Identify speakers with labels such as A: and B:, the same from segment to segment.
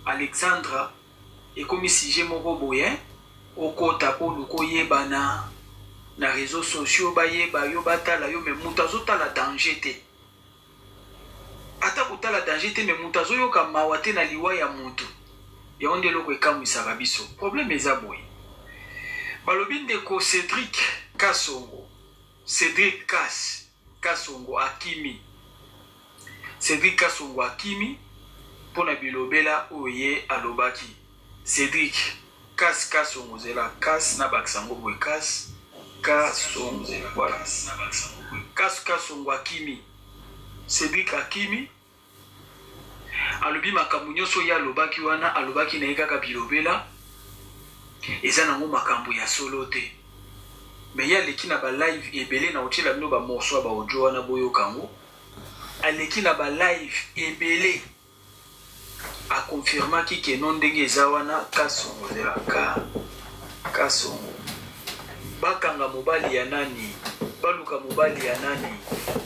A: Alexandra et comme si j'ai mon robot au kota po luko yebana na réseaux sociaux ba yeba yo batala yo me mutazo tala danger te ata kutala danger te me mutazo yo ka mawate na liwa ya mutu ya onde loko ekamwisaka biso problème eza boye balobi ndeko Cédric Kasongo Cédric Kasongo Akimi Cédric Kasongo Akimi pona bilobela oye alobaki Cédric Kasongo zela na baksango boye Kasongo zela voilà Kasongo Akimi Cédric Akimi alobi makambo nyonso ya alobaki wana alobaki na ye kaka bilobela eza nango makambo ya solo te me ye aleki na balive ebele na otiela bino bamorso ya baaudio wana boyokango aleki na balive ebele akonfirmaki ke non ndenge eza wana Kasongo zela Kasongo bakanga mobali ya nani baluka mobali ya nani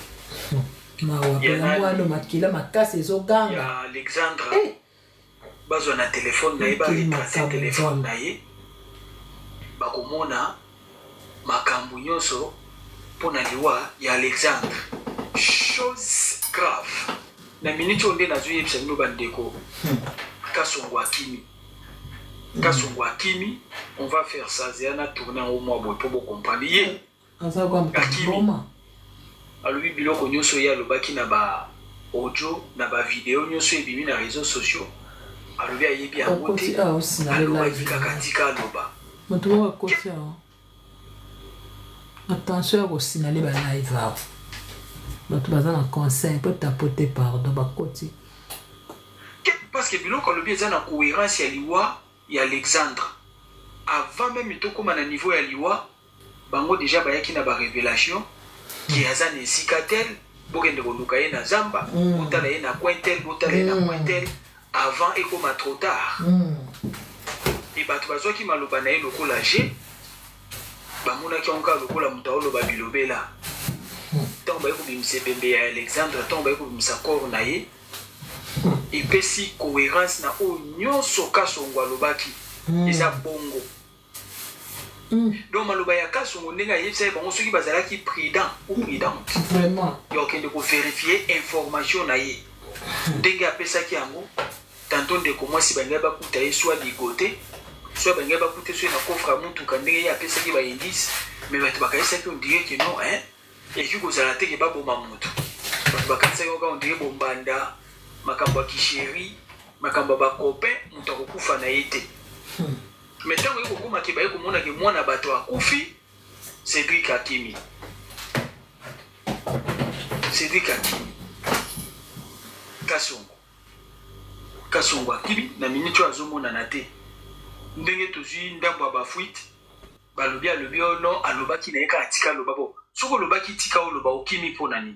A: ya Alexandra bazwa na telefone na ye baretrase telefone na ye bakomona makambo nyonso mpona liwa ya Alexandre chose grave na minute onde nazoyebisa bino bandeko Kasongo Akimi Kasongo Akimi on va faire ça zéana tourner au mois boy pour comprendre ye Akimi alobi biloko nyonso ye alobaki na ba audio na ba video nyonso ebimi na réseaux sociaux alobi ayebi yango te alobaki kaka tika aloba
B: moto wa kotia attention à kosinale ba live awa bato baza na conseil peut tapoter pardon bakoti
A: parce que biloko alobi eza na cohérence ya liwa ya Alexandre avant même tokoma na niveau ya liwa bango déjà bayaki na ba révélation qui aza na esika tel bokende koluka ye na zamba botala ye na coin tel botala ye na coin tel avant ekoma trop tard et bato bazwaki maloba na ye lokola G bamonaki onka lokola moto aoloba bilobela ntango baye kobimisa ebembe ya Alexandre ntango baye kobimisa corps na ye epesi cohérence na oyo nyonso Kasongo alobaki eza bongo donc maloba ya Kasongo ndenge ayebisa ye bango soki bazalaki prudent ou prudente yokende kovérifie information na ye ndenge apesaki yango tanto ndeko mwasi bangai bakuta ye soit ligote soit bangai bakute so na coffre mutuka ndenge ye apesaki ba indice mais bato bakayisaki on dirait que non eki kozala te ke baboma moto bato bakanisaki oka on dirait bombanda makambo ya kisheri makambo ya bacopain moto akokufa na ye te mais ntango ekokomaki baye komonaki mwana bato akufi Cédric Akimi Kasongo Akimi na minute azomonana te ndenge tozwi ndambo ya bafuite balobi ono alobaki na ye kaka tika aloba bo soki olobaki tika oloba okimi mpo na nini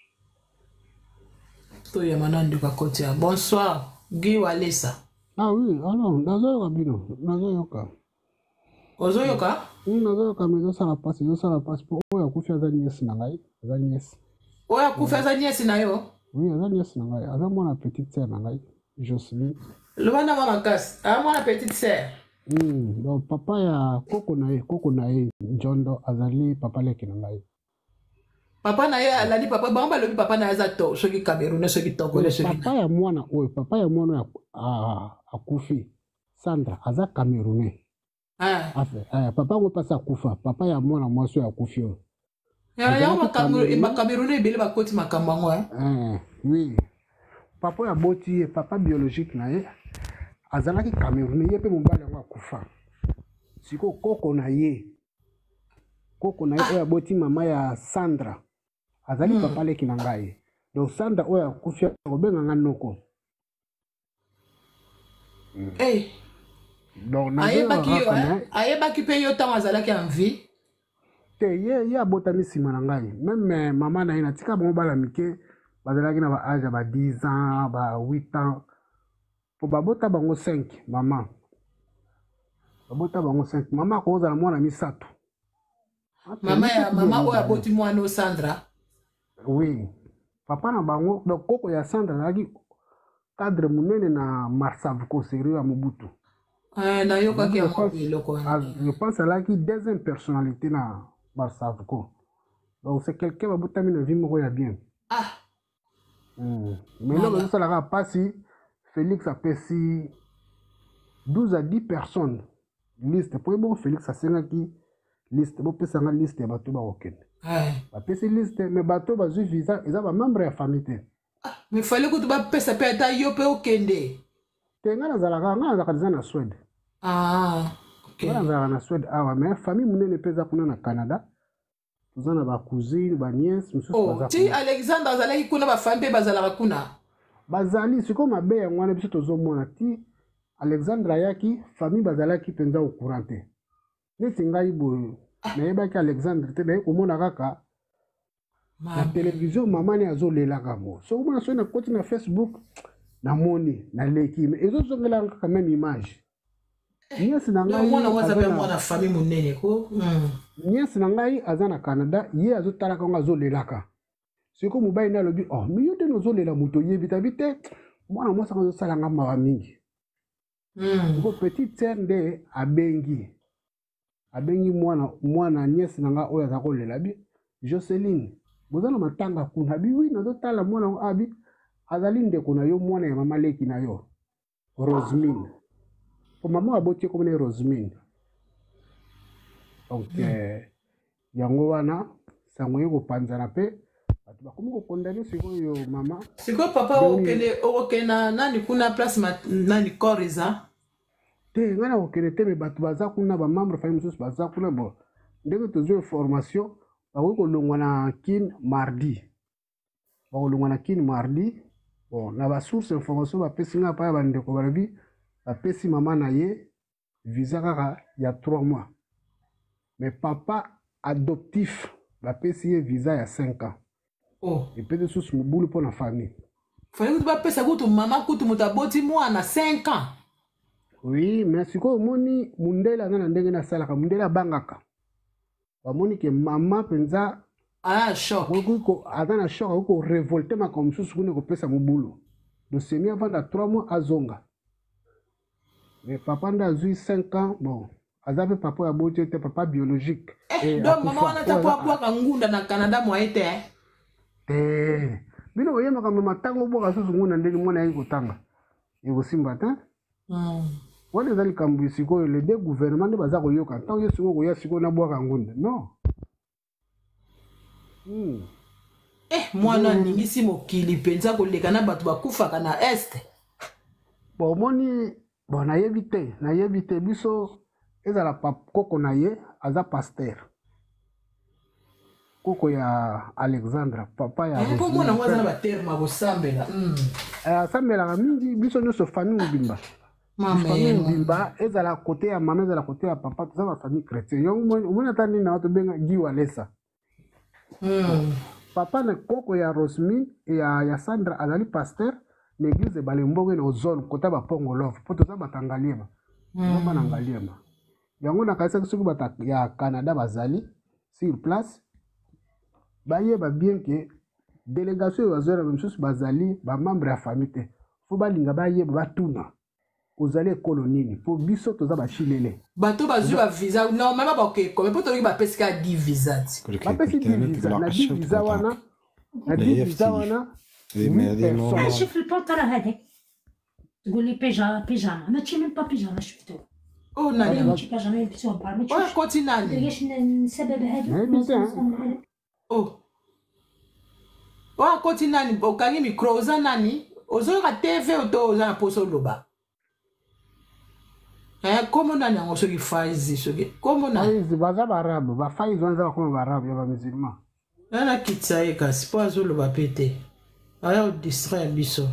B: toyama na ndeko akotia bonsoir Guy Walesa.
C: Ah oui, alors, nazoyoka bino, nazoyoka.
B: Ozoyoka?
C: Nazoyoka, mais ezosala pasi po oyo akufi aza niesi na ngai, aza niesi.
B: Oyo akufi aza niesi na yo?
C: Oui, aza niesi na ngai, aza mwana petite sœur na ngai, Jocelyne.
B: Lobana mwa makasi, aza mwana petite sœur.
C: Donc papa ya koko na ye, Njondo azali papa leki na ngai.
B: Papa na ye alali papa bango balobi papa na ye aza to soki Cameroun soki Togo soki
C: papa ya mwana akufi Sandra aza Camerounais papa ngo pasa akufa papa ya mwana mwasi oyo akufi oyo
B: ya Camerounais ebele bakoti makambo yango
C: oui papa ya boti ye papa biologique na ye azalaki Camerounais ye mpe mobali yango akufa siko koko na ye oyo aboti mama ya Sandra azali papa leki na ngai donc Sandra oyo akufi obenga nga noko donc
B: ayebaki mpe yo ntango azalaki en vie
C: te ye abotami nsima na ngai meme mama na ye natika bango bala mike bazalaki na baage ya ba 10 ans ba 8 ans po babota bango 5 mama akozala mwana misato
B: mama oyo aboti mwana o Sandra
C: oui papa na bango donc koko ya Sandra azalaki cadre munene na Marsavuko sérieux à Mobutu. Je pense à la qui deuxième personnalité na Marsavuko. Donc c'est quelqu'un qui va boutamer na vie moko bien. Mais là ça la pas si Félix a pesi 12 à 10 personnes liste pour bon Félix a senga qui liste bo pesa nga liste ya bato ba okende. Ba pesi liste mais bato ba zu visa ils ont membre ya famille.
B: Mais il fallait que tu vas pesa pe ta yo pe okende.
C: Tenga na zalaka na Suède. OK. Na zalaka na Suède mais famille munene pesa kuna na Canada. Tuzana ba cousine ba nièce mususu
B: baza. Oh, ti Alexandre azalaki kuna ba famille bazalaka kuna.
C: Bazali siko mabe ya ngwana biso tozomona ti Alexandre ayaki famille bazalaki penza au courante. Neti ngai boyo nayebaki Alexandre te naye komona kaka na télévision mama ne azolelaka mo so omona so na koti na Facebook namoni na leki mais ezozongela kaka même image. Nièce na ngai
B: mwana famille munene ko
C: nièce na ngai aza na Canada ye azotalaka ngo azolelaka siko mobali na lobi oh mais yo te nozolela moto yebi tabi te mwana mwasi azosala nga mawa mingi. Ko petite sœur nde abengi mwana nièce na nga oyo aza kolela bi Joseline bozana matanga kuna bi wi nazotala mwana abi azali ndeko na yo mwana ya mama leki na yo Rosemine po mama aboti ko mona Rosemine donc yango wana sango yego panzana pe batu bakomi ko condamner sikoyo mama
B: siko papa okena nani kuna place nani koriza
C: te ngana okene te me batu baza kuna ba membre famille mususu baza kuna bo ndenge tozo formation bakoki kolongwa na kin mardi bon na basource information bapesi nga pa ya bandeko balobi bapesi mama na ye visa kaka ya 3 mois mais papa adoptif bapesi ye visa ya 5 ans epesi susu mobulu mpo na famille
B: fallait que bapesa kutu mama kutu moto aboti mwana 5 ans.
C: Oui mais sikoyo omoni mundele aza na ndenge nasalaka mundele abangaka bamoni ke mama penza
B: choc
C: aza na choc akoki korevolte makambo mosusu kuna kopesa mobulu dosemi avanda 3 mois azonga mais papa nde azwi 5 ans bon aza mpe papa ya boti te papa biologique
B: donc mama wana ta po abwaka ngunda na Canada mwa ete
C: bino oyemaka mama ntango obwaka susu ngunda ndenge mwana yaki kotanga ekosimba te wana eza likambo sikoyo le de gouvernement nde baza koyoka ntango ye sikoyo koya sikoyo nabwaka ngunda non
B: mwana alingisi mokili mpenza koleka na bato bakufaka na este
C: bon omoni bon nayebi te biso ezala koko na ye aza pasteur koko ya Alexandre papa ya
B: mpo mwana ngo aza na baterme akosambela
C: asambelaka mingi biso nyonso famille mobimba famille mobimba ezala kote ya mama ezala kote ya papa toza bafamille chrétien yango omoni ata nini na tobenga Guy Walesa papa na koko ya Rosemine ya Sandra azali pasteur na église ebale mbongo na ozone kota bapongo love mpo toza batangaliema bana ngaliema yango nakayisaki soki bato ya Canada bazali sur place bayeba bien ke délégation oyo bazwela misusu bazali bamembre ya famille te fo balinga bayeba batuna ozali ekolo nini mpo biso toza bachilele
B: bato bazwi bavisa normalement bakekome mpo toyoki bapesika 10 visa ti
C: bapesi 10 visa na 10 visa wana
D: شوف البنطلون هذاك تقول لي بيجاما ما تشي من با بيجاما شفتو
B: ناني
D: ما تشي بيجاما يلبسوها بار ما تشوفش
B: كوتي ناني
D: ليش السبب
B: هذا كوتي ناني اوكانgi micro oza nani ozoyoka tv oto oza na poso loba komo nani yango soki faizi soki komo nani
C: baza barabu bafaizi wanza bakoma barabu ya bamusulman
B: ana kitisa ye kasi mpo azoloba pe te aya odistraire biso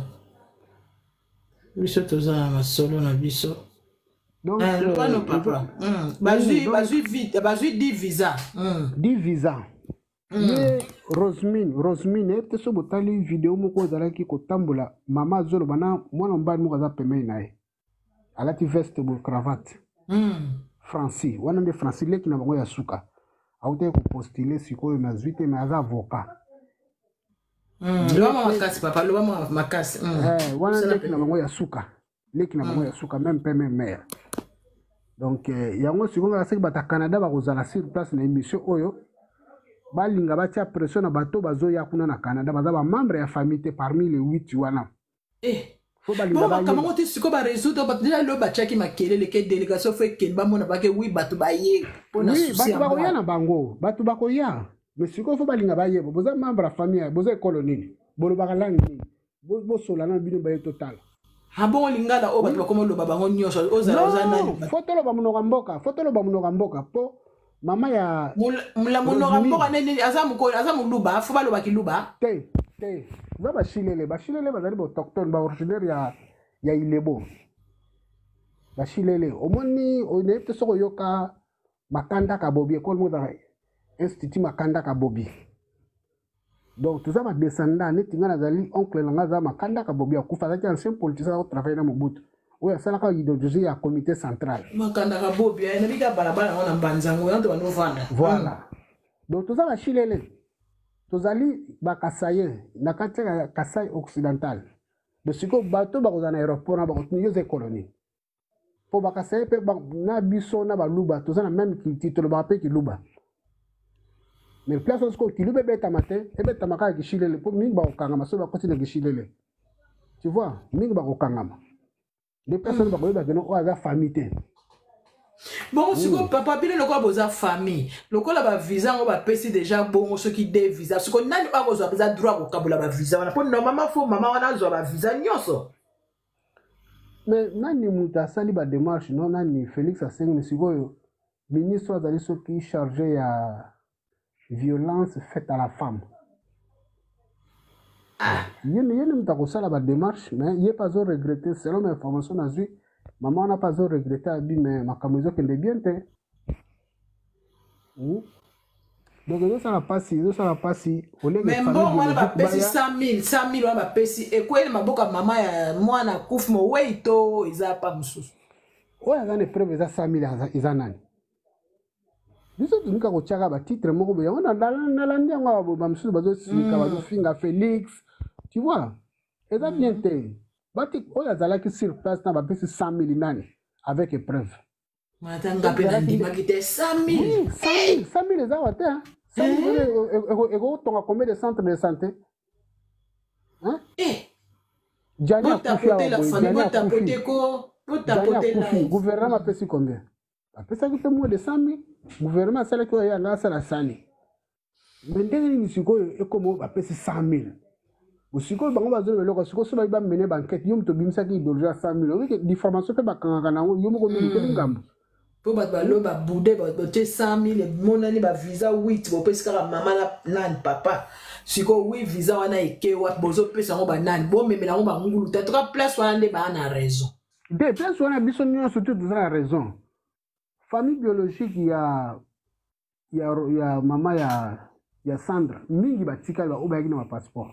B: toza na masolo na biso lopano papa bazwi 10 visa
C: 10 visa ye Rosemine ete so botali video moko ezalaki kotambola mama azoloba na mwana mobali moko aza pembeni na ye alati veste bo cravate Francis wana nde Francis leki na bango ya suka autaki kopostule sikoyo na zwi te me aza avocat
B: Loba makasi papa, loba makasi.
C: Wana leki na bango ya suka. Leki na bango ya suka, même père, même mère. Donc, yango sikonga seki bata Canada bakozala sur place na émission oyo. Balinga batia pression na bato bazoya kuna na Canada, baza ba membre ya famille parmi les 8 wana.
B: Faut balinga ba. Comment tu siko ba résoudre ba déjà lo ba chaki makele ke délégation fait ken ba mona ba ke oui bato ba ye pona souci.
C: Bato bakoya na bango, bato bakoya. Mais siko faut balinga ba ye, boza membre ya famille, boza colonie. Bolo bakalangi. Bo solana bino ba total.
B: Ah bon lingala o bato bakoma lo baba ngo nyosho oza nani.
C: Fotolo ba munoka mboka po mama ya
B: mula munoka mboka nene aza muluba fo balo bakiluba.
C: Te. Za ba shilele bazali ba autochtone ba originaire ya Ilebo. Ba shilele omoni onete soko yoka makanda ka bobi école moda institut makanda ka bobi. Donc tout ça va descendre neti ngana zali oncle na ngaza makanda ka bobi akufa zaki ancien politicien au travail na Mobutu. Oya sala ka idéologie ya comité central.
B: Makanda ka bobi na bika balabala ona mbanzango yanto banovanda.
C: Voilà. Donc tout ça va shilele. Tozali bakasaye na kati ya Kasai occidental. De siko bato bakozana aéroport na bakotuni yoze colonie. Po bakasaye pe na biso na baluba tozana même titre ba pe kiluba. Mais place où ce kiluba beta matin et beta maka kishilele po mingi ba okanga maso ba koti na kishilele. Tu vois, mingi ba okanga ma. Des personnes ba koyeba que no oza famille.
B: Bon, si papa bile loko boza famille, loko la ba visa ngo ba pesi déjà bon ceux qui des visa, ce qu'on nani ba boza besoin droit ko kabula ba visa wana po normalement faut maman wana zo ba visa nyonso.
C: Mais nani muta sali ba démarche non nani Félix Aseng Misikoyo ministre azali ceux qui chargé ya violence faite à la femme. Yene muta ko sala ba démarche mais il pas au regretter selon mes informations nazui. Maman n'a pas regretté à dire mais ma camisole qui est bien te. Donc ça n'a pas si.
B: Mais bon moi ba pesi 100 000 on ba pesi et quoi ma boka maman ya moi na kufu mo weito iza pa mususu.
C: Oya ngane preuve za 100 000 iza nani. Biso tunika ko chaka ba titre moko bo yango na landi yango ba mususu bazo sika bazo finga Félix. Tu vois? Eza bien te. Bati oya zalaki sur place na ba pesi 100 000 nani avec épreuve.
B: Matanga pe na ndima kite 100 000.
C: 100 000 eza wate hein. 100 000 ego tonga combien de centres de santé? Hein? Diana Koufi gouvernement pesi combien? Apesa ki moins de 100 000. Gouvernement sala ki oya nga sala sali. Ndenge ni sikoyo ekomo ba pesi 100 000. Usiko bango bazolo loko siko so ba mener banquette yum to bimsa ki idolja 100 000 oui diffamation pe bakanga na yum ko mili ke ngambo
B: po ba lo ba boude ba te 100 000 monani ba visa 8 bo pesa ka mama na papa siko oui visa wana eke wa bozo pesa ngo ba nani bo memela ngo ba ngulu ta trois place wana nde ba na raison
C: de place wana biso nyo surtout de la raison famille biologique ya mama ya Sandra mingi batika ba obayaki na passeport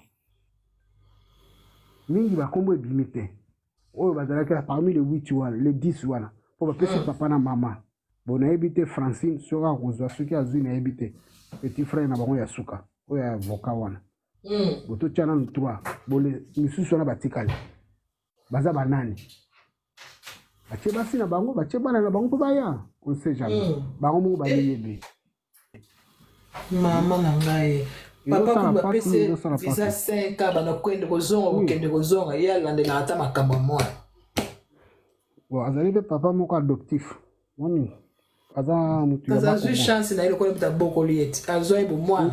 C: mingi ba kombo ebimite oyo bazalaka parmi les 8 wana les 10 wana po bapesi papa na mama bon na ebité Francine soka kozwa soki azwi na ebité petit frère na bango ya suka oyo ya avocat wana boto tiana no 3 bole misusu wana batikali baza banani batie basi na bango batie bana na bango po baya on sait jamais bango moko bayebe
B: mama na ngai papa kumba pese visa 5 bana kwende kozonga ya landela ata makambo moya
C: bon azali pe papa moko adoptif nani aza mutu ya
B: aza chance na ile ko bita boko liet azo ibo mwana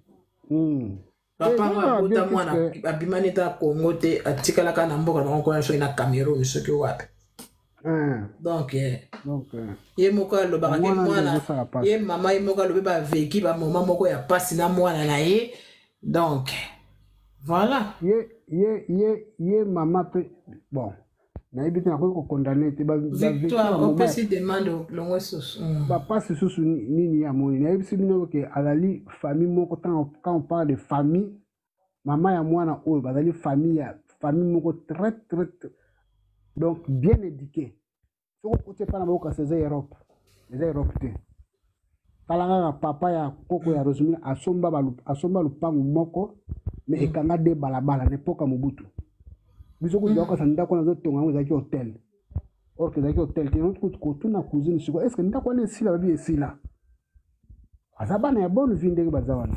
B: papa ngota mwana abimani ta Congo te atikala kana mboka na ko so ina Cameroun soki wapi donc ye moko alobaka ke mwana ye mama ye moko alobi baveki bamoma moko ya pasi na mwana na ye donc voilà ye mama pe bon nayebi te nakoki kokondane te
C: victoire
B: opesi demande longo susu
C: bapasi susu nini ya moni nayebisi bino ke azali famille moko quand on parle de famille mama ya mwana oyo bazali famille moko très donc bien éduqué soko kote pana boka seza Europe te talanga papa ya koko ya Rosemary asomba lupangu moko mais ekanga de balabala n'epoka Mobutu biso ko doka sanda ko nazo tonga ngeza ki hotel or que zaki hotel ki notre ko tuna cuisine siko est-ce que ndako ne sila babi esila azabana ya bonne vie ndenge bazawana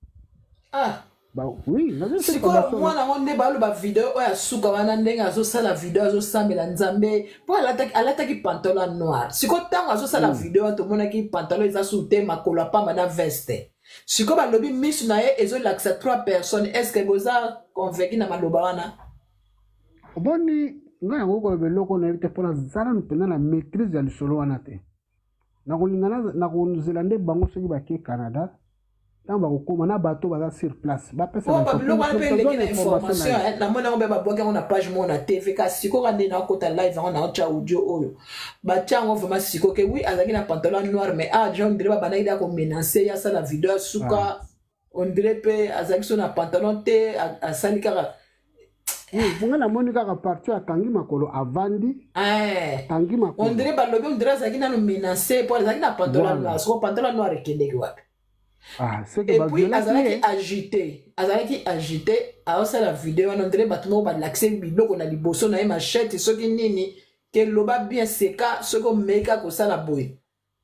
C: bah oui
B: siko mwana ngonde balo ba video oya suka wana ndenge azo sala video azo sambela nzambe po alataki pantalon noir siko tango azo sala video to mona ki pantalon eza sute makolo pamba na veste siko ba lobi misu na ye ezo laksa 3 personnes est-ce que boza convaincu na maloba wana
C: boni nga yango ko beloko na evite pona zala mpena na maîtrise ya lisolo wana te na kolingana na konzelande bango soki bake Canada tant ba kokoma na bato baza sur place ba pesa
B: ba biloko wana pe leki na information na mona ngombe ba boka na page mo na TV ka siko ka ndena kota live on na cha audio oyo ba chango vraiment siko ke oui azaki na pantalon noir mais John dire ba bana ida ko menacer ya ça la vidéo suka on dirait pe azaki so na pantalon te asali kaka
C: bunga na moni kaka parti akangi makolo avandi tangi makolo
B: on dirait ba lobi on dirait azaki na menacer pour azaki na pantalon noir so pantalon noir ekendeki wapi
C: c'est que
B: et puis azalaki agité aosa la vidéo on dirait batumo ba l'accès biloko na liboso na machette soki nini ke loba bien seka soko meka ko sala boy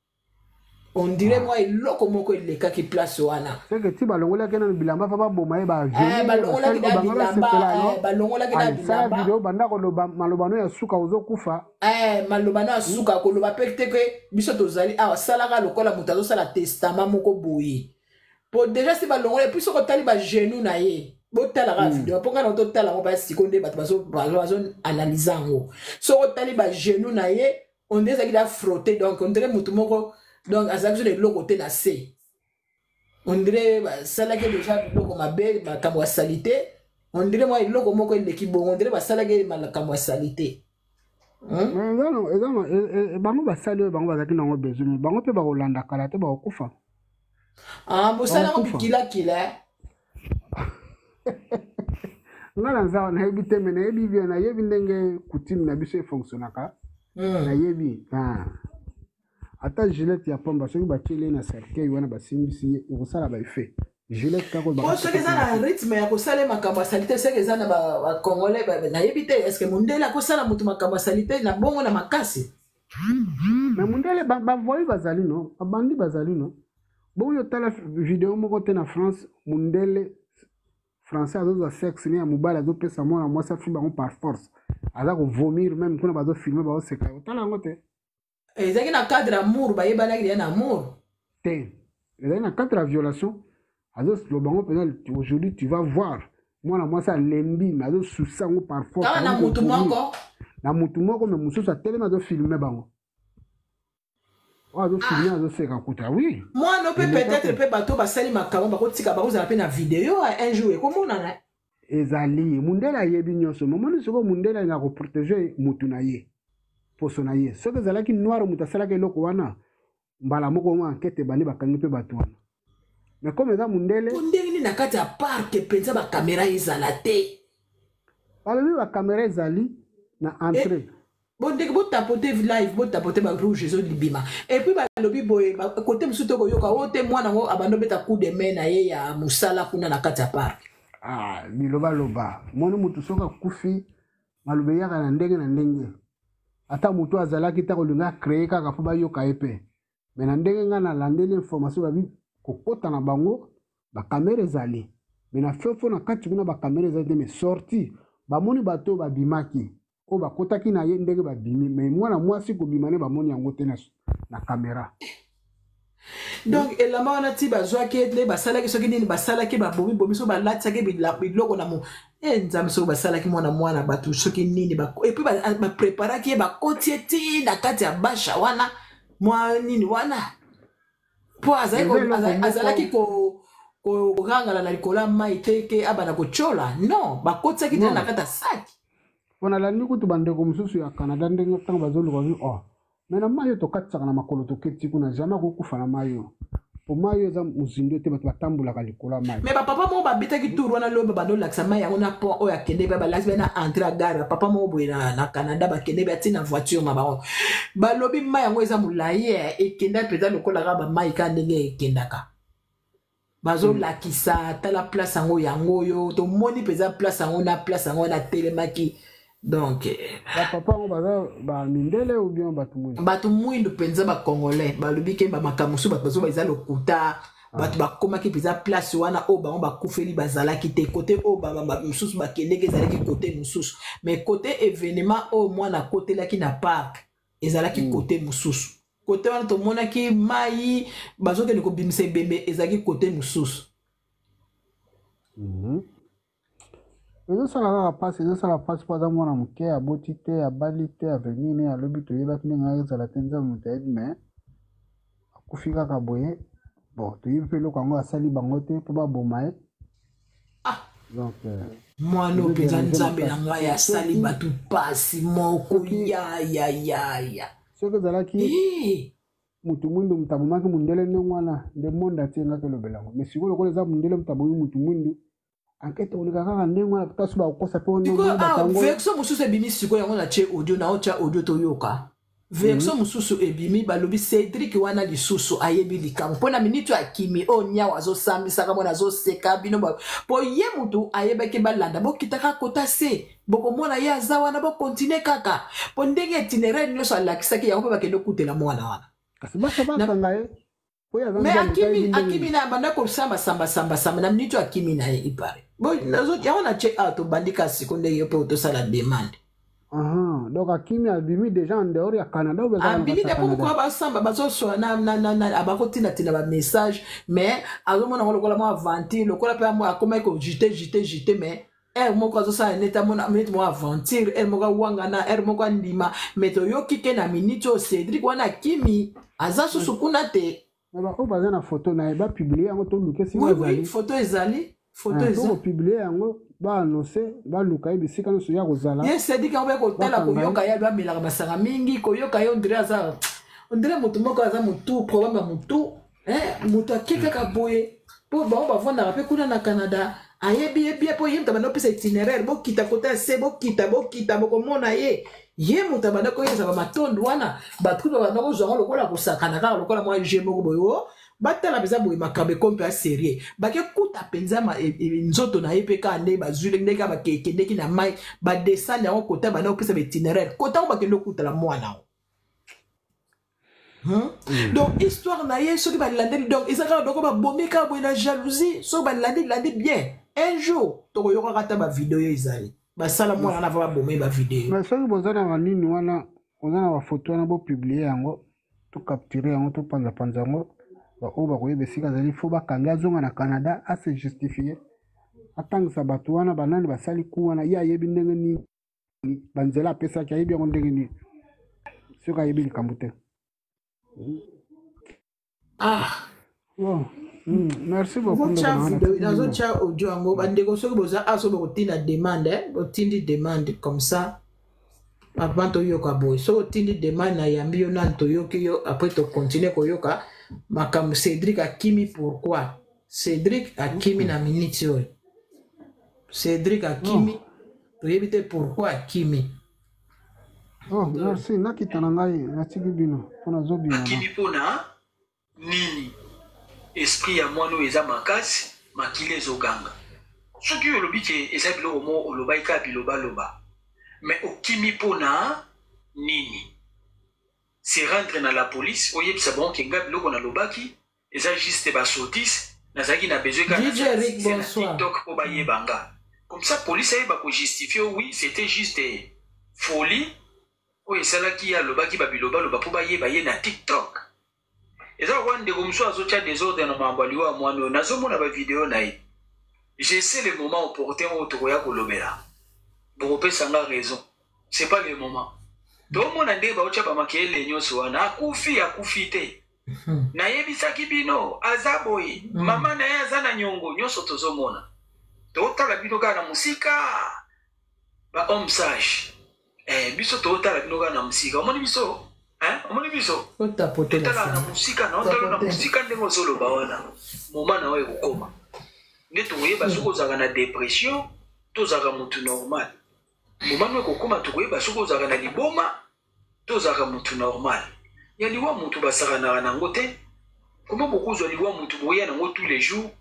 B: on dirait moi iloko moko ileka ki place wana
C: c'est que ti balongola kena bilamba fa ba boma e ba
B: balongola ki da bilamba balongola ki da bilamba
C: vidéo banda ko loba malobano ya suka ozokufa
B: malobano ya suka ko loba pekte ke biso tozali salaka lokola mutu azosala testament moko boye po déjà si balongola puis soko tali ba genou na ye botala ka vidéo po ngana totala mo ba sikonde bato bazo analyser ngo soko tali ba genou na ye on dirait qu'il a frotté donc on dirait mutu moko donc azaki de l'autre côté na C on dirait ça là que déjà l'autre ma belle ma kamwa salité on dirait moi l'autre moko l'équipe bon on dirait ça là que ma kamwa salité
C: non bango ba sali bango bazaki nango besoin bango pe ba kolanda kala te ba kokufa
B: bosala ngo bikila
C: ngala nzawa na yebi te mena yebi bien na yebi ndenge coutume na biso fonctionnaka na yebi ata Gillette ya pomba soki batiele na cercueil wana basimbisi ekosala baeffet Gillette kako
B: ba soki eza na rythme ya kosala makambo ya salite soki eza na bacongolais nayebi te est ce que Mundele akosala motu makambo ya salite na bongo na makasi
C: mais Mundele bavoyi bazali no babandi bazali no bongo yotala video moko te na France Mundele français azozwa sexe ne ya mobali azopesa mwana mwasi afi bango par force aza kovomir même kuna bazofilme bazoseka otala yango te
B: ezaki na cadre amour bayebanaki ya na amour
C: te ezaki na cadre ya violation azoloba ngo mpena aujourd'hui tu vas voir mwana mwasi alembi mais azosusa yango par force
B: na mutu
C: moko mais mosusu atelemi azofilme bango oyo azofilme azoseka kuta oui
B: mwana mpe peut-être mpe bato basali makambo bakotika bakozala mpe na video un jour ekomonana
C: ezali Mundele ayebi nyonso momoni soko Mundele alinga koprotege mutu na ye poso na ye soki ezalaki noir moto asalaki eloko wana mbala moko ngo ankete bani bakangi mpe bato wana mais comme eza Mundele
B: ndenge na kati ya parke mpenza bakamera ezala te
C: balobi bakamera ezali na entrée
B: ndenge botapote live botapote barouge ezolibima et puis balobi boye kote mosusu tokoyoka oyo te mwana ngo abando beta coup de main na ye ya mosala kuna na kati ya parke
C: bilobaloba moni motu soki akufi maloba eyaka na ndenge ata mutu azalaki ta kolinga créer kaka po bayoka ye pe mais na ndenge nga nalandeli information babi kokota na bango bakamera ezali mais na fefo na kati kuna bakamera ezali te mais sorti bamoni bato babimaki oyo bakotaki na ye ndenge babimi mais mwana mwasi kobima ne bamoni yango te na kamera
B: donc elamba wana ti bazwaki ete basalaki soki nini basalaki babomi so balatisaki biloko na mo nzambe soki basalaki mwana bato soki nini epuis bapreparaki ye bakoti ye ti na kati ya basha wana mwa nini wana mpo azalaki kokangala na likolo ya mai te ke abana kochola non bakotisaki te na kati ya saki
C: mpo nalandi kutu bandeko mosusu ya Canada ndenge ntango bazoluka mais na mai oyo tokatisaka na makolo toketi kuna jamais akokufa na mai oyo po mai oyo eza mozindo te bato batambolaka likolo ya mai
B: mais bapapa moko babetaki tour wana lobe bandolakisa mai yango na pont oyo akende pe balakisi pe na entrée ya gare bapapa moko boye na Canada bakende pe atina voiture na bango balobi mai yango eza molai ekenda mpenza lokolaka bamai ka ndenge ekendaka bazo lakisa tala place yango yango yo to moni peza place yango na telemaki donc
C: ba papa on ba mindele ou bien
B: batu mwindu penza ba congolais ba lobike ba makamusu bazo ba lokuta batu bakomaki peza place wana o ba kufeli bazalaki te côté o ba mususu bakendeke ezalaki côté mususu mais côté événement o mwana côté laki na parc ezalaki côté mususu côté wana to monaki mai bazokende kobimisa ebembe ezalaki côté mususu
C: ezosala kaka pasi ezosala pasi mpo aza mwana moke aboti te abali te aveni ne alobi toyebaki ndenge ezala te nzambe moto ayebi me akufi kaka boye bon toyebi mpe eloko yango asali bango te mpo baboma ye donc
B: mwana mpenza nzambe na ngai asali bato pasi moko ya
C: soki ezalaki mutu mwindu moto abomaki mundele ndenge wana nde monde atiengaki elobela yango mais sikoyo lokola eza mundele moto abomi mutu mwindu enquête oleka kaka ndenge wana taso bakokosa mpe
B: version mosusu ebimi sikoyo yango na tie audio na otya audio toyoka version mosusu ebimi balobi Cédric wana lisusu ayebi likambo mpona minute akimi o nyawo azosambisaka mwana azoseka bino mpo ye mutu ayebaki balanda bokitaka kota se bokomona ye aza wana bokontinue kaka mpo ndenge itinéraire nyonso alakisaki yango mpe bakende okutela mwana wana
C: kasi basabakanga ye
B: mais akimi na banda kosamba na minute akimi na ye ipare yango na che tobandika siko ndenge yo mpe otosala demande
C: donc akimi abimi déjà en dehors ya Canada
B: abimi te pourquoi basamba bazoswa na abakotindatina bamessage mais azomona ngo lokola mwa aventure lokola mpe akomaki kojite mais ere moko azosala neti amona minute moko aventure ere moko awangana ere moko andima mais toyoki ke na minute oyo Cédric wana akimi aza susu kuna te
C: oyo baza na photo na ye bapiblie yango toluke siko
B: ezali photo ezali
C: tokopiblie yango baannonce baluka ye bisika nyonso ya kozala
B: ye Cédric yango kotala koyoka ye bamelaka masanga mingi koyoka ye ondire aza ondire motu moko aza motu problème ya motu motu ake kaka boye mpo bango bavandaka mpe kuna na Canada ayebi mpo ye moto abanda kopesa itinéraire bokita kota se bokita bokomona ye moto abanda koyebisa bamatondo wana batrupe babanda kozwanga lokola kosakana kaka lokola mwa je moko boye batala mpenza boye makambo ekomi mpe aserie bakekuta mpenza nzoto na ye mpe kaka nde bazwile ndenge kaka bakekendeki na mai badesande yango kota banda kopesa baitinéraire kota yango bakende okutala mwana yango donc histoire na ye soki balandeli donc eza kaka doko babomi kaka boye na jalousie soki balandeli bien un jour tokoyokaka ata bavideo oyo ezali basala mwana wana ava babome bavideo
C: mais soki boza na banini wana oza na bafoto wana bopiblie yango tocapture yango topanzapanza yango oyo bakoyeba esika azali fo bakanga azonga na Canada ase justifie atangisa bato wana banani basali ku wana ye ayebi ndenge nini banzela apesaki ayebi yango ndenge nini soki ayebi likambo te merci beaucoup
B: nazotya audio yango bandeko soki boza aso bokotinda demande botindi demande comme ça avant toyoka boye soki otindi demande na yambi yo nani toyoki yo après tocontinue koyoka makambo Cédric akimi pourquoi Cédric akimi na minute oyo Cédric akimi toyebi te pourquoi akimi
C: merci nakita na ngai natiki bino mpona zobima
A: akimi mpona nini esprit ya mwana oyo eza makasi makili ezoganga soki olobi ke eza biloko mo olobaki kaka bilobaloba mais okimi mpona nini c'est rendre na la police oyebisa bango ke nga biloko nalobaki eza juste basotisi nazalaki na besoin kaka na TikTok mpo bayebanga comme ça police ayeba kojustifie oui c'était juste folie oyo esalaki alobaki babilobaloba mpo bayeba ye na TikTok eza kwa ndeko mosusu azotya désordre na makambo aliwa ya mwana oyo nazomona bavideo na ye j'essaie le moment opportun oyo tokoya kolobela bokopesanga raison c'est pas le moment tomona ndenge baotya bamakeyele nyonso wana akufi te nayebisaki bino aza boye mama na ye aza na nyongo nyonso tozomona totala bino kaka na mosika bahomme sage biso totala bino kaka na mosika omoni biso omoni biso totala na mosika naotala na mosika ndenge ozoloba wana moma na oyo ekokoma nde tokoyeba soki ozalaka na dépression tozalaka motu normal moma na oyo ekokoma tokoyeba soki ozalaka na liboma tozalaka motu normal ya liwa motu basakanaka nango te koma bokozwa liwa motu boya nango tous les jours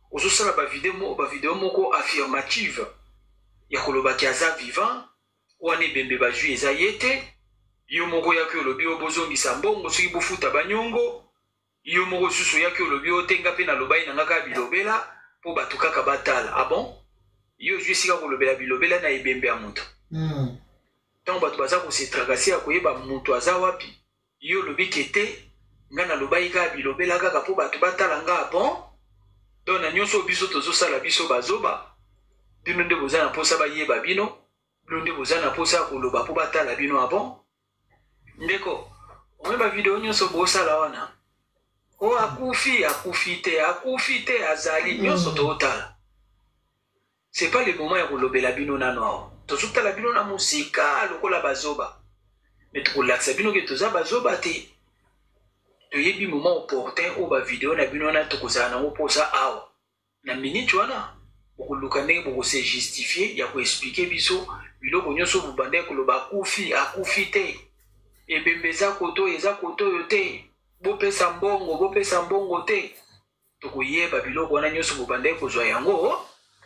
A: ozosala bavideo moko affirmative ya kolobaki aza vivant wana ebembe bazwi eza ye te yo moko yaki olobi obozongisa mbongo soki bofuta banyongo yo moko susu yaki olobi otenga mpe nalobai na nga kaka bilobela mpo bato kaka batala ah bon yo ozwi esika kolobela bilobela na ebembe ya moto ntango bato baza kosetrakasi ya koyeba moto aza wapi yo olobi kete nga nalobai kaka bilobela kaka mpo bato batala nga ah bon donc na nyonso biso tozosala biso bazoba bino nde boza na mposa bayeba bino bino nde boza na mposa ya koloba mpo batala bino ah bon ndeko omoi bavideo nyonso bosala wana o akufi te azali nyonso tootala c'est pas le moment ya kolobela bino nano awa tozotala bino na mosika lokola bazoba me tokolakisa bino ke toza bazoba te toyebi moment opportun oyo bavideo na bino wana tokozala nango mposa awa na minute wana bokoluka ndenge bokose justifie ya koexplike biso biloko nyonso bobanda koloba akufi te ebembe eza koto oyo te bopesa mbongo te tokoyeba biloko wana nyonso bobanda kozwa yango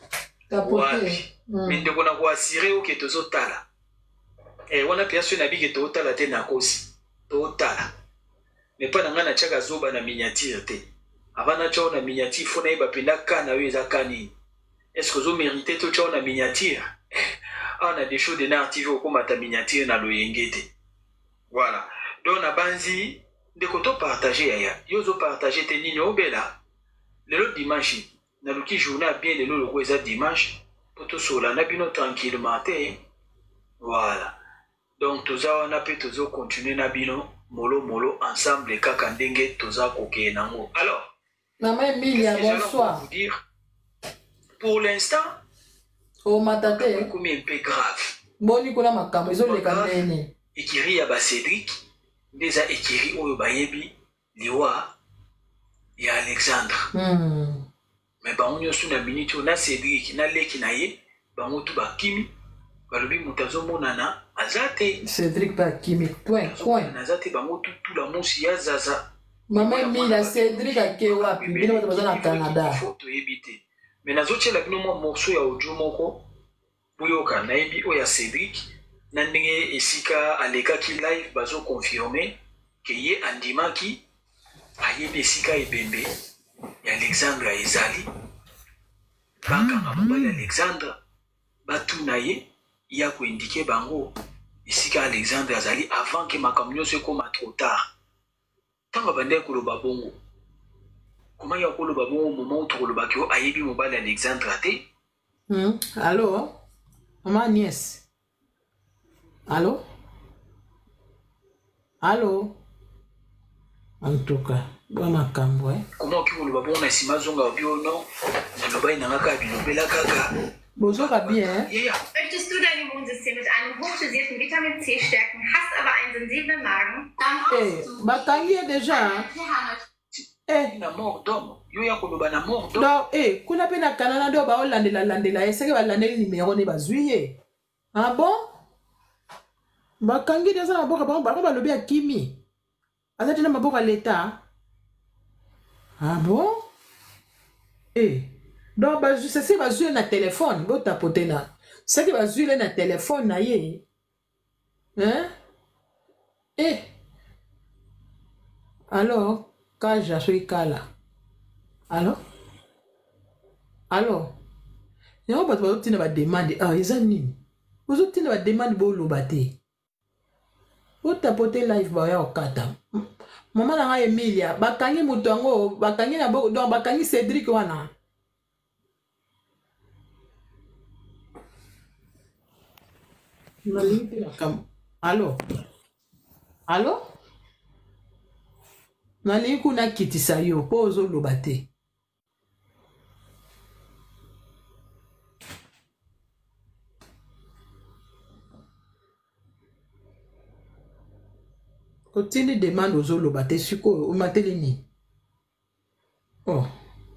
A: wapi me ndeko na koasire oke tozotala wana mpe aso nabi ke tootala te nakosi tootala me mpa na ngai natiaka zoba na miniature te ava natya na miniature fo nayeba mpenza ka na yo eza ka nini estce ozomérite totya na miniature awa na deshow de nar tv okomata miniature na loyenge te voilà donc na banzi ndeko topartage yaya yo ozopartage te nini obela lelo dimanche naluki journée ya bien lelo loko eza dimanche mpo tosola na bino tranquillement te voilà donc toza wana mpe tozocontinue na bino molomolo ensemble kaka ndenge toza kokeye nango alors
B: Maman Emilia, bonsoir.
A: Vous dire, pour l'instant,
B: oh matate,
A: comme un peu grave.
B: Boni kuna makambo ezo leka nene.
A: Ekiri ya ba Cédric, déjà ekiri oyo bayebi liwa ya Alexandre. Mais ba onyo suna minute na Cédric na leki na ye, ba motu ba kimi, balobi mutazo monana azate.
B: Cédric ba kimi point.
A: Azate ba motu tout la monsi ya zaza.
B: Maman Emilia, Cédric ake wapi? Bino bato baza na Canada.
A: Foto yebite. Mais nazotiela bino mwa morceau ya audio moko boyoka nayebi oyo ya Cédric na ndenge esika alekaki live bazo confirmer ke ye andimaki ayebi esika ebembe ya Alexandre ezali bakanga mobali Alexandre batuna ye ya koindike bango esika Alexandre azali avant ke makambo nyonso ekoma trop tard. Tanga bande koloba bongo. Comment ya koloba bongo moment où tokoloba ki ayebi mobali Alexandre ate?
B: Allô? Maman Agnès. Allô? Allô? En tout cas, bon makambo
A: Comment ki koloba bongo na sima zonga bio non? Naloba inanga ka bilobela kaka.
B: Bozoka bien.
A: Ja.
E: Möchtest du dein Immunsystem mit einem hochdosierten Vitamin C stärken, hast aber einen sensiblen Magen? Dann brauchst du...
B: Batangi déjà.
A: Na mort d'homme. Yo ya koloba na mort d'homme.
B: Donc, kuna pe na kanana do ba landela eseke ba landeli numéro ne bazwiye. Ah bon? Bakangi déjà na boka ba lobi ya kimi. Azati na maboka l'État. Ah bon? Donc, c'est si bazwi na téléphone, bo tapoter na. C'est que bazwi na téléphone na ye. Hein? Alors, quand je suis là. Alors? Alors? Il y a pas de demande. Ah, ils ont nini? Vous avez une demande pour le bâtir. Vous tapoter live ba au kata. Maman na Emilia, bakangi mutongo, bakangi na bo, donc bakangi Cédric wana. Allô? Allô? Nali kuna kitisa yo po ozoloba te. Kotini demande ozoloba te siko omateli ni. Oh.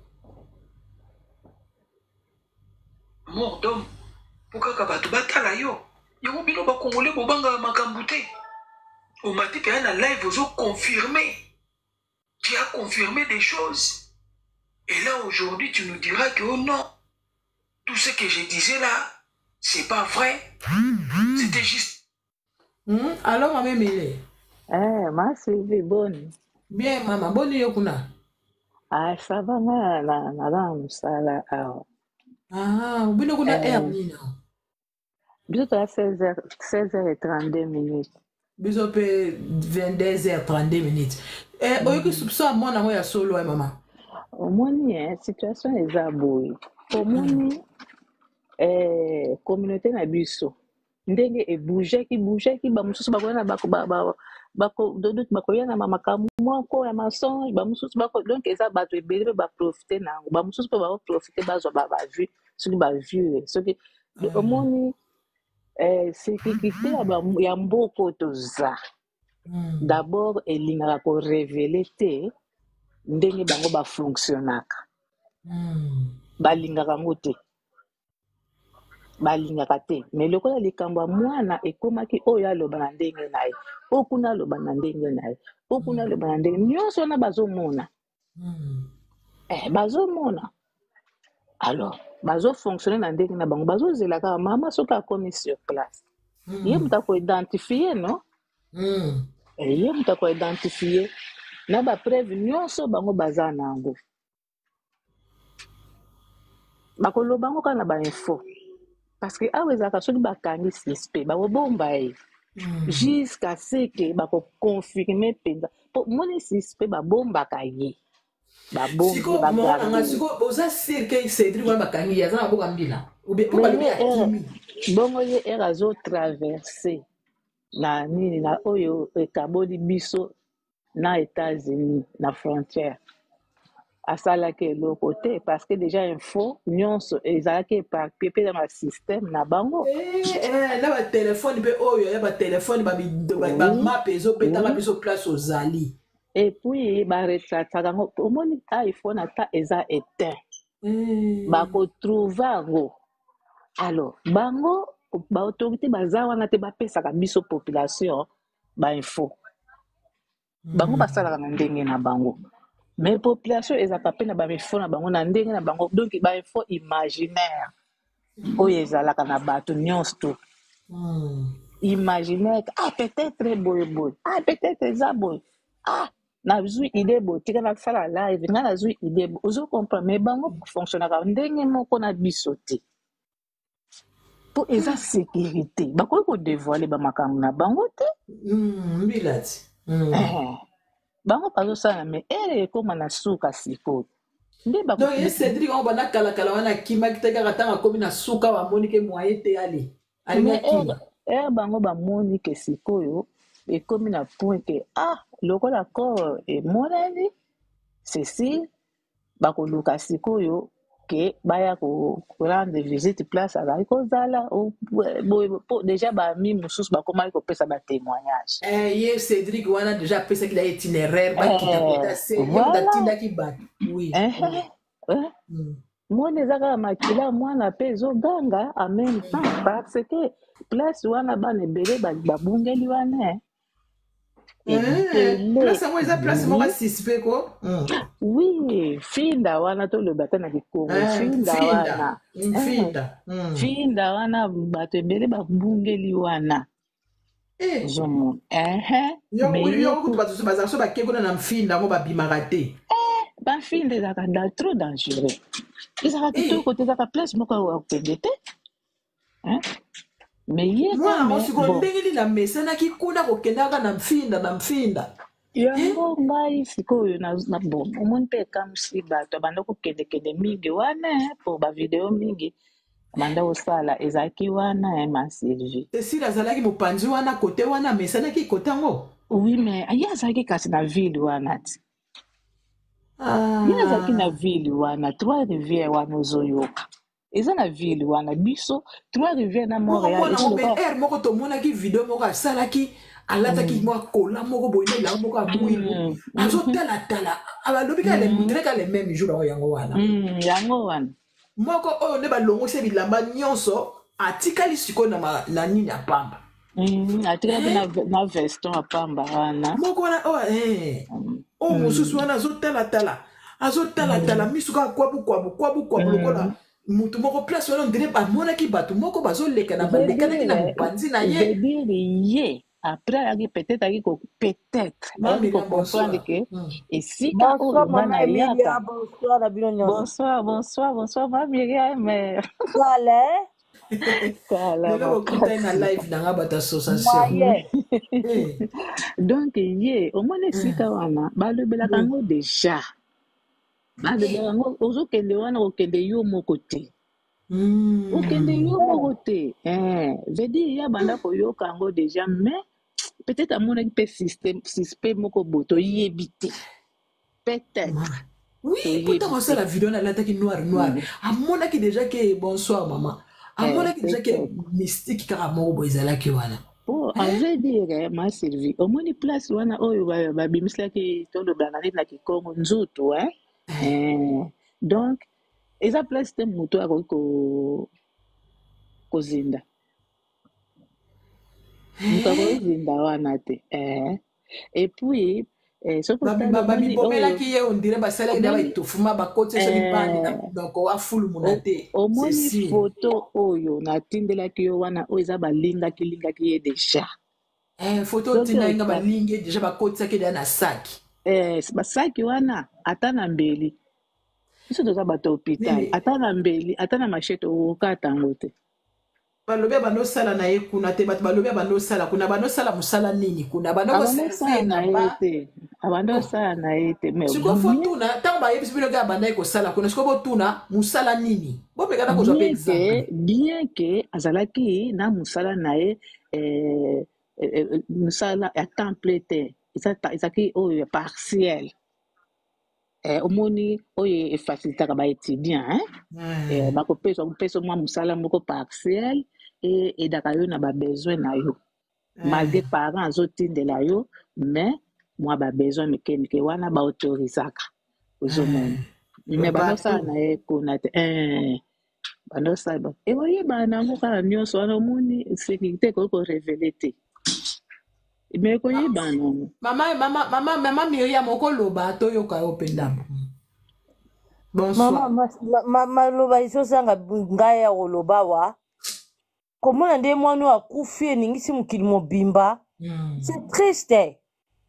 A: Mort d'homme. Pourquoi bato batala yo? Yo bino ba congolais bobanga makambu te. O mati pe na live ozo confirmer. Tu as confirmé des choses. Et là, aujourd'hui, tu nous diras que, oh non, tout ce que je disais là, c'est pas vrai. C'était juste.
B: Alors, maman Mélé.
F: Ma Sylvie, bonne.
B: Bien, maman, bonne yokuna.
F: Ça va, na sala.
B: Vous n'avez pas air,
F: Bientôt à 16h32 minutes.
B: Bientôt 22h32 minutes. Oyo ki soupçon mwana mo ya solo maman.
F: Omoni situation ezaboy. Omoni communauté na biso. Ndenge bouger ki ba mususu bakona bako dodut bakoya na makambo moko ya mensonge ba mususu bako donc eza bato ebele ba profiter na ba mususu pe ba profiter bazwa ba vue soki ba vue soki omoni sécurité ya mboko toza d'abord elingaka ko révéler te ndenge bango ba fonctionnaka balingaka ngo te balingaka te mais lokola likambo ya mwana ekomaki oyo aloba na ndenge na ye okuna aloba na ndenge na ye okuna aloba na ndenge nyonso wana bazomona bazomona alors bazofonctionne na ndenge na bango bazozela kaka mama soki akomi sur place ye moto akoidentifie no ye moto akoidentifie na bapreuve nyonso bango baza na yango bakoloba ngo kaka na bainfo parce que awa ezalaka soki bakangi suspect bakobomba ye jusqu'à ce que bakoconfirme mpenza mpo moni suspect babombaka ye bongo ye ere azotraverse na nini na oyo ekaboli biso na États-Unis na frontière asalaki eloko te parce que déjà info nyonso ezalaki éparpillé mpe na système na bango
B: na batelefone mpe oyo ya batelefone bamape ezopetaka biso place ozali
F: et puis baretrataka yango omoni iPhone ata eza éteint bakotrouve yango alors bango baautorité baza wana te bapesaka biso population bainfo bango basalaka na ndenge na bango mais population ezalaka mpe na bainfo na bango na ndenge na bango donc bainfo imaginaire oyo ezalaka na bato nyonso to imaginaire peut-être boyeboye peut-être eza boye nazwi idée boye tika nasala live nga nazwi idée boye ozokomprendre mais bango fonctionnaka ndenge moko na biso te mpo eza sécurité bakoki kodévoile bamakambo na bango te
B: mbilati
F: bango bazosala me ere ekoma na suka sikoyo
B: donc ye Cédric on bana kalakala wana kimaki te kaka ntango akomi na suka bamoni ke moye te ale
F: ere bango bamoni ke sikoyo ekomi na point ke lokola corps emonani ceci bakoluka sikoyo ke baya korendre visite place azali kozala déjà bami mosusu bakomaki kopesa batémoignage
B: ye Cédric wana déjà apesaki na itinéraire bakita atindaki bato
F: mwana eza kaka makila mwana mpe ezoganga en même temps parce que place wana bana ebele babungeli wana oui finda wana toloba ta na kikongo finda wana bato ebele babungeli wana
B: bazalaka so bake kuna na mfinda yango babimaka te
F: bafinda ezalaka trop dangereux ezalaka kitoko te ezalaka place moko akokende te mais ye
B: ndenge na mesanaki kuna kokendaka na mfinda
F: yango ngai sikoyo na bon omoni mpe ekamwisi bato abanda kokendekende mingi wana po bavideo mingi abanda kosala ezalaki wana ma Sylvie
B: esili azalaki mopanzi wana kote wana mesanaki kote yango
F: oui mais ye azalaki kasi na ville wana ti ye azalaki na ville wana Trois Rivières wana ozoyoka eza na ville wana biso Trois Rivières na
B: Montréal moko tomonaki video moko asalaki alataki mwa kola moko boye na moko abwimu azotalatala abalobi ka le même jour yango wana moko oyo nde balongose bilamba nyonso atikali sikoyo na nini ya pamba
F: atikali na veston ya pamba wana
B: moko wana oyo mosusu wana azotalatala azotala misuka kwabu lokola mutu moko place wana ndire bamonaki bato moko bazoleka na balekanaki na mopanzi na ye.
F: Ye après ayaki peut-être ayaki comprendre que esika oyo bana yaka. Bonsoir ma Myriam. Donc ye omona esika wana balobelaka ngo déjà balobelaka ngo ozokende wana okende yo moko te. Okende yo moko te. Veut dire ya banda koyoka ngo déjà mais peut-être amonaki pe système moko boto yebite peut-être.
B: Oui, pourtant ça la vidéo na lataki noir. Amonaki déjà que bonsoir maman. Amonaki déjà que mystique kaka moko boizalaki wana.
F: Oh, on veut dire ma Sylvie. Au moins place wana oyo ba bimislaki tondo banane na Kikongo nzutu donc eza place te moto ako kozinda. Moto ako zinda wana te. Et puis
B: babibomelaki ye ondire basalaki na baitofuma bakoti so libandi donc afulu monate.
F: Omoni photo oyo natindelaki yo wana oyo eza balingaki ye déjà.
B: Photo tina inga balingi déjà bakotisaki deja na saki.
F: Basaki wana ata na mbeli. Biso toza bato hôpital ata na mbeli ata na machete okata yango te.
B: Balobi banosala na ye kuna te bato balobi banosala kuna banosala musala nini kuna
F: banosala na ye te abanosala na ye te mais
B: siko fotuna tango bayebisi bino ka bandai kosala kuna siko botuna musala nini bopekana kozwa pe exemple
F: bien que azalaki na musala na ye musala ya temps plein te ezaki oyo partiel omoni oyo efacilitaka baétudiant bakopesa mwa musala moko partiel edaka yo na babesoin na yo malgré parents azotindela yo mais mwa babesoin mike wana baautorisaka ozomona mais banosala na ye kuna te banosala okoyebana nango kaka nyonso wana omoni sécurité koki korevele te mais koyebana nango
B: mama Myriam okoloba toyoka yo mpe ndambo.
G: Bonsoir. Maloba isosanga ngai ya koloba wa komona nde mwana akufi eningisi mokili mobimba. C'est triste.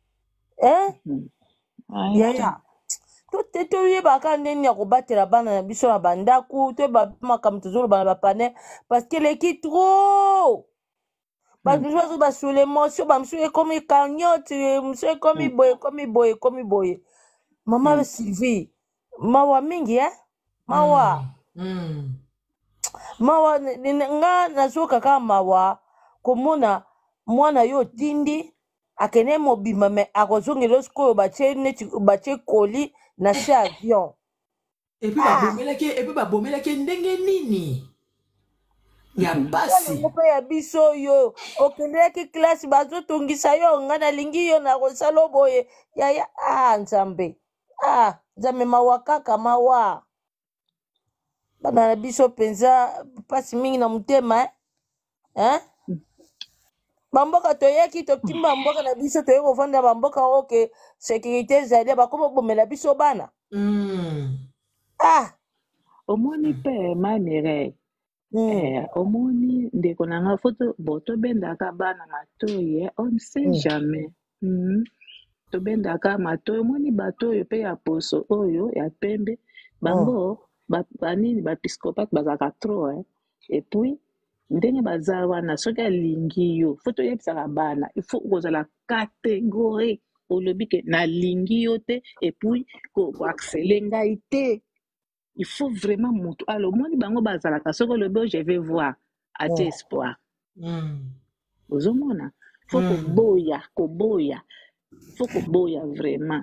G: Yaya toyebaka ndeni ya kobatela bana na biso na bandaku toyeba makambo tozoloba na bapane parce que leki trop bato basous l'émotion bamisusu ekomi cagnotte misusu ekomi boye mama Sylvie mawa mingi mawa nga nazoka kaka mawa komona mwana yo tindi akene mobima me akozongela sikoyo batie koli na se avion
B: epi babomelaki ndenge nini ya basi
G: mpe ya biso yo okendelaki klase bazotungisa yo nga nalingi yo na kosala boye yaya nzambe mawa kaka mawa bana na biso mpenza mpasi mingi na motema bamboka toyaki tokimba mboka na biso toyei kovanda bamboka oke sécurité ezali bakoma bomela biso bana
F: omoni mpe mamire omoni ndeko nanga foto tobendaka bana matoyi on ne sait jamais tobendaka matoyi omoni bato oyo mpe ya poso oyo ya pembe bango banini bapiscopate bazalaka trop et puis ndenge baza wana soki alingi yo fo toyebisaka bana il faut kozala catégorique olobi ke nalingi yo te et puis koaccele ngai te il faut vraiment moto alors omoni bango bazalaka soki olobi je vais voir atie espoir ozomona fo koboya vraiment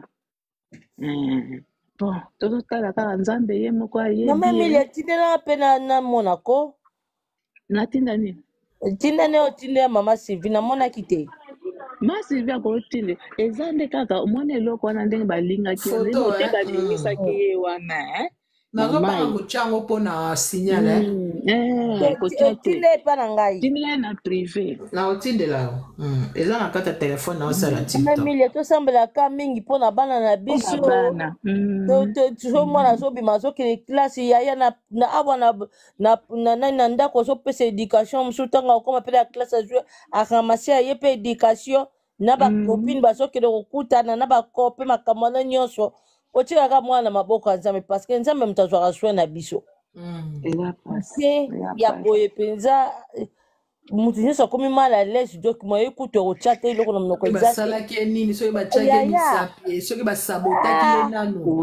F: bon tozotala kaka nzambe ye moko
G: ayebi atindela mpe na monako
F: natinda nini
G: tindane otinde mama Sylvie namonaki te
F: ma Sylvie akotinde eza nde kaka omoni eloko wana ndenge balingaki ndenge balingisaki ye wana
B: nazopanga kotyango mpona signal
G: otinde epa na ngai
F: tindela na privé
B: naotindela eza na kati ya telefone naosala
G: tiktok tosambelaka mingi mpona bana na biso mwana azobima azokende klase yaya awa na ndako azopesa éducation mosusu ntango akoma mpe na klase azwi aramase aye mpe éducation na bakopine bazokende kokutana na bakope makambo wana nyonso otikaka mwana na maboko ya nzambe parceke nzambe moto azwaka soin na biso se ya boye mpenza moto nyonso akomi mal à l'aise donc moye kutu ekotya te eloko na monoko
B: basalaki nini soki batyaki misapi soki basabotaki ye nano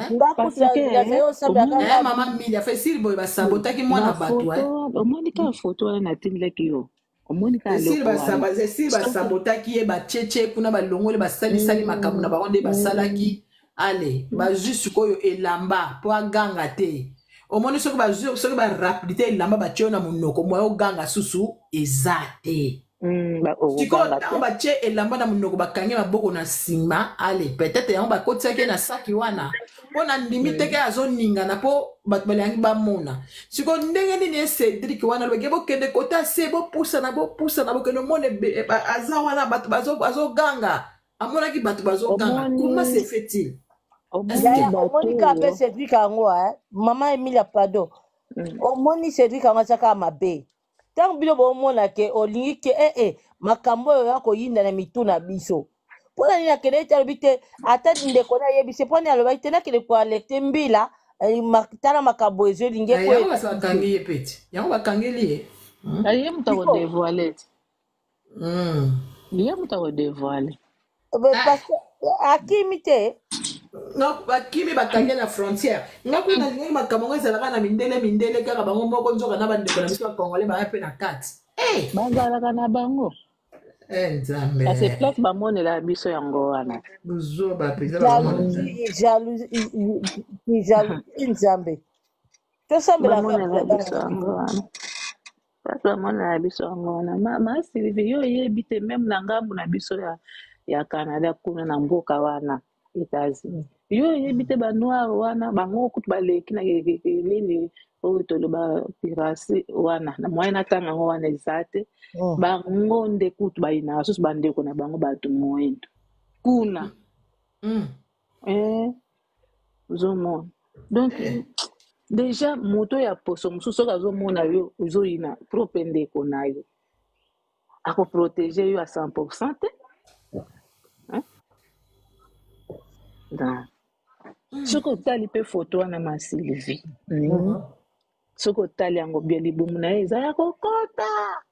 B: mama mili afa esili boye basabotaki mwana bato
F: omoni ka foto wana natindelaki yo
B: esili basabotaki ye bacece kuna balongoli basalisali makambo na bango nde basalaki ale bazwi sikoyo elamba mpo aganga te omoni soki barapidité elamba batye na monoko moya oganga susu eza te sikoyo ntango batye elamba na monoko bakangi maboko na nsima ale peut-être yango bakotisaki na saki wana mpo na ndimi teke azoningana mpo bato balingi bamona sikoyo ndenge nini ye Cédric wana lobeke bokende kota se bopusana bokende omone aza wana bato bazoganga amonaki bato bazoganga comment se fait-il
G: omoni ka mpe Cédric yango mama Emilia Pado omoni Cédric yango azaka mabe ntango bino bomona ke olingi ke makambo oyo ya koyinda na mitu na biso mpona nini akende ete alobi te ata ndeko na yebi se mpona alobaki te nakende koalekte mbila tala makambo ezo elingi
B: yango bakangeli ye
F: ye moto akodevoile ye moto akodevoile
G: parce akimi te
B: bakimi bakangi na frontière nga kuna nalingi makambo ngo ezalaka na mindele kaka bango moko nzoka na bandeko na biso bakongole baya mpe na kati
F: bazalaka na bango
B: nzambe
F: ase place bamonela biso yango wana
B: buzoba mpenza
G: nzambe tosambelaka
F: biso yango wana place bamonela biso yango wana masilivi yo oyebi te meme na ngambu na biso ya Canada kuna na mboka wana États-Unis yo oyebi te banoir wana bango kutu baleki na nini oyo toloba pirasi wana na moyen natanga yango wana eza te bango nde kutu bayinaka susu bandeko na bango bato moyendo kuna ozomona donc déjà moto ya poso mosusu soki azomona yo ozoyina propre ndeko na yo akoprotege yo à 100% te soki otali mpe foto wana Masylvie soki otali yango bia libumu na ye eza ya kokota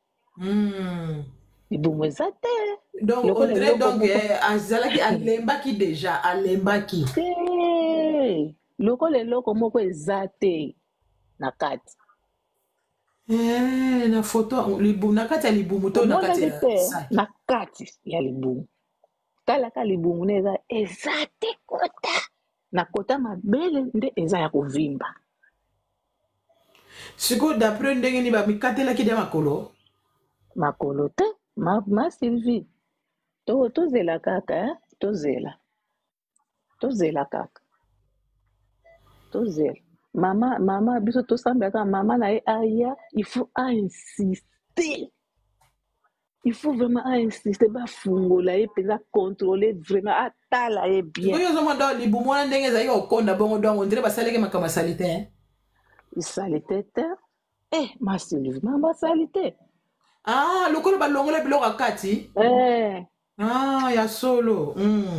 F: libumu eza te
B: donc azalaki alembaki déjà alembaki
F: lokola eloko moko eza te na kati
B: na foto libumu na kati ya libumu to na kati
F: na kati ya libumu talaka libumu na eza te kota na kota mabele nde eza ya kovimba
B: sikoyo d'après ndenge nini bamikatelaki de
F: makolo te Masylvie tozela kaka tozela kaka tozela mama biso tosambelaka mama na ye aya il faut insister il faut vraiment insister bafungola ye mpenza contrôler vraiment atala ye bien
B: oyo ozomona libumu wana ndenge ezalaki kokonda bongo dongo ndire basalaki makambo asali te
F: esali te te Masylvie mama basali te
B: lokolo balongola biloko ya kati ya solo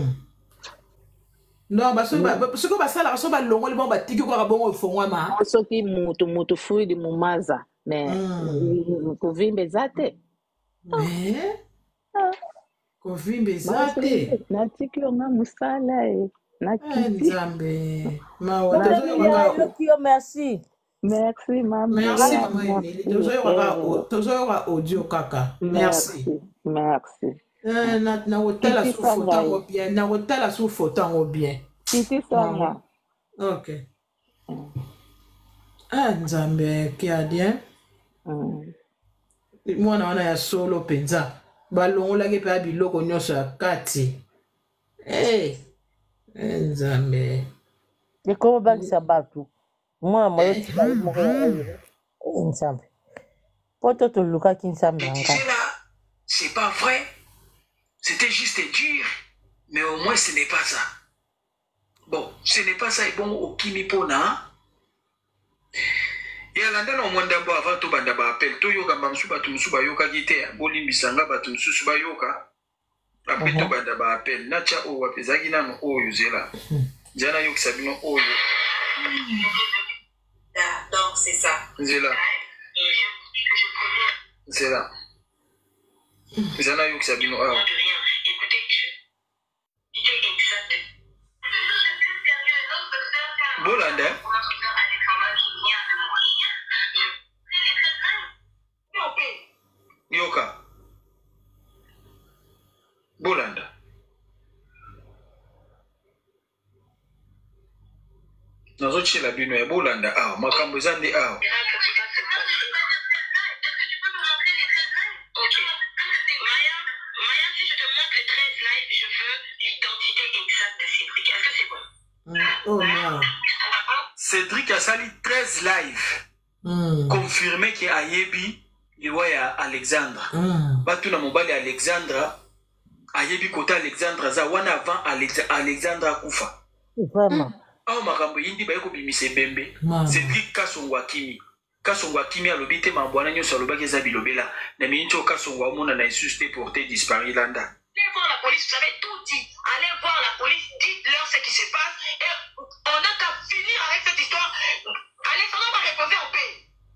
B: non soki basalaka so balongoli bongo batiki kaka bongo efongwama
F: soki moto fuidi mumaza mais kovimba eza te
B: kovimba eza te
F: natiki yo nga mosala
B: nzambe
G: merci
F: merci mama
B: tozoyoka audio kaka merci nakotala su foto yango bien
F: titi sanga
B: ok nzambe kiadien mwana wana ya solo mpenza balongolaki mpe ya biloko nyonso ya kati nzambe
G: ekoma bakisa bato Moi, moi, ensemble. Poto to luka kinsambe.
A: Et tu sais là, c'est pas vrai. C'était juste dur. Mais au moins, ce n'est pas ça. Bon, ce n'est pas ça. Et bon, au Kimi Pona. Et à l'endroit, on m'a dit avant tout banda ba appel. To yoka bamsu batu musu ba yoka gite. Boli bisanga batu musu ba yoka. Après tout banda ba appel. Nacha o wapezagi na no o yuzela. Jana yoki sabino o yo.
E: Donc c'est ça.
A: Zela. Zela. Jana yoki sabino o. Bolanda. Yoka. Bolanda. Nazo chila bino ya Bolanda makambo zandi
B: Oh non.
A: Cédric a sali 13 live. Confirmé qu'il y a Yebi, il y a Alexandre. Batuna mobile Alexandre. Ayebi kota Alexandre Zawana avant Alexandre Koufa.
G: Vraiment.
A: Makambo yindi ba yeko bimise bembe. Cédric Kasongwa Kimi. Kasongwa Kimi alobi te mabwana nyoso alobaki eza bilobela. Na mincho Kasongwa mona na insulte porté disparu landa.
E: Allez voir la police, vous avez tout dit. Allez voir la police, dites-leur ce qui se passe et on n'a qu'à finir avec cette histoire. Alexandre va reposer en paix.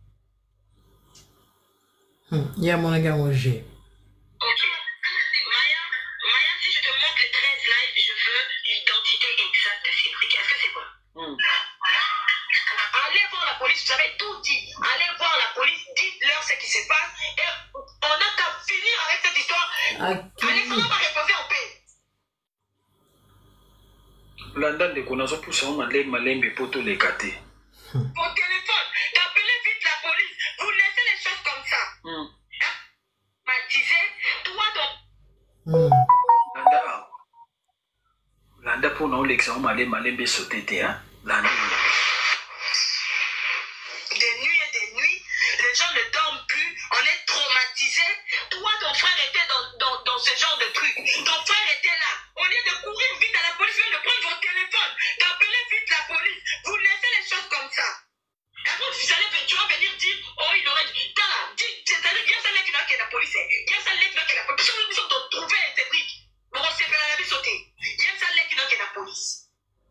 B: Il y a mon gars Roger.
E: Ok. Maya, si je te montre les 13 lives, je veux l'identité exacte de Cédric. Est-ce que c'est bon? Allez voir la police, vous avez tout dit. Allez voir la police, dites-leur ce qui se passe et on n'a qu'à finir avec cette histoire. Alexandre va reposer en paix.
A: Landa de konazo poussa on malembe poto les kate.
E: Au téléphone, d'appelez vite la police. Vous laissez les choses comme ça. Matisé, toi donc.
A: Landa pour nous l'exemple malembe sauté Landa.
E: Des nuits et des nuits, les gens ne dorment plus, on est traumatisés. Toi, ton frère était dans ce genre de truc. Ton frère était là. Au lieu de courir vite à la police, de prendre votre téléphone, d'appeler vite la police, vous laissez les choses comme ça. Et après, tu vas venir dire, oh, il aurait dit, c'est-à-dire, il y a celle-là qui n'a que la police. Il y a celle-là qui n'a que la police. Nous sommes trouvés, Cédric. Bon, c'est pas la vie sauter. Il y a celle-là qui n'a que la police.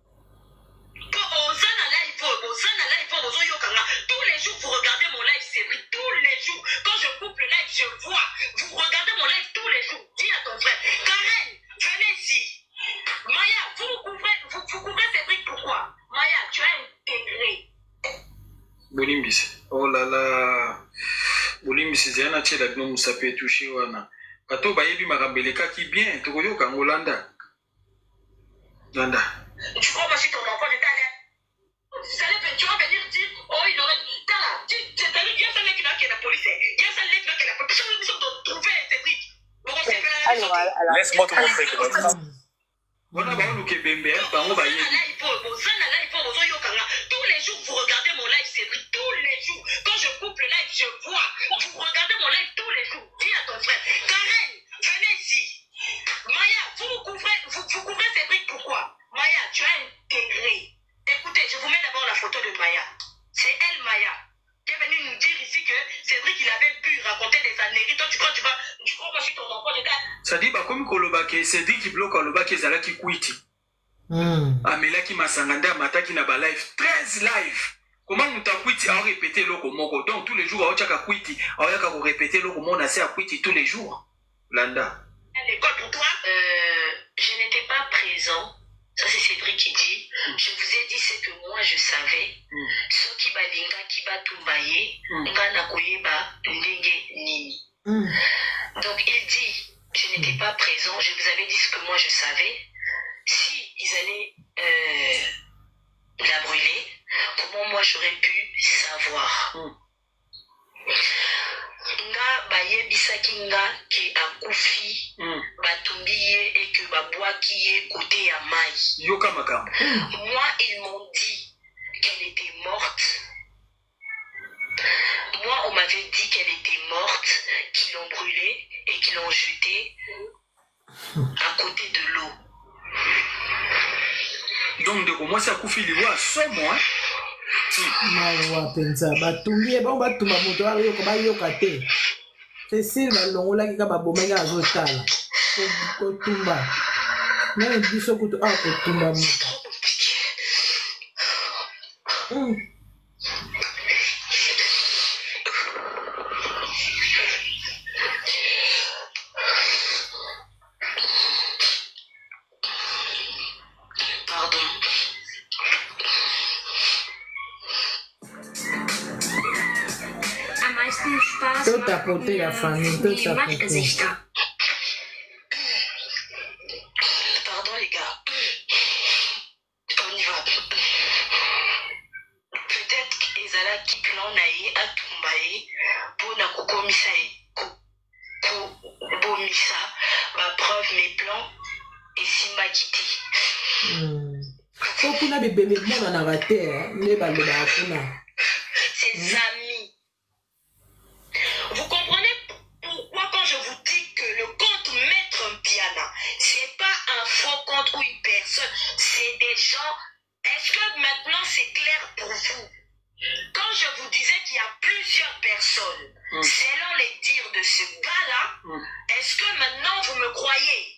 E: Tous les jours, vous regardez mon live, Cédric. Tous les jours. Quand je coupe le live, je vois. Vous regardez mon live tous les jours. Dis à ton frère, Karen, venez ici. Maya, vous couvrez Cédric, pourquoi? Maya, tu as intégré.
A: Bolimbis. Oh là là. Bolimbis, c'est un atelier de nous, ça peut toucher. Kato bayebi makambeleka qui bien. Tokoyo Kangolanda. Landa.
E: Tu crois, moi, si ton enfant est allé. Tu vas venir dire, oh, il aurait dit, c'est-à-dire, il y a celle-là qui n'a que la police. Il y a celle-là qui n'a que la police. Nous sommes trouvés, Cédric. Bon, c'est pas la vie.
H: Laisse-moi te montrer que
A: on a pas loupé Bembe, bango baye.
E: Tous les jours, vous regardez mon live, Cédric. Tous les jours. Quand je coupe le live, je vois. Vous regardez mon live tous les jours. Dis à ton frère, Karen, venez ici. Maya, vous couvrez Cédric, pourquoi? Maya, tu as intégré. Écoutez, je vous mets d'abord la photo de Maya. C'est elle, Maya, qui est venue nous dire ici que Cédric, il avait pu raconter des années. Toi, tu crois moi, je suis ton enfant de gars.
A: Ça dit, comme Kolobake, Cédric qui bloque Kolobake, Zala qui quitté. Amela qui m'a sangandé à Mata qui n'a pas live. 13 live. Comment nous t'as quitté à répéter le moko? Donc, tous les jours, on a quitté. On a répété le moko, on a assez à quitté tous les jours. Landa.
E: L'école pour toi? Je n'étais pas présent. Ça, c'est Cédric qui dit. Je vous ai dit ce que moi je savais. Ce qui balinga qui va tumbaye, nga na koyeba ndenge nini. Donc il dit, je n'étais pas présent, je vous avais dit ce que moi je savais. Si ils allaient la brûler, comment moi j'aurais pu savoir? Nga baye bisaki nga ki akufi batumbi ye et que babwaki ye côté ya mai.
A: Yoka makam.
E: Moi ils m'ont dit qu'elle était morte
A: moi ça koufi liwa somo hein.
B: Mawa penza batumbi ba batumba moto ayo ko ba yoka te. Cécile balongola ki ka baboma ya azotala. Ko tumba. Na biso ko to a ko tumba moto. Tout à côté la famille, tout à côté.
E: Pardon les gars. On y va. Peut-être qu'Ezala qui plan naïe à Tumbaye pour na kokomisa bomisa ma preuve mes plans et Simba Kiti.
B: Faut qu'on a des bébés mon en arrêté, les balles de la
E: Ses amis. Vous comprenez pourquoi quand je vous dis que le compte Maître Mpiana, c'est pas un faux compte ou une personne, c'est des gens. Est-ce que maintenant c'est clair pour vous? Quand je vous disais qu'il y a plusieurs personnes, selon les dires de ce gars-là, est-ce que maintenant vous me croyez?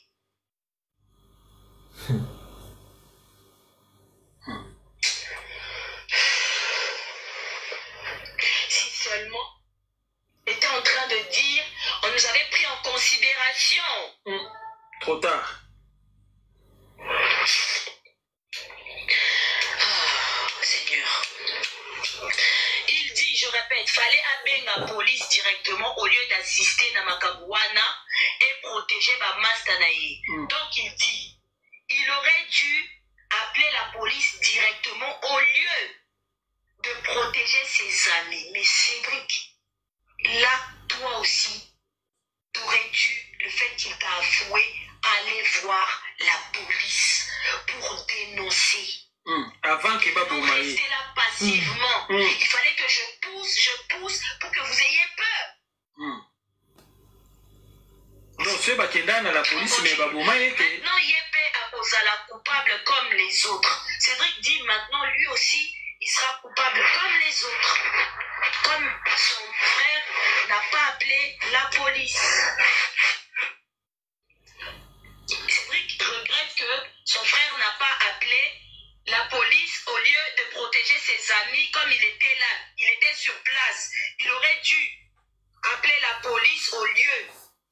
E: Si seulement était en train de dire, on nous avait pris en considération.
A: Trop tard.
E: Seigneur. Il dit, je répète, fallait appeler la police directement au lieu d'assister à Makabouana et protéger ma Mastanaï. Donc il dit, il aurait dû appeler la police directement au lieu de protéger ses amis. Mais Cédric, là, toi aussi, tu aurais dû, le fait qu'il t'a avoué, aller voir la police pour dénoncer.
A: Avant que Babou
E: Vous restez là passivement. Il fallait que je pousse pour que vous ayez peur.
A: Donc c'est Bakenda à la police, mais Babou Maï.
E: Maintenant, Yépé à cause à la coupable comme les autres. Cédric dit maintenant, lui aussi, il sera coupable comme les autres. Comme son frère n'a pas appelé la police. Cédric regrette que son frère n'a pas appelé la police au lieu de protéger ses amis comme il était là. Il était sur place. Il aurait dû appeler la police au lieu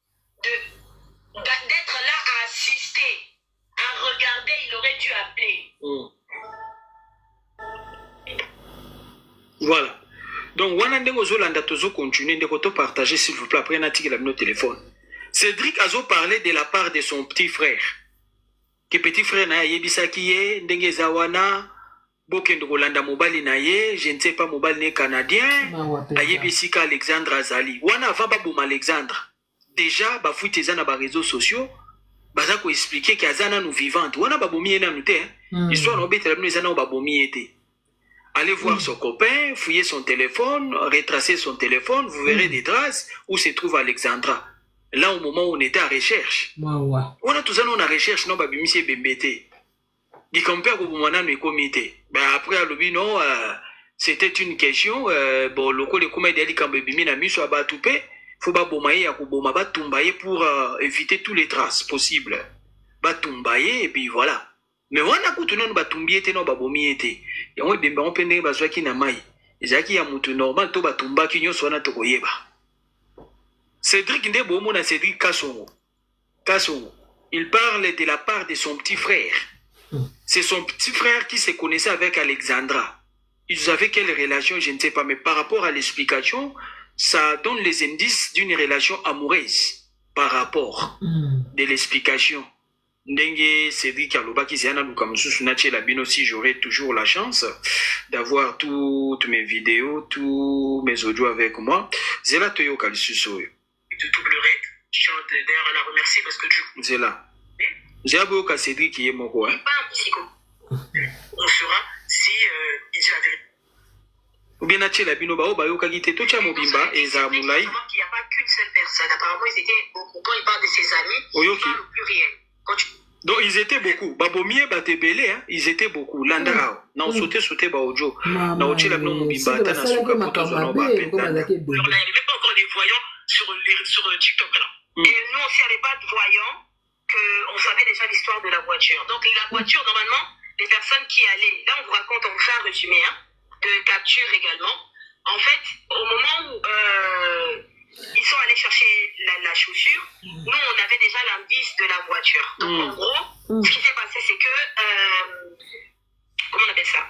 E: d'être là à assister, à regarder. Il aurait dû appeler.
A: Voilà. Donc, on a continué de partager, s'il vous plaît, après un article de notre téléphone. Cédric a parlé de la part de son petit frère. Que petit frère na yebisa kiye, ndenge zawana, bokendo kolanda mobali na ye, je ne sais pas mobali ne canadien, a yebisi ka Alexandre Azali. Wana avant baboma Alexandre. Déjà, bafuite ezana ba réseaux sociaux, baza ko expliquer que azana nous vivante. Wana babomi ena nous te. Histoire no betela nous ezana babomi ete. Allez voir son copain, fouiller son téléphone, retracer son téléphone, vous verrez des traces où se trouve Alexandra. Là, au moment où on était à recherche. On a tous on a recherche, non, babimisi bembete. Dit qu'on peut qu'on nous comité. Ben après, à l'obino, c'était une question. Bon, le coup de comment il dit quand babimi na mis soit batoupé, faut pas bomayer à kuboma batumbaye pour éviter tous les traces possibles. Batumbaye et puis voilà. Mais on a coûté non batumbi était non babomi était. Et on bemba on pende bazwa ki na mai. Ezaki ya mutu normal to batumba ki nyo sona to koyeba. Cédric Ndebomo na Cédric Kassongo. Kassongo. Il parle de la part de son petit frère. C'est son petit frère qui se connaissait avec Alexandra. Ils avaient quelle relation, je ne sais pas, mais par rapport à l'explication, ça donne les indices d'une relation amoureuse par rapport de l'explication. Ndenge Cédric Aloba qui s'est Labino, si j'aurais toujours la chance d'avoir toutes mes vidéos, tous mes audios avec moi. Zela Toyo Kalsusoyo.
E: De double règle, je tiens d'ailleurs à la remercier parce que du coup.
A: Zela. J'ai aboué qu'à Cédric qui est mon quoi.
E: Pas un psycho. On fera si il dit la vérité.
A: Ou bien Nachi Labino Bao Bayo Kagite Tocha Mobimba et Zamoulaï.
E: Il n'y a pas qu'une seule personne. Apparemment, ils étaient, quand il parle de ses amis, il parle au pluriel.
A: Donc ils étaient beaucoup. Babomie batebele, hein, ils étaient beaucoup. Landa, na on sauté ba ojo. Na ochi la non bimba ta na suka poto zono ba penta.
E: Alors là, il n'y avait pas encore des voyants sur TikTok là. Et nous aussi, il n'y avait pas de voyants, qu'on savait déjà l'histoire de la voiture. Donc la voiture, normalement, les personnes qui allaient, là on vous raconte, on vous fait un résumé, hein, de capture également. En fait, au moment où ils sont allés chercher la chaussure, nous on avait déjà l'indice de la voiture. Donc en gros, ce qui s'est passé, c'est que, comment on appelle ça?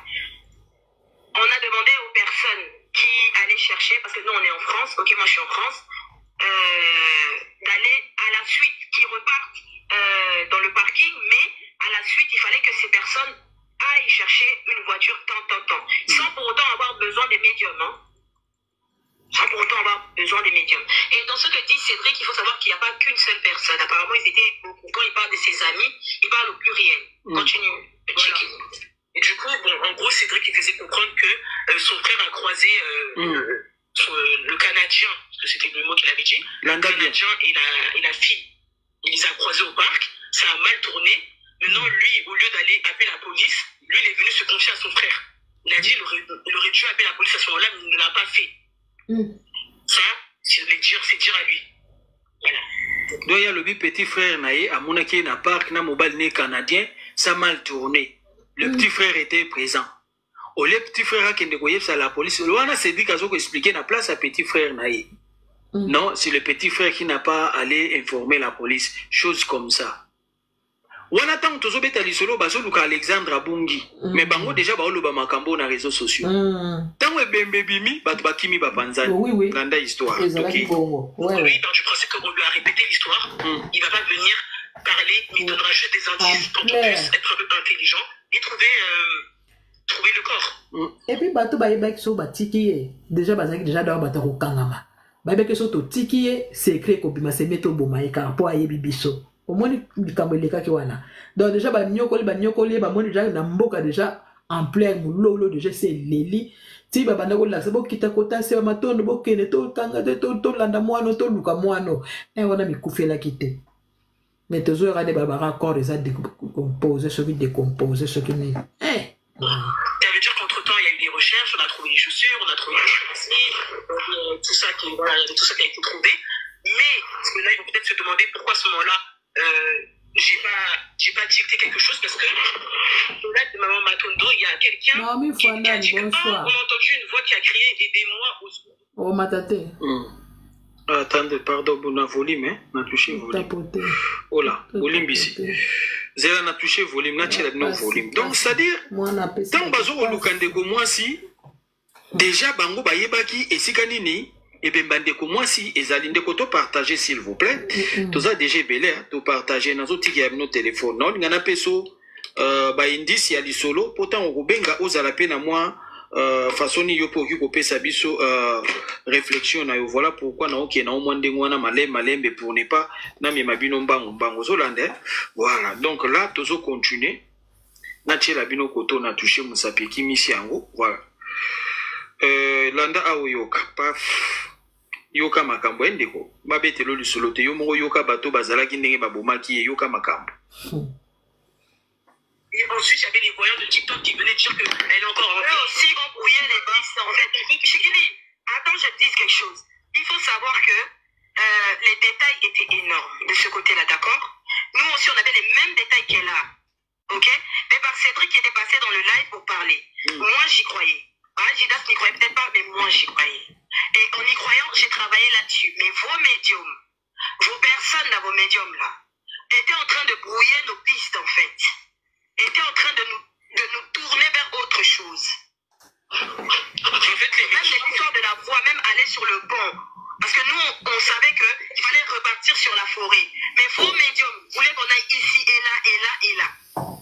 E: On a demandé aux personnes qui allaient chercher, parce que nous on est en France, ok, moi je suis en France, d'aller à la suite, qui repartent dans le parking, mais à la suite, il fallait que ces personnes aillent chercher une voiture tant, sans pour autant avoir besoin des médiums. Hein. Sans pour autant avoir besoin des médiums. Et dans ce que dit Cédric, il faut savoir qu'il n'y a pas qu'une seule personne. Apparemment, ils étaient beaucoup. Quand il parle de ses amis, il parle au pluriel. Continue. Voilà. Et du coup, bon, en gros, Cédric, il faisait comprendre que son frère a croisé le Canadien, parce que c'était le mot qu'il avait dit, le Canadien et la fille. Il les a croisés au parc, ça a mal tourné. Maintenant, lui, au lieu d'aller appeler la police, lui, il est venu se confier à son frère. Il a dit qu'il aurait dû appeler la police à ce moment-là, mais il ne l'a pas fait. Ça, c'est dire à lui. Voilà.
A: Donc, il y a le petit frère Naïe, à mon avis, dans le parc, dans le Canadien, ça a mal tourné. Le petit frère était présent. Au lieu petit frère qui a la police, on s'est dit qu'il a expliqué la place à petit frère Naïe. Non, c'est le petit frère qui n'a pas allé informer la police. Chose comme ça. On attend que tu aies solo Luka Alexandre Abungi. Mais bango déjà ba oloba makambo na réseaux sociaux. Tant que bembe bimi, ba bakimi ba panzani.
B: Oui.
A: Grande histoire.
B: Oui,
A: okay.
E: Oui, dans du principe qu'on lui a répété l'histoire, il va pas venir parler, mais il donnera juste des indices pour qu'on puisse être un peu intelligent et trouver le corps.
B: Et puis bato ba yeba ki so batiki déjà bazaki déjà dawa bato ko kangama. Ba yeba ki so to tiki secret ko bima se meto boma e ka po ayebi biso. Au moins likamboleka ki wana. Donc déjà ba nyokoli ba moni déjà na mboka déjà en plein moulolo déjà c'est leli. Ti ba banda ko la sebo kita kota se ba matondo bo kene to tanga to landa mwano to luka mwano. E wana mikufela kite. Mais toujours regarder ba raccord et ça décomposer ce qui décomposer ce qui n'est.
E: Ça veut dire qu'entre-temps, il y a eu des recherches, on a trouvé les chaussures, on a trouvé les chaussures, tout ça qui a été trouvé. Mais, parce que là, ils vont peut-être se demander pourquoi à ce moment-là, j'ai pas dicté quelque chose, parce que là, de Maman Matondo, il y a quelqu'un qui a dit que, on a entendu une voix qui a crié « Aidez-moi au secours ».
B: Oh, Matate.
A: Attendez, pardon, on a volume, hein? On a touché volume. Oh là, volume ici. Zéla n'a touché volume, n'a tiré non volume. Donc, c'est-à-dire, tant bazo au lukandeko moi si, déjà bango ba yebaki et si kanini, et ben bandeko moi si, et zalinde koto partager s'il vous plaît. Tout ça déjà belé, to partager dans autres qui a nos téléphones. Non, ngana peso, ba indice ya li solo, pourtant on benga ozala pe na moi. Façon yo pour qui sa biso réflexion na yo voilà pourquoi na ok na omwande ngwana malembe pour ne pas na mi mabino mbango zolande voilà donc là tozo continuer na tshela bino koto na toucher musapi kimisi yango voilà landa aoyoka paf yoka makambo endeko babetelo lisolo te yo moko yoka bato bazalaki ndenge babomaki yoka makambo.
E: Et ensuite, il y avait les voyants de TikTok qui venaient dire qu'elle est encore en vie. Eux aussi embrouillaient les pistes, en fait. Chikili, attends, je te dis quelque chose. Il faut savoir que les détails étaient énormes de ce côté-là, d'accord? Nous aussi, on avait les mêmes détails qu'elle a. Ok? Mais par Cédric qui était passé dans le live pour parler. Moi, j'y croyais. Gidas n'y croyait peut-être pas, mais moi, j'y croyais. Et en y croyant, j'ai travaillé là-dessus. Mais vos médiums, vos personnes là, vos médiums là, étaient en train de brouiller nos pistes, en fait. Était en train de nous tourner vers autre chose. En fait, même l'histoire de la voix même allait sur le pont. Parce que nous, on savait qu'il fallait repartir sur la forêt. Mais vos médiums voulaient qu'on aille ici et là et là et là.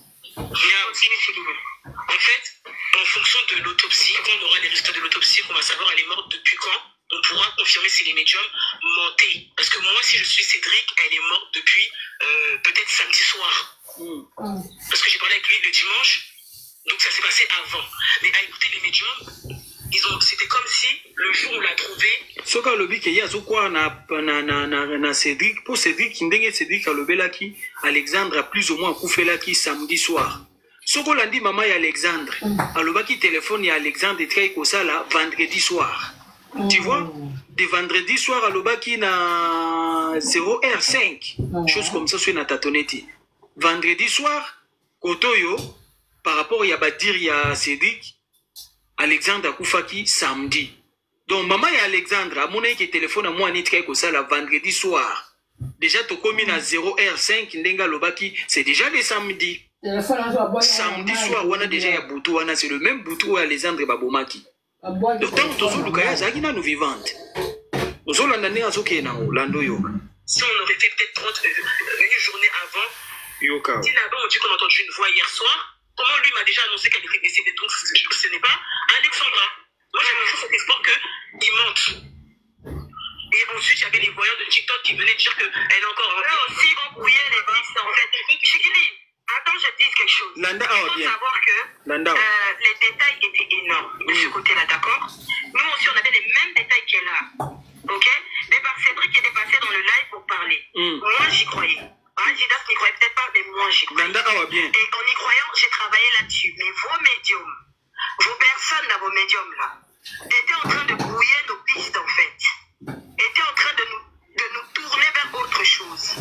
E: En fait, en fonction de l'autopsie, quand on aura les résultats de l'autopsie, qu'on va savoir elle est morte depuis quand, on pourra confirmer si les médiums mentaient. Parce que moi, si je suis Cédric, elle est morte depuis peut-être samedi soir. Parce que j'ai parlé avec lui le dimanche, donc ça s'est passé avant. Mais à écouter les médiums, c'était comme si le jour où on l'a trouvé,
A: soka lobi ke yazo kwa na Cédric pour Cédric ndenge Cédric alobelaki Alexandre a plus ou moins akufelaki samedi soir. Soko landi mama ya Alexandre alobaki téléphone ya Alexandre etkaki kosala vendredi soir. Tu vois, de vendredi soir alobaki na 0h5 chose comme ça sur na tatoneti. Vendredi soir kotoyo par rapport ya badir ya Cédric Alexandre akufaki samedi. Donc maman et Alexandre a mon téléphone à moi nitka ko ça la vendredi soir. Déjà to commis à 0h5 ndenga lobaki, c'est déjà le samedi. Samedi soir on a déjà ya boutou on a c'est le même boutou à Alexandre babomaki. Donc tant que lukaya zaki na nous vivante. Ozolo ndane azoke na Orlando yo.
E: Si on aurait fait peut-être 30 une journée avant.
A: Yoka.
E: Si là-bas on dit qu'on a entendu une voix hier soir, comment lui m'a déjà annoncé qu'elle était décédée, donc ce n'est pas Alexandra. Moi, j'avais toujours cet espoir qu'il monte. Et ensuite, il y avait les voyants de TikTok qui venaient dire qu'elle est encore... Eux aussi embrouillaient les bistes, en fait. Chikili, attends, je te dis quelque chose.
A: Landa,
E: il faut savoir que les détails étaient énormes de ce côté-là, d'accord? Nous aussi, on avait les mêmes détails qu'elle a. Ok? Mais par Cédric qui était passé dans le live pour parler. Moi, j'y croyais. Jidas n'y croyait peut-être pas, mais moi, j'y croyais.
A: Landa, bien.
E: Et en y croyant, j'ai travaillé là-dessus. Mais vos médiums, vos personnes là, vos médiums là, étaient en train de brouiller nos pistes en fait. Étaient en train de nous tourner vers autre chose.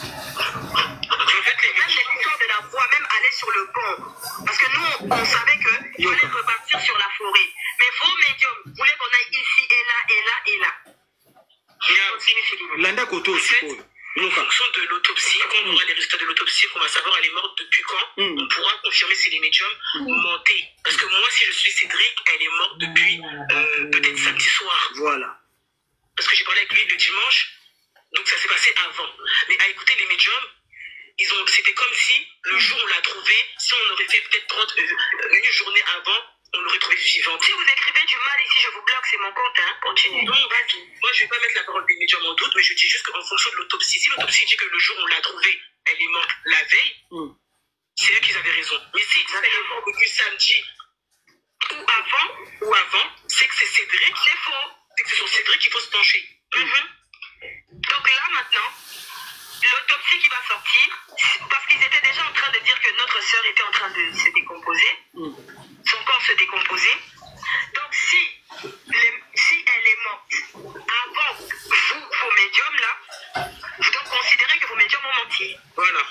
E: Même l'histoire de la voix même allait sur le pont. Parce que nous, on savait qu'il fallait repartir sur la forêt. Mais vos médiums voulaient qu'on aille ici et là et là et là.
A: Landa Koto aussi.
E: En fonction de l'autopsie, quand on aura les résultats de l'autopsie, qu'on va savoir elle est morte depuis quand, on pourra confirmer si les médiums mentaient. Parce que moi, si je suis Cédric, elle est morte depuis peut-être samedi soir.
A: Voilà.
E: Parce que j'ai parlé avec lui le dimanche, donc ça s'est passé avant. Mais à écouter les médiums, c'était comme si le jour où on l'a trouvée, si on aurait fait peut-être une journée avant, on l'aurait trouvée vivante. Si vous écrivez du mal ici, je vous bloque, c'est mon compte, hein. Continuez. Non, vas-y. Moi, je ne vais pas mettre la parole des médiums en doute, mais je dis juste qu'en fonction de l'autopsie, si l'autopsie dit que le jour où on l'a trouvée, elle est morte la veille, c'est eux qui avaient raison. Mais si elle est morte depuis samedi ou avant, c'est que c'est Cédric, c'est faux. C'est que c'est sur Cédric qu'il faut se pencher. Donc là, maintenant, l'autopsie qui va sortir, parce qu'ils étaient déjà en train de dire que notre sœur était en train de se décomposer, son corps se décomposait. Donc si elle est morte avant vos médiums là, vous devez considérer que vos médiums ont menti.
A: Voilà.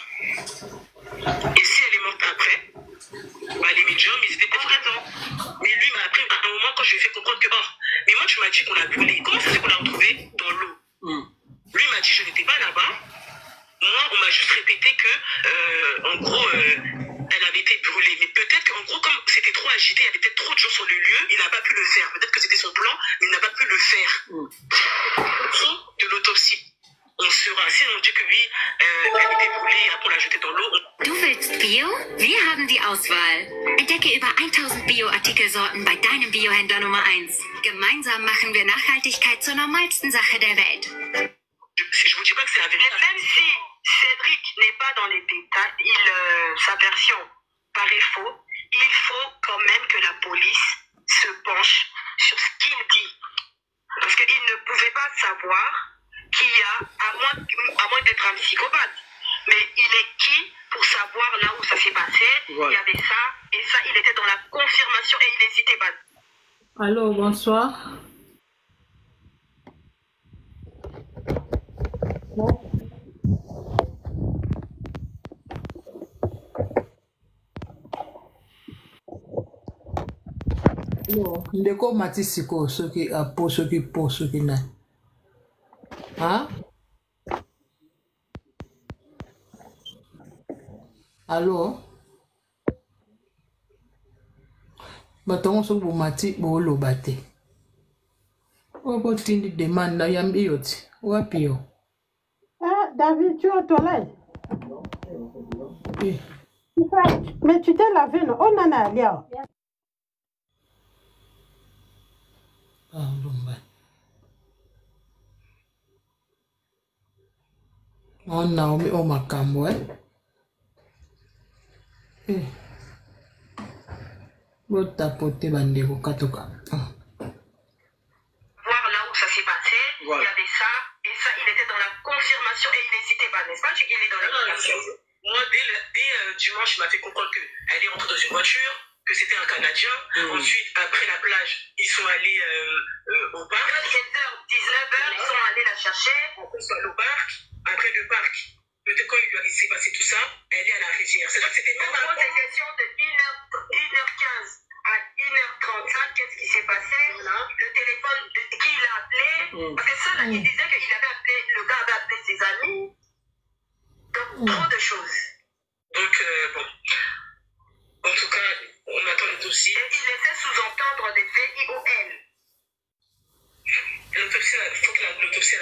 E: Et si elle est morte après, les médiums ils étaient peut-être raison. Mais lui m'a appris à un moment quand je lui ai fait comprendre que mais moi tu m'as dit qu'on l'a brûlé. Comment ça se fait qu'on l'a retrouvé dans l'eau? Lui m'a dit je n'étais pas là-bas. Moi, on m'a juste répété que, en gros, elle avait été brûlée. Mais peut-être qu'en gros, comme c'était trop agité, il y avait peut-être trop de gens sur le lieu, il n'a pas pu le faire. Peut-être que c'était son plan, mais il n'a pas pu le faire. De l'autopsie. On sera, si on dit que oui, elle était brûlée, après on l'a jetée dans l'eau.
H: Du willst Bio? Wir haben die Auswahl. Entdecke über 1000 Bio-Artikelsorten bei deinem Biohändler Nummer 1. Gemeinsam machen wir Nachhaltigkeit zur normalsten Sache der Welt.
E: Je vous dis pas que c'est la vérité. Même si Cédric n'est pas dans les détails, sa version paraît faux, il faut quand même que la police se penche sur ce qu'il dit. Parce qu'il ne pouvait pas savoir qui a, à moins d'être un psychopathe. Mais il est qui pour savoir là où ça s'est passé? Voilà. Il y avait ça, et ça, il était dans la confirmation et il n'hésitait pas.
B: Allô, bonsoir. Ndeko mati siko soki apo soki po soki na hein? Allô? Batongo soki bomati boloba te okotindi demande na yambi yo ti wapi yo?
I: David, tu es aux toilettes? Oui. Mais tu t'es lavé, non? On en a allé.
B: On a omi o makambo,
E: Voir là où ça s'est passé, m'a fait comprendre qu'elle est rentrée dans une voiture, que c'était un Canadien. Ensuite, après la plage, ils sont allés au parc. 17h, 19h, ils sont allés la chercher. Après, ils sont allés au parc. Après le parc, peut-être quand il s'est passé tout ça, elle est à la rivière. C'est vrai que c'était même une question de 1h15 à 1h35. Qu'est-ce qui s'est passé? Le téléphone de qui il a appelé? Parce que ça, là, il disait que le gars avait appelé ses amis. Donc, trop de choses. Donc, bon. En tout cas, on attend le dossier. Il laissait sous-entendre des VIOL. L'autopsie, il faut que l'autopsie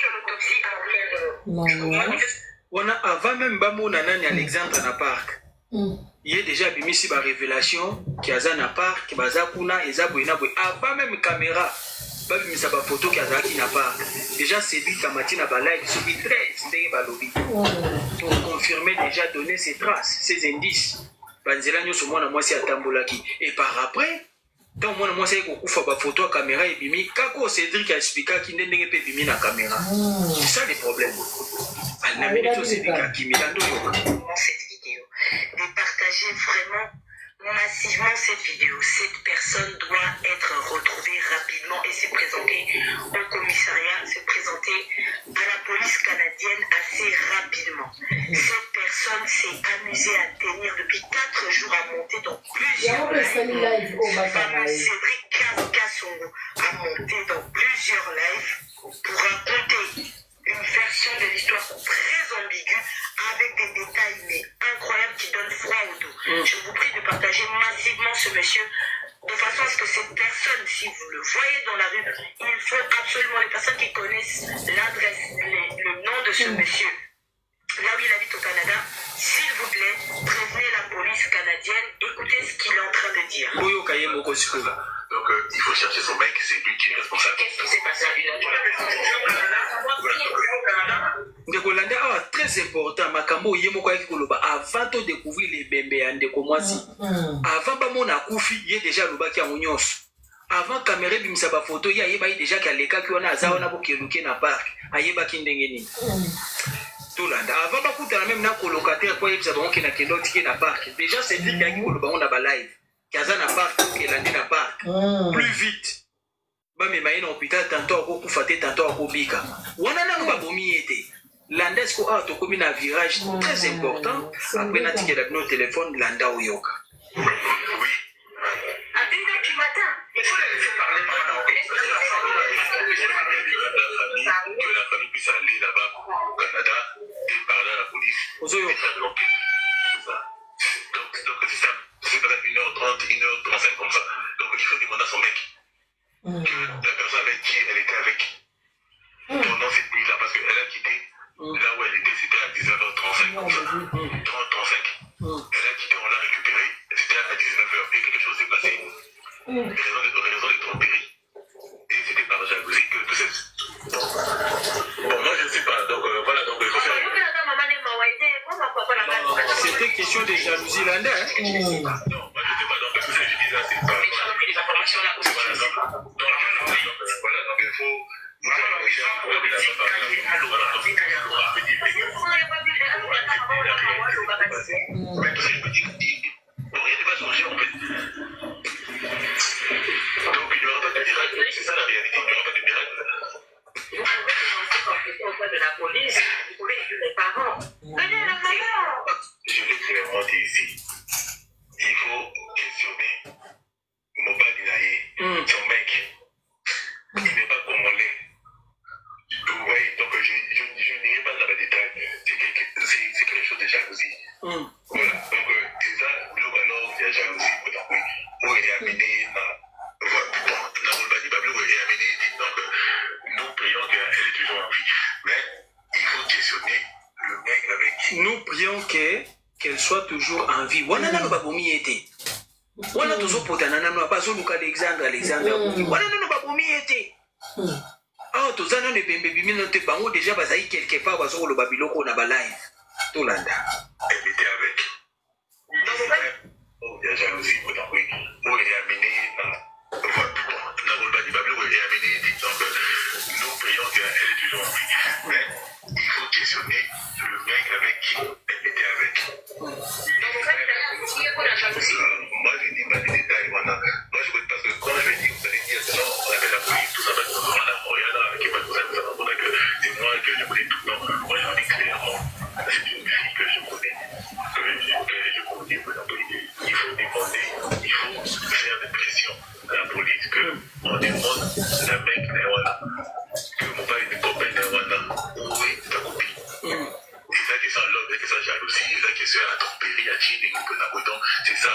E: arrive.
A: On a avant même Bamona Nani Alexandre na parc. Il y a déjà bimisi ba révélation qui a na parc, baza kuna ezaboina boy. Avant même caméra, babimisa ba photo qui a zaki na parc. Déjà c'est lui kamati na ba live sur 13 ndenge ba lobby. Pour confirmer déjà donner ses traces, ses indices. Banzela nyoso mwana mwasi atambolaki. Et par après, tant mwana mwasi ayeko kufa ba photo à caméra et bimi kako Cédric a expliqué qu'il ndenge pe bimi na caméra. C'est ça le problème. Elle n'a mis tout Cédric à Kimilando.
E: Cette vidéo, de partager vraiment massivement cette vidéo. Cette personne doit être retrouvée rapidement et se présenter au commissariat, se présenter à la police canadienne assez rapidement. Cette personne s'est amusée à tenir depuis 4 jours à monter dans plusieurs lives. Cédric Kassongo a monté dans plusieurs lives pour raconter une version de l'histoire très ambiguë avec des détails mais incroyables qui donnent froid au dos. Je vous prie de partager massivement ce monsieur de façon à ce que cette personne, si vous le voyez dans la rue, il faut absolument, les personnes qui connaissent l'adresse, le nom de ce monsieur, là où il habite au Canada, s'il vous plaît, prévenez la police canadienne, écoutez ce qu'il est en train de dire.
J: Donc il faut chercher son mec, c'est lui qui est responsable.
E: Qu'est-ce qui s'est passé à une
A: heure? Très important, Makambo Yemoko Koloba, avant de découvrir les bébés en décomoisi. Avant Bamona Koufi, il y a déjà le bac à Mounios. Avant Caméra Bimsaba photo, il y a déjà quelqu'un qui a Zawana Bokeluke na parc, Ayeba Kindengeni. Tout là. Avant Bakuta, même na colocataire, quoi, il y a qui n'a qu'un autre qui n'a parc. Déjà, c'est dit qu'il y a qui on a live. Kazana parc, Kelandi na parc. Plus vite. Mais maïna hôpital, tantôt à Koufate, tantôt à Kobika. Wanana no babomi était. Landesco a to comme un virage très important. Après, on a tiré le téléphone, Landa ou Yoka.
J: Oui.
E: À 1h du matin.
J: Il faut les laisser parler maintenant. Que la famille puisse aller là-bas au Canada et parler à la police. Et faire l'enquête. C'est ça. Donc c'est ça. C'est peut-être 1h30, 1h35 comme ça. Donc il faut demander à son mec que la personne avec qui elle était avec pendant cette nuit-là, parce qu'elle a quitté là où elle était, c'était à 19h35 comme ça. 30-35. Elle a quitté, on l'a récupérée, c'était à 19h et quelque chose s'est passé. Raison de tromperie. Et c'était par jalousie que tout ça. Bon, moi je ne sais pas, donc voilà, donc il faut faire.
A: C'était question de jalousie là, hein?
J: Non, moi je ne sais pas, donc parce que je disais, c'est pas.
E: Les informations là aussi.
J: Voilà, donc il faut. Mais tout ça, je peux dire, rien ne va changer en fait. Donc il n'y aura pas de miracle, c'est ça la réalité, il n'y aura pas de miracle.
E: Vous pouvez commencer par question auprès de la police, vous pouvez aider les parents. Venez à la maman.
J: Je l'ai clairement dit ici. Il faut questionner Mobad Inaye, son mec. Il n'est pas congolais. Vous voyez, donc je n'irai pas dans les détails. C'est quelque chose de jalousie. Voilà, donc c'est ça, globalement, il y a jalousie, où il est amené dans Rolbani, où il est amené, donc nous prions qu'elle est toujours en vie. Mais il faut questionner le mec avec qui.
A: Nous prions qu'elle soit toujours en vie. Wana no babomi était. Wana tozo potana no pas Luka Alexandre. Wana no babomi était. Ah, tozana ne bembe bimi no te bango déjà bazai quelque part bazo lo babiloko na ba live. Tolanda.
J: Elle était avec. Il y a jalousie, où il est amené dans Rolbani, où il est amené, donc nous prions qu'elle est toujours en vie. Mais il faut questionner le mec avec qui elle était avec. du monde, la mec, que mon père est copain de où est ta copine? C'est ça qui est sans l'homme, c'est ça jalousie, c'est ça qui est à tromperie, à cheating, c'est ça.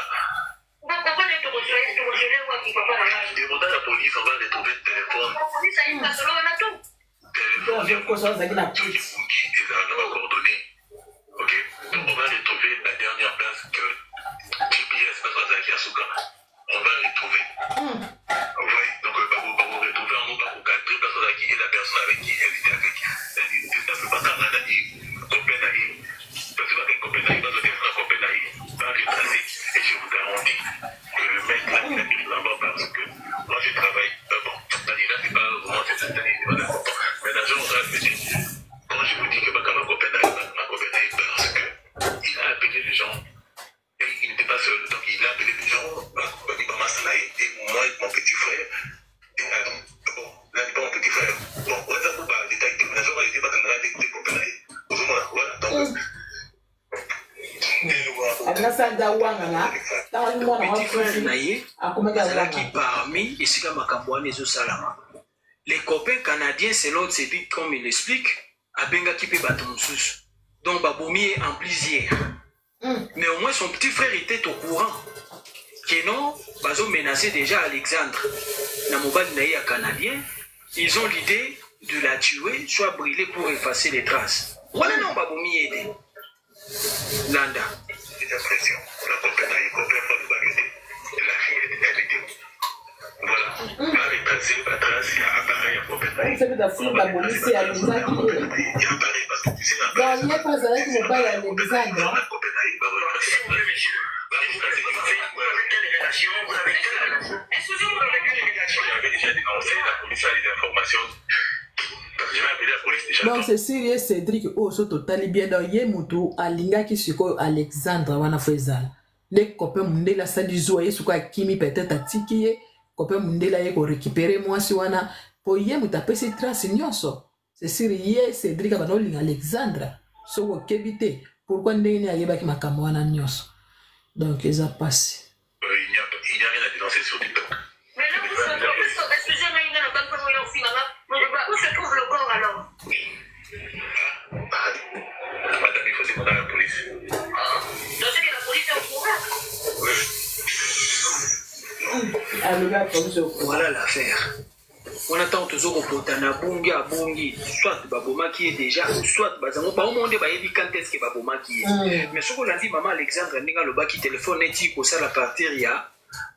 J: Demandez à la police, on va retrouver le téléphone. La police a une façon, on a tout. Téléphone, ceux qui font qui, ils ont nos coordonnées. Ok? Donc on va retrouver la dernière place que GPS passe à Yasuka. On va retrouver. Oui, donc on va retrouver en haut, on va cadrer parce que qui est la personne avec qui elle était avec. Elle dit, ça ne peut pas t'en aller, Copenhague. Parce que Copenhague, parce que Copenhague va retracer. Et je vous garantis que le mec là, il a mis là-bas parce que moi je travaille. Bon, là, c'est pas vraiment cette année, c'est pas important. Mais la journée, on va se dire, quand je vous dis que ma Copenhague, parce que il a appelé les gens. Et il n'était pas seul, donc il a appelé les gens, Maman Salaï, et moi et mon petit frère. Et bon, là, pas mon petit frère. Bon, on va vous parler des détails, mais je vais pas dans la tête de Copenhague. Voilà, donc.
A: Petit frère naïe, qui parmi et c'est les copains canadiens, selon Cédric, comme il l'explique, à Benga qui peut battre mon sous. Donc Baboumi est en plusieurs. Mais au moins son petit frère était au courant. Que non, Bazo menaçait déjà Alexandre. Namobal naïe à Canadien, ils ont l'idée de la tuer, soit brûler pour effacer les traces. Voilà non Baboumi aidé. Landa.
J: J'ai l'impression, la Copenhague, la fille, elle était. Voilà. On va retracer la trace, il y a appareil à Copenhague.
B: C'est la fille de Baboumi, c'est Alexandre.
J: Il y a appareil parce que tu sais,
B: il n'y a pas avec mon père Alexandre. Donc c'est sérieux Cédric oh so totali bien dans yemuto alinga ki siko Alexandre wana fezala les copains mundela sali zoye suka kimi peut-être atiki copain mundela yeko récupérer moi si wana po yemuta pesi trace nyonso c'est sérieux Cédric abano linga Alexandre so ko kebite pourquoi ndeni ayeba ki makambo wana nyonso donc ils a passé
J: il n'y a rien à dénoncer sur TikTok.
E: Mais là, excusez-moi, il n'y a pas de problème aussi, maman. Où se trouve le corps alors?
J: Madame, il faut demander à la police.
E: Donc c'est que la police est au courant?
A: Voilà l'affaire. On attend toujours au potana bongi à bongi, soit Baboma qui est déjà, soit Bazamo. Pas au monde, il quand est-ce que Baboma qui est. Mais ce qu'on a dit, maman Alexandre, Ninga le bas qui téléphone, est dit ça la partir il y a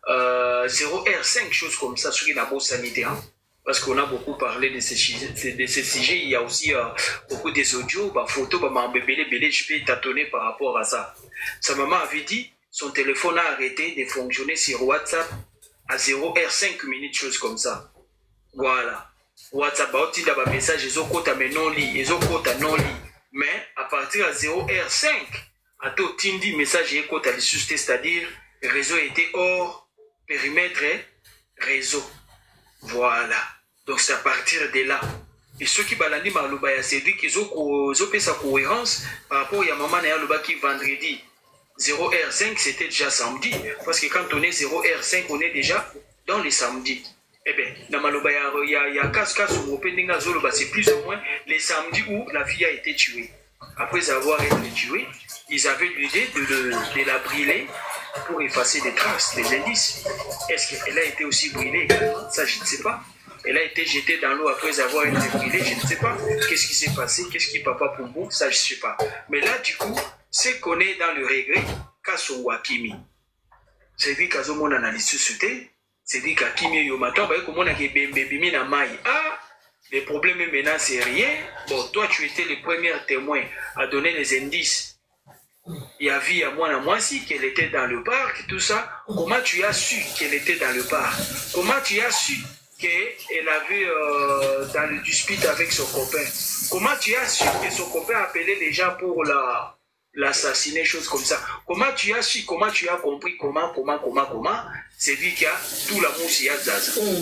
A: 0R5 choses comme ça sur la bourse sanitaire. Parce qu'on a beaucoup parlé de ces sujets, il y a aussi beaucoup des audios, photos, je peux tâtonner par rapport à ça. Sa maman avait dit, son téléphone a arrêté de fonctionner sur WhatsApp à 0R5 minutes, choses comme ça. Voilà. WhatsApp, il y a un message, ils ont quota mais non lit, ils ont quota non lit. Mais à partir de 0R5, à tout Tindi, message et quota les suscités, c'est-à-dire le réseau était hors périmètre réseau. Voilà. Donc c'est à partir de là. Et ceux qui balandi Malouba, c'est dit qu'ils ont fait sa cohérence par rapport à maman et Malouba qui vendredi 0R5, c'était déjà samedi. Parce que quand on est 0R5, on est déjà dans les samedis. Eh bien, dans Malouba, il y a casse au Pendinga Zoloba, c'est plus ou moins les samedis où la fille a été tuée. Après avoir été tuée, ils avaient l'idée de la brûler pour effacer des traces, des indices. Est-ce qu'elle a été aussi brûlée également? Ça, je ne sais pas. Elle a été jetée dans l'eau après avoir été brûlée, je ne sais pas. Qu'est-ce qui s'est passé? Qu'est-ce qui est papa Pumbo? Ça, je ne sais pas. Mais là, du coup, c'est qu'on est dans le regret Kasso Wakimi. C'est dit qu'à mon analyse société, c'est dit qu'à Kimi Yomato, comme on a bébé na maï. Ah, les problèmes maintenant, c'est rien. Bon, toi, tu étais le premier témoin à donner les indices. Il y avait à moi si qu'elle était dans le parc, tout ça. Comment tu as su qu'elle était dans le parc? Comment tu as su qu'elle avait dans le dispute avec son copain? Comment tu as su que son copain appelait les gens pour l'assassiner, choses comme ça? Comment tu as su, comment tu as compris, comment? C'est dit qu'il y a tout l'amour, il y a Zaza.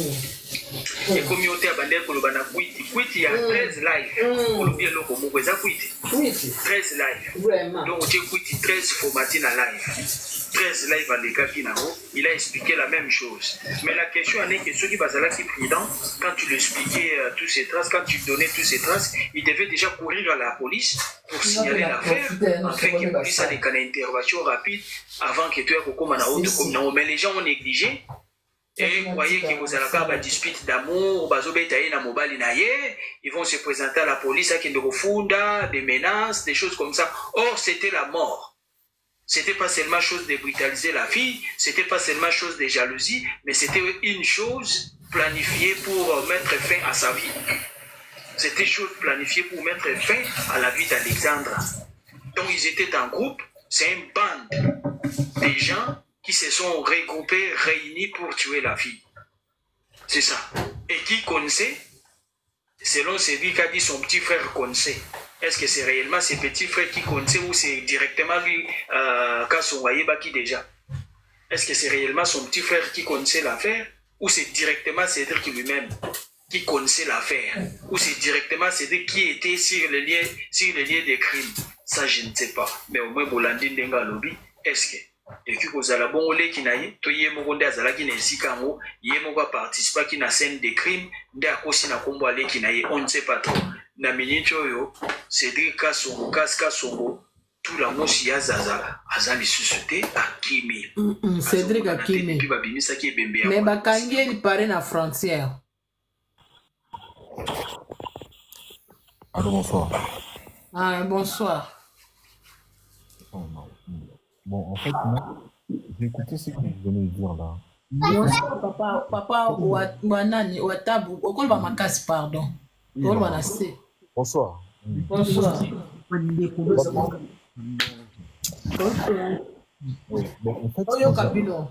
A: Et comme il y a bandé pour le bana quiti, il y a 13 live. Pour le bien le comme vous avez quiti. 13 live.
B: Vraiment.
A: Donc tu quiti 13 formatés dans live. 13 live à l'écart qui n'a pas, il a expliqué la même chose. Mais la question est que ceux qui basent là qui président, quand tu lui expliquais tous ces traces, quand tu donnais tous ces traces, il devait déjà courir à la police pour signaler l'affaire, afin que la police ait une intervention rapide avant que tu aies comme un autre comme non. Mais les gens ont négligé. Et croyez que vous avez une dispute d'amour, ils vont se présenter à la police avec des menaces, des choses comme ça. Or, c'était la mort. C'était pas seulement chose de brutaliser la fille, c'était pas seulement chose de jalousie, mais c'était une chose planifiée pour mettre fin à sa vie. C'était chose planifiée pour mettre fin à la vie d'Alexandre. Donc ils étaient en groupe, c'est une bande de gens qui se sont regroupés, réunis pour tuer la fille. C'est ça. Et qui connaissait, selon celui qui a dit son petit frère connaissait. Est-ce que c'est réellement ses petits frères qui connaissaient ou c'est directement lui, Kasson Wayebaki déjà? Est-ce que c'est réellement son petit frère qui connaissait l'affaire ou c'est directement Cédric lui-même qui connaissait l'affaire? Ou c'est directement Cédric qui était sur le lien des crimes? Ça, je ne sais pas. Mais au moins, Bolandi Ndenga Lobby, est-ce que et que vous avez bon olé qui n'aille, toi y est mon gondé azala qui n'est si kamo, y est mon gars participe qui n'a scène des crimes, de à cause n'a combo allé qui n'aille, on ne sait pas trop. Na minute yo, Cédric Kassongo, Kassongo, tout la moussi azaza, azali suscité à Kimi.
B: Cédric à Kimi. Mais Bakangi il paraît na frontière.
K: Allô, bonsoir.
B: Ah, bonsoir.
K: Bon, en fait, moi, j'ai écouté ce que vous venez de dire là.
B: Bonsoir, papa, Wanani, Watabu, Okol Bamakas, pardon. Okol Banase.
K: Bonsoir.
B: Bonsoir.
K: Oui, bon, en fait,
B: Oyo Kabilo.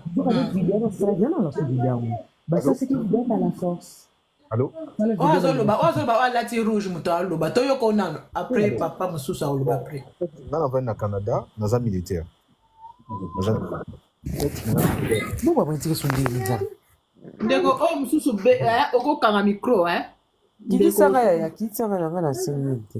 L: Ça, c'est qui donne à la force.
K: Allô?
B: Oazoloba, lati rouge, Moutaloba. Toyo Konan, après, papa, Moussousa, Oloba, après.
K: Dans la Canada, dans un militaire.
L: Bon, on va dire son militaire.
B: Ndeko, oh, Moussousa, Oko Kanga micro, hein?
L: Qui s'arrête, qui s'arrête là, la sécurité.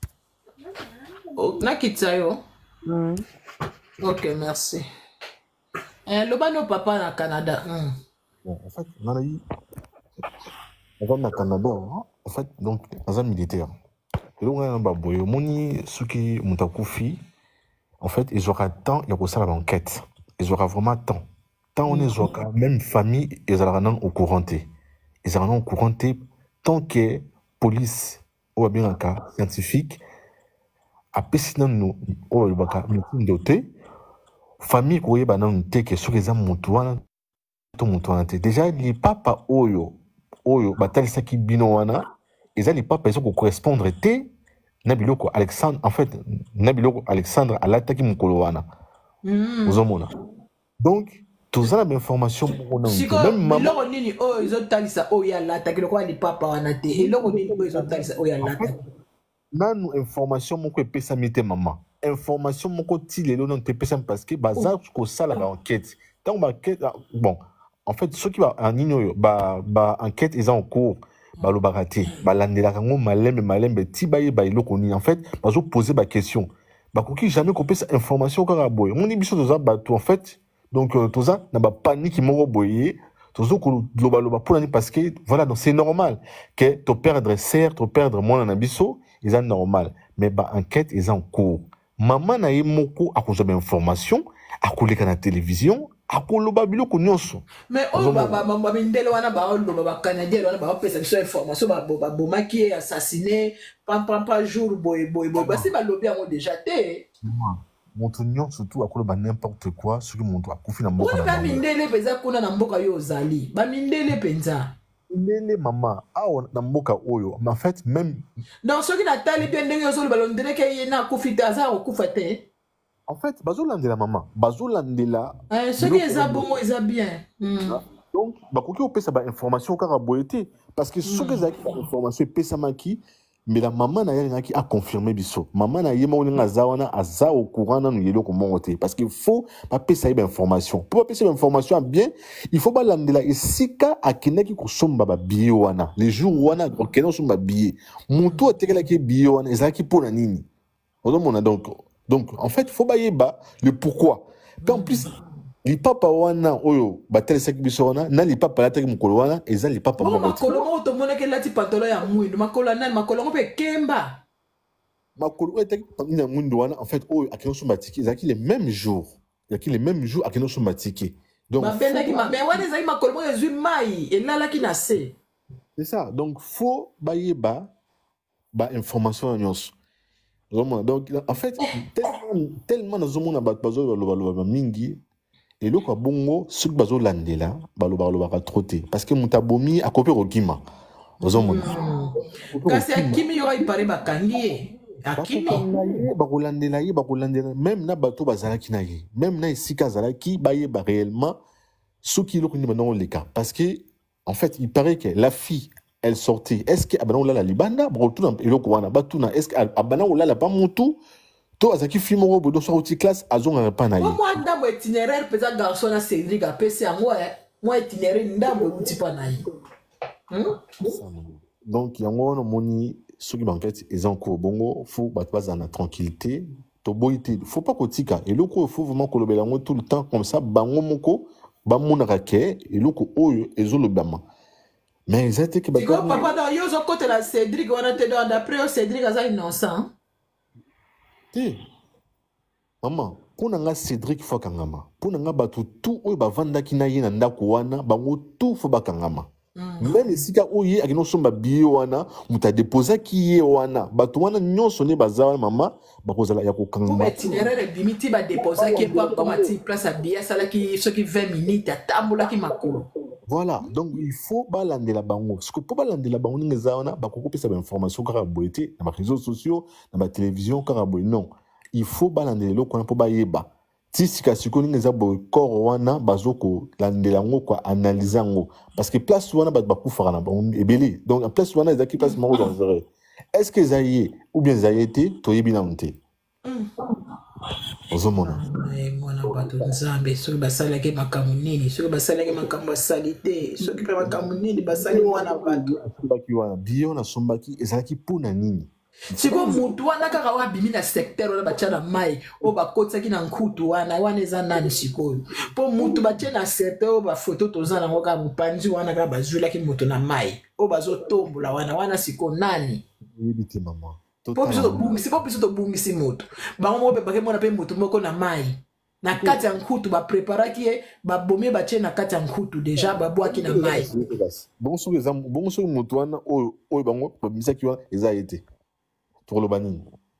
B: Na Kitsayo. Ok, merci. Lobano papa na Canada.
K: Bon, en fait, on a eu. On va au Canada, en fait, donc, dans un militaire. Et donc, on a un baboy. Moni, ceux qui m'ont accoufi, en fait, ils auront temps, il y a ça l'enquête. Ils auront vraiment temps. Tant on est au même famille, ils auront au courant. Ils auront au courant tant que police, ou bien un cas scientifique, a péciné nous, ou le cas médecine doté, famille, qui est banan, que ceux qui ont monté, déjà, les papas, oyo, batal ça qui binoana, ils ont les papas, ils ont correspondre, Nabiloko Alexandre, en fait, Nabiloko Alexandre à l'attaque Mukoloana. Donc, tout ça, l'information,
B: même maman. Ils ont talisa, oh, ya l'attaque, le quoi, les papas, on a été, et là, ils ont talisa, oh, ya l'attaque.
K: Nan information, mon quoi, pesa mite maman. Information, mon quoi, t'il non, te pesa parce que, bazar, ko ça, la enquête. Tant enquête, bon, en fait, ceux qui va en igno, enquête, ils ont en cours. Balo baraté balandela kango malembe tibaye bailo koni en fait bazo poser ba question ba koki jamais qu'on peut information ka boy mon émission toza bato en fait donc toza na ba panique moko boyer tozo ko loba pour parce que voilà donc c'est normal que to perdre certes to perdre mon na biso ils sont normal mais ba enquête ils en cours maman na yemoko akoza ba information akoleka na télévision.
B: Mais oh baba mindele wana ba olo ba canadien wana ba pesa biso information ba bomaki assassiné pam jour boy ba si ba lobby ngo déjà té
K: montonyon surtout akolo ba n'importe quoi sur monto akufi na mboka
B: na ba mindele peza kuna na mboka yo zali ba mindele penza
K: mindele mama awo na mboka oyo en fait même
B: donc ceux qui na tali bien ndenge yo so ba londere ke yena akufita za okufa té.
K: En fait, bazolandela maman, bazolandela.
B: Ce qui est bon, ils ont bien.
K: Donc, bakoki opesa ba information kaka boyete parce que ce que za information pesa maki mais la maman na yeli qui a confirmé biso maman na yema oninga zawana aza au courant na yelo ko monter parce qu'il faut pas pesa une information pour pesa une information bien il faut pas landela esika akinaki ko somba ba billet wana les jours wana ko kena somba billet mutu atekela ki billet wana ezaki pona nini odomona donc en fait faut ba yeba le pourquoi en plus li papa wana oyo batele saki biso wana na li papa lataki mukolo wana eza li papa
B: moko makolo moko to moneke lati pantolo ya mwindu makolo nani makolo ngope kemba
K: makolo etaki ya mwindu wana en fait oyo akino so matiki ezaki les mêmes jours akino so matiki donc
B: babendaki mais wana ezaki makolo moko ezwi mai elalaki na se
K: c'est ça donc faut bayeba ba information nyonso donc en fait tellement nazomona bazo loba mingi et le quoi bongo ce que bazo landela baloba trotter parce que mutabomi a copié rokima ozomona
B: kasi akimi yo ipare bakangi akimi
K: bakolandela même na bato bazalaki na ye même na esika zalaki bayeba réellement ce qui le kuni bango les cas parce que en fait il paraît que la fille elle sortait est-ce que abana la libanda retourne eloko wana batuna est-ce que abana la pas mutu to azaki film ngo bodo sorti classe azonga pas na ye
B: moi ndambo itinéraire pesa garçon na Cédric a pesa moi itinéraire ndambo uti pa na ye
K: donc yango no moni soki banquette est en cours bongo faut batwa na tranquillité to boité faut pas kotika eloko faut vraiment kolobela ngo tout le temps comme ça bango moko ba monaka ke eloko oyo ezolobama mais exacte que
B: papa dans yo zo côté la Cédric on a te donné d'après Cédric aza innocent
K: maman pona nga Cédric fo kangama pona nga batu tout oyo bavanda kina ye na ndako wana bango tout fo bakangama même sika oye akino somba billet wana muta déposer ki ye wana batu wana nyonso ne bazawa mama bakozala ya kokangama
B: pour itinéraire bimiti ba déposer ki pas comme ati place à billet sala ki ce qui 20 minutes atambola ki makolo.
K: Voilà, donc il faut balander la bango. Ce que pour balander la bango, nous avons beaucoup plus d'informations car aboité dans les réseaux sociaux, dans la télévision car aboité. Non, il faut balander le qu'on pour baïeba. Si c'est que ce qu'on nous a beau corps wana bazoko lander lango quoi analyser ngo parce que place wana ba beaucoup faire na bon et belé. Donc la place wana ezaki place moko dangereux. Est-ce que zaïe ou bien zaïete toyebi na monté? Ozomona
B: mwana bato nzambe soki basalaki makambo nini soki basalaki makambo ya salite soki mpe makambo nini basali mwana bato
K: asombaki wana biyo nasombaki ezalaki mpona nini
B: siko mutu wana kaka oyo abimi na secteur wana batia na mai oyo bakotisaki na nkutu wana eza nani sikoyo mpo mutu batie na secteur oyo bafoto toza nango kaka mopanzi wana kaka bazwilaki mutu na mai oyo bazotombola wana siko nani
K: oyebi te mama
B: po biso tobungisi moto bango moko mpe bakemona mpe moto moko na mai na kati ya nkutu bapreparaki ye babomi batie na kati ya nkutu deja babwaki na mai
K: bongo soki moto wana oyo bango babimisaki wana eza ye te tokoloba nini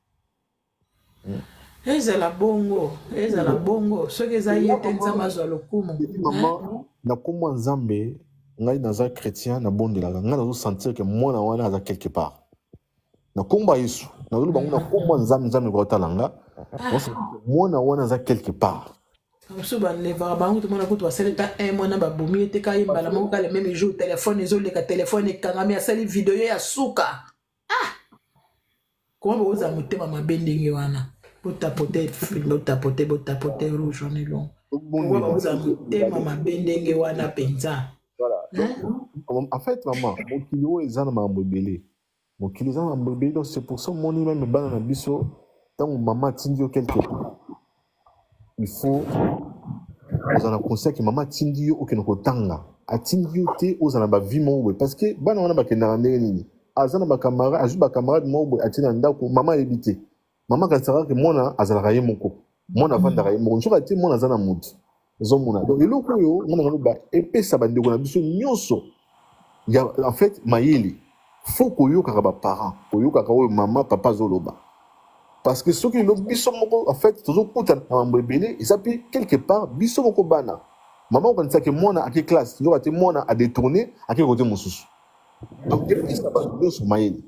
B: ezala bongo soki eza ye te nzambe azwa lokumu
K: mama na komwa nzambe ngai naza chrétien nabondelaka ngai nazosentir ke mwana wana aza quelque part na komba yesu na zolo bango na komba nzambe kwa talanga mwana wana za quelque part
B: so ba leva bango to mona ko to aseleta mwana ba bomi te ka imbala moko ka le même jour téléphone ezoleka téléphone ekangami asali video ya suka comment vous amutema mabendenge wana botapoter film botapoter rouge on est long comment vous amutema mabendenge wana penza
K: voilà en fait maman mon kilo ezana mambo belé mon kilo ezana mambo belé donc c'est pour ça mon ni même bana na biso tant maman tindio quelque part il faut ozana conseil que maman tindio okeno kotanga atindio te ozana ba vie mo parce que bana wana bakenda ndenge nini azana ba camarade azu ba camarade mo atina ndako maman ebité maman kasara que mona azala kaye moko mona vanda kaye moko nsoka te mona azana mutu zomona donc eloko yo mona ngalo ba epesa bandeko na biso nyonso ya en fait mayeli faut koyoka ba parents koyoka ka oyo maman papa zoloba parce que ceux qui l'ont biso moko en fait toujours kuta na mbebele et ça puis quelque part biso moko bana maman quand ça que mona à quelle classe yo ate mona a détourner à quel côté mosusu donc depuis ça va biso mayeli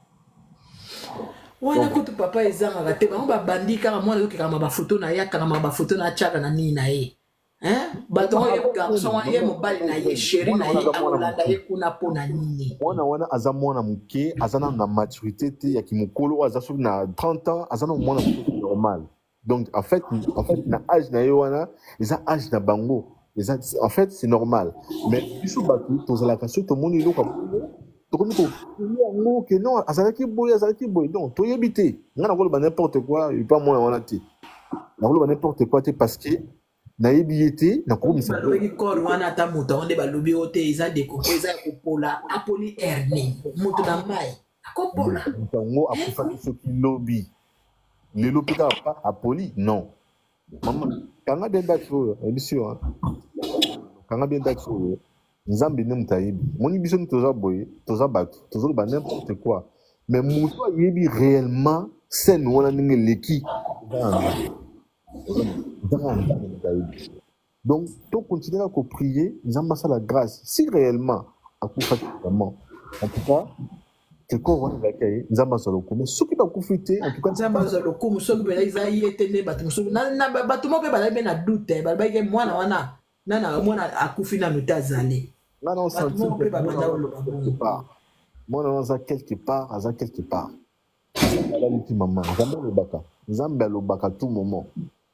B: wana kutu papa ezanga te bango ba bandi kaka mwana yoki kama ba photo na ya kama ba photo na chaka na nini na ye bato ye garçon ye mobali na ye chéri na ye akolanda ye kuna pona nini
K: wana aza mwana muke azana na maturité te ya kimokolo aza soki na 30 ans azana mwana normal donc en fait na âge na ye wana eza âge na bango eza en fait c'est normal mais biso bato tozalaka soki tomoni eloko tokomi koyango ke non azalaki boye donc toyebi te nga nakoloba n'importe quoi epa mwana wana te nakoloba n'importe quoi te parce que nayebi ye te nakokomisa
B: balobeki corps wana ata moto aonde balobi o te eza dekoko eza ya kopola aponi hernie moto na mai akopola
K: yango akufaki soki lobi lelo mpe kaka apoli non mama kanga bien date oyo ebisio kanga bien date oyo nzambe nde moto ayebi moni biso ni toza boye toza bato tozoloba n'importe quoi mais moto ayebi réellement scène wana ndenge eleki donc to continuer à prier nzambe asala grâce si réellement akufaki vraiment en tout cas quelque wana ezalaki ye nzambe azwa lokumu soki bakufi te en tout cas
B: nzambe azwa lokumu soki mpenza eza ye te nde bato mosusu bato mo mpe bazali mpe na doute balobaki mwana wana nana mwana akufi nano te azali
K: mwana wana aza quelque part aza quelque part alaliti mama nzambe alobaka tout moment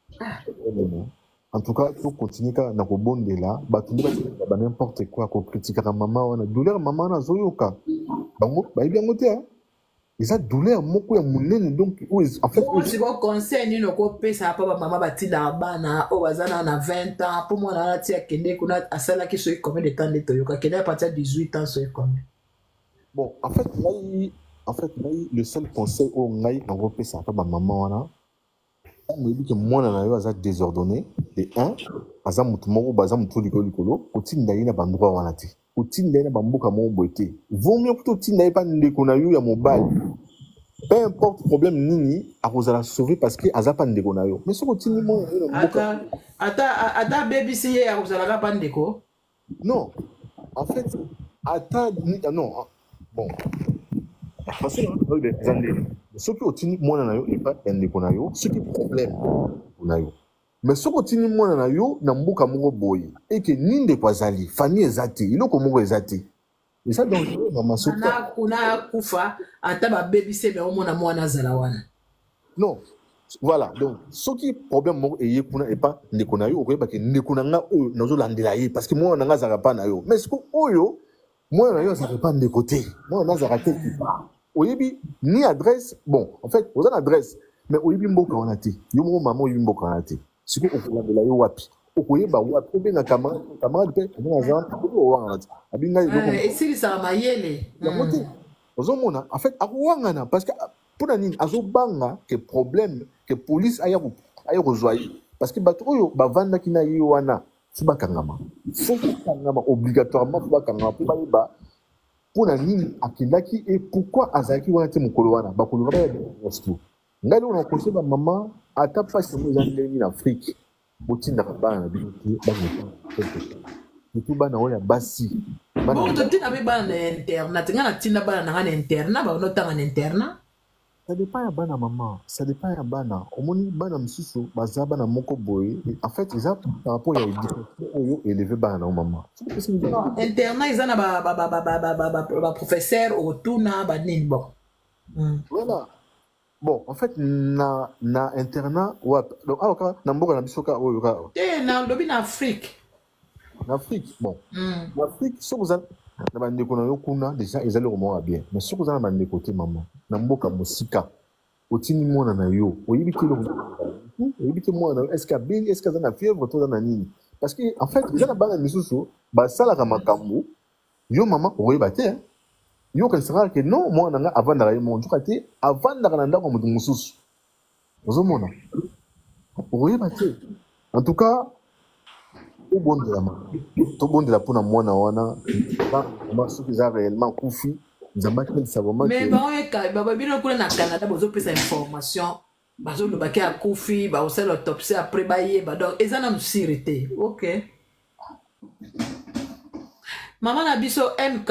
K: en tout cas to continue kaka na kobondela bato nde ba n'importe quoi kokritikaka mama wana douleur mama wana azoyoka bango bayebi yango te eza douleur moko ya monene donc en fait
B: siko conseil nini okopesa mpo bamama batindaka bana oyo baza na 20 ans mpo mwana wana ti akende kuna asalaki soki combien de temps nde toyoka akende à partir ya 18 ans soki combien
K: bon en fait ngai le seul conseil oyo ngai nakopesa mpo bamama wana oyebi ke mwana na yo aza désordonné de 1 aza motu moko baza motu likolo kotinda ye na bandroit wana te kotinda ye na bamboka moko boye te vaut mieux kuta otinda ye mpa ndeko na yo ya mobali peu importe problème nini akozala sauvé parce que aza mpa ndeko na yo mais soki otindi mwana na yo na mboka
B: ata bebisi ye akozalaka mpa ndeko
K: non en fait ata non bon parce que eza ndeni soki otindi mwana na yo epa ya ndeko na yo soki problème na yo mais soki otindi mwana na yo na mboka moko boye eke ni ndeko azali famille eza te eloko moko eza te eza dangereux mama soki
B: kuna akufa ata babebise me omona mwana azala wana
K: non voilà donc soki problème moko eye kuna epa ndeko na yo okoyebake ndeko na nga oyo nazolandela ye parce que mwana na nga azalaka mpa na yo mais siko oyo mwana na yo azalaka mpa ndeko te mwana na azalaka quelque part oyebi ni adresse bon en fait oza na adresse mais oyebi mboka wana te yo moko mama oyebi mboka wana te siko okolandela yo wapi okoyeba wapi obenga camarade mpe abenga owangana te abinga
B: esilisaka mayele
K: yango te ozomona en fait akowangana parce que mpona nini azobanga ke problème ke police aya kozwa ye parce que bato oyo bavandaki na ye wana fo bakangama obligatoirement fo bakangama mpo bayeba mpona nini akendaki e pourquoi azalaki wana te mokolo wana bakoloba bayadiagnostic ngai loko na conseil bamama ata mpasi yango eza ndenge na afrique botindaka bana na bino te surtout bana oyo ya basi
B: totinda mpe bana na internat nga natinda bana nanga na internat baonotanga na internat
K: ça dépend ya bana mama ça dépend ya bana omoni bana mosusu baza bana moko boye en fait eza par rapport ya éducation oyo élevé bana nango mama
B: internat eza na baprofesseur otuna banini bon
K: voilà bon en fait na internat wapi donc awa na mboka na biso ka oyo ka
B: te na lobi na afrique
K: bon na afrique soki oza na bandeko na yo kuna déjà ezali komona bien mais soki oza na bandeko te mama na mboka mosika otindi mwana na yo oyebi te mwana na yo est-ce abeli est-ce aza na fièvre to aza na nini parce que en fait eza na bana misusu basalaka makambo yo mama okoyeba te yo okanisaka ke non mwana na nga avandaka ye moko nzoka te avandaka na ndako ya moto mosusu ozomona okoyeba te en tout cas tobondela mpona mwana wana soki eza réellement kufi nzambe akelisa vraiment
B: mais baoyeka bino kuna na canada bozopesa information bazolobaki akufi baosala autopsie après bayeba donc eza nanu sire te ok mama na biso mk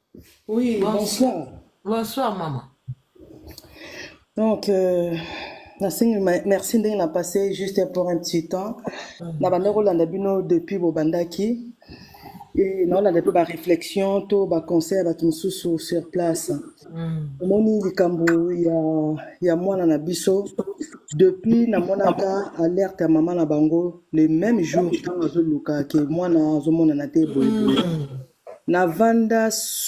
M: oui bonsoir
B: bonsoir maman
M: donc Merci de passer juste pour un petit temps. Na bandeko landa bino depuis bobandaki. Et non, là, depuis ma réflexion, tout ma conseil, ma sur place. Moni likambo, il y a moi na biso. Depuis na monaka alerte à maman na bango, le même jour quand je luka que moi na zomona na te boy. Na vanda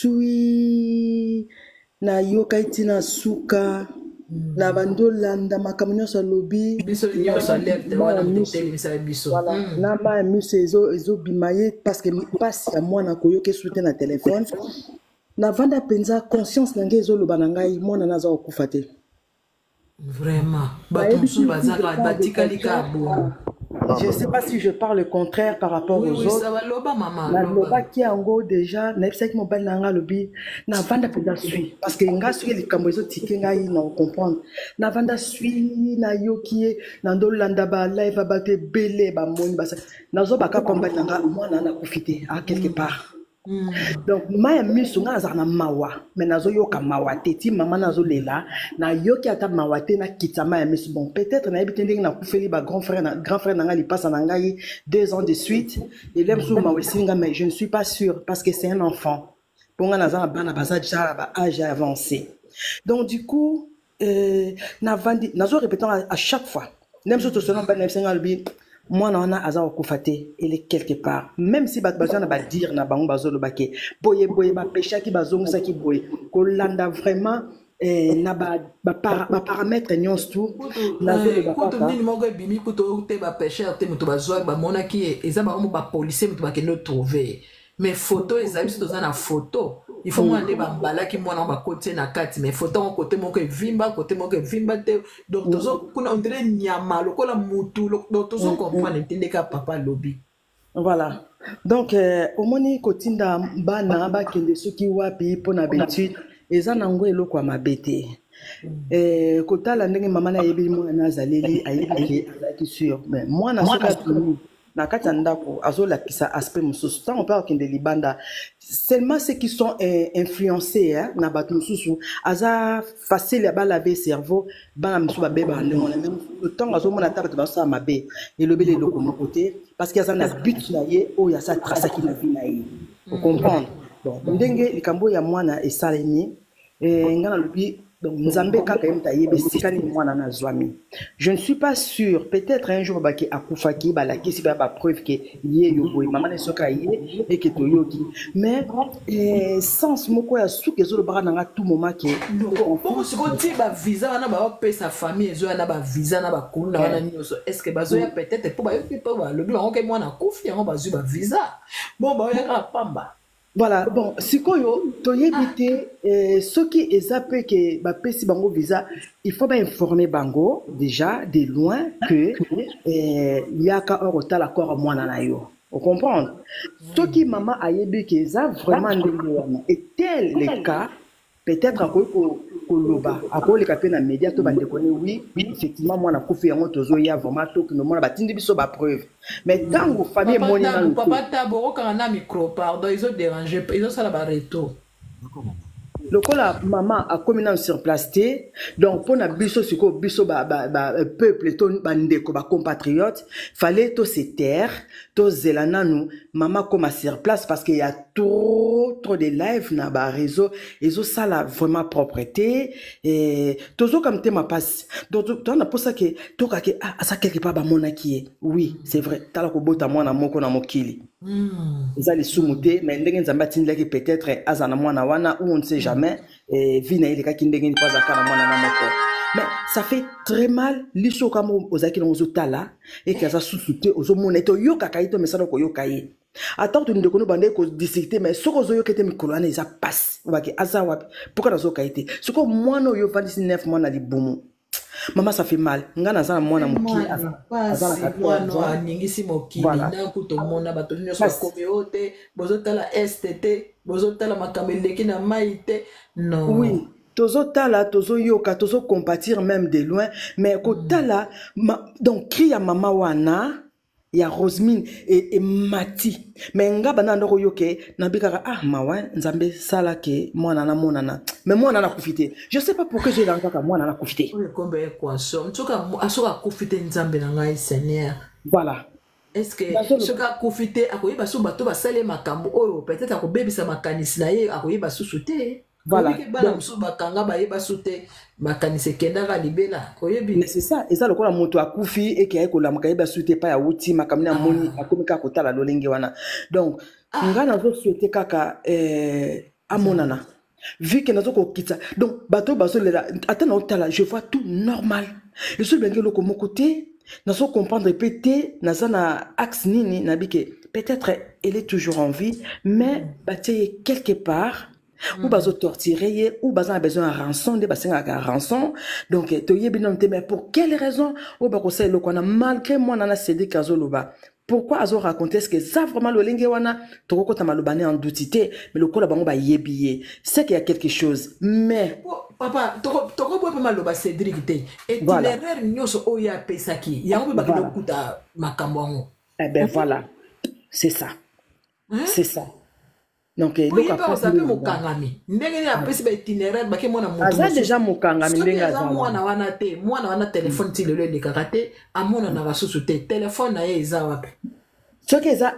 M: sui na yokaiti na suka. Na bando landa makamyo sa lobby
B: biso nyo sa alerte wana mtelisa biso
M: voilà na ma mise ezo bimaye parce que passe ya mwana koyoke soute na téléphone na vanda penza conscience nange ezo loba na ngai mwana naza okufa te
B: vraiment bato musu bazaka batikali ka bo.
M: Je ne sais pas si je parle le contraire par rapport aux autres.
B: Ça va loba maman.
M: La loba qui est en gros déjà, n'a pas que mon bel nanga lobi, n'a vanda peda suit parce que nga suit les camboiso tiki nga y non comprendre. N'a vanda suit na yoki na ndolanda ba live ba te belé ba moni ba ça. Na zo ba ka combattre nga moi na profiter à quelque part. Donc ma misu nga azana mawa mais nazo yoka mawa teti mama nazo lela na yoki ata mawa te na kitama ya misu bon peut-être na ebitending na kufeli ba grand frère nanga li passe na ngai 2 ans de suite et l'aime sous mawa singa mais je ne suis pas sûr parce que c'est un enfant pour nga nazana bana baza déjà ba âge avancé donc du coup na vandi nazo répétant à chaque fois l'aime sous to selon ba singa albi moi on a aza okufate elle est quelque part même si bazana na ba dire na bango bazolo bake boye ba péché ki bazonga ki boye ko landa vraiment na ba paramètres nyons tout na zo ba
B: kuto ndini moko bimi kuto te ba péché te muto bazwa ba mona ki eza ba mo ba policier muto ba ke no trouver mais photo ezali biso toza na photo il faut moi aller bambala ki mwana ba côté na kati mais photo en côté moko vimba côté moko vimba te donc tozo kuna on dirait nyama lokola mutu donc tozo comprendre entendre ka papa lobby
M: voilà donc au moni kotinda bana ba kende soki wapi pona betude eza nango eloko mabete kotala ndenge mama na yebi mwana azaleli ayebi ki sûr mais mwana soka na kati ndako azola kisa aspect mususu tant on parle kende libanda seulement ceux qui sont influencés na batu mususu aza facile ba laver cerveau ba musu ba beba ndemo na même le temps azomona ta ba sa mabe et le belé loko côté parce qu'il y a un but na ye o ya sa trace qui na vie na ye vous comprendre bon ndenge likambo ya mwana esalemi ngana lobi donc Nzambe kaka yemta yebe sikani mwana na zwami. Je ne suis pas sûr, peut-être un jour baki akufaki balaki si ba preuve que yé yo boy maman ne soka yé et que to yoki. Mais sens moko ya suke zo le bara na tout moment que
B: bon ce qu'on dit ba visa na ba pe sa famille zo na ba visa na ba kuna wana nyoso est-ce que bazo ya peut-être pour ba yoki pas le blanc que mwana kufi yango bazo ba visa. Bon ba ya pamba.
M: Voilà, bon, si koyo toyebite ceux qui ezape que ba pesi bango visa, il faut bien informer bango déjà de loin que yaka orota la corps mwana na yo. Vous comprenez? Ceux qui maman ayebi que ça vraiment ndenge et tel le cas peut-être encore koloba ako le capé na média to bande connaît oui effectivement moi na kufi yango tozo ya vraiment to que mona batindi biso ba preuve mais tango famille moni na
B: papa tabo ka na micro pardon ils ont dérangé ils ont ça la ba retour
M: lokola maman a commis sur place té donc pour na biso siko biso ba peuple to bandeko ba compatriotes fallait to se taire to zelana nous maman comme sur place parce qu'il y a trop de live na ba réseau et ça la vraiment propreté et tozo comme te ma passe donc on a pour ça que to ka ke ça quelque part ba mona qui oui c'est vrai tala ko bota mwana moko na mokili ils allaient sous-mouter, mais peut-être azana mwana wana ou on ne sait jamais vina ile kaki ndenge ni pas akana mwana na moko mais ça fait très mal liso kama ozaki na ozotala et kaza sous-souté ozomona to yoka kaito mais ça ko yokaye attends tu ne connais pas ko discuter mais soko zo yokete mikolana isa passe obaki azawa pourquoi na zo kaite soko mwana yo 29 mois na libumu. Maman ça fait mal. Ngana za mwana mokili azana
B: katwa ningisi mokili na kuto mona bato nyonso komiote bozotala STT bozotala makamelde ki na maite non
M: oui tozotala tozo yoka tozo compatir même de loin mais kotala donc crie à maman wana il y a Rosemine et Mati. Mais nga bana ndoko yoke nabika mawa nzambe sala ke moi nana monana. Mais moi nana profité. Je sais pas pourquoi j'ai l'encore moi nana profité.
B: Comme quoi so ntoka asoka profiter nzambe na ngai Seigneur.
M: Voilà.
B: Est-ce que soka profiter akoyeba so bato basale makambo oyo peut-être akobebisa makanisi na ye akoyeba susuté.
M: Voilà.
B: Mais
M: c'est ça, et ça le quoi la moto a koufi et qui a école la makaiba souté pas ya outi makamina moni akomika kota la lolingi wana. Donc nga nazo souhaiter kaka amonana. Vu que nazo ko kita. Donc bato baso lela atana otala je vois tout normal. Le seul bengue loko mon côté nazo comprendre pété nazana axe nini nabike peut-être elle est toujours en vie mais baté quelque part ou bazo torturer ou bazo a besoin de rançon de basenga à rançon donc toye binom te mais pour quelle raison ou ba conseil le qu'on a malgré moi nana cédé kazoloba pourquoi azo raconter ce que ça vraiment le lingue wana toko ta malobane en doutité mais le kola bango ba yebiye c'est qu'il y a quelque chose mais
B: papa toko boy pas maloba Cédric te et l'erreur nyoso oya pesaki yango ba kilo kuta makambo.
M: Eh ben voilà c'est ça c'est ça. Donc
B: oui, pas ça peut mokangami ndenge ya pesi ba itinéraire ba ke mona moto
M: aza déjà mokangami ndenge
B: aza mwana wana téléphone ti lelo de karate amona na basusu te téléphone na ye eza wapi
M: ce que ça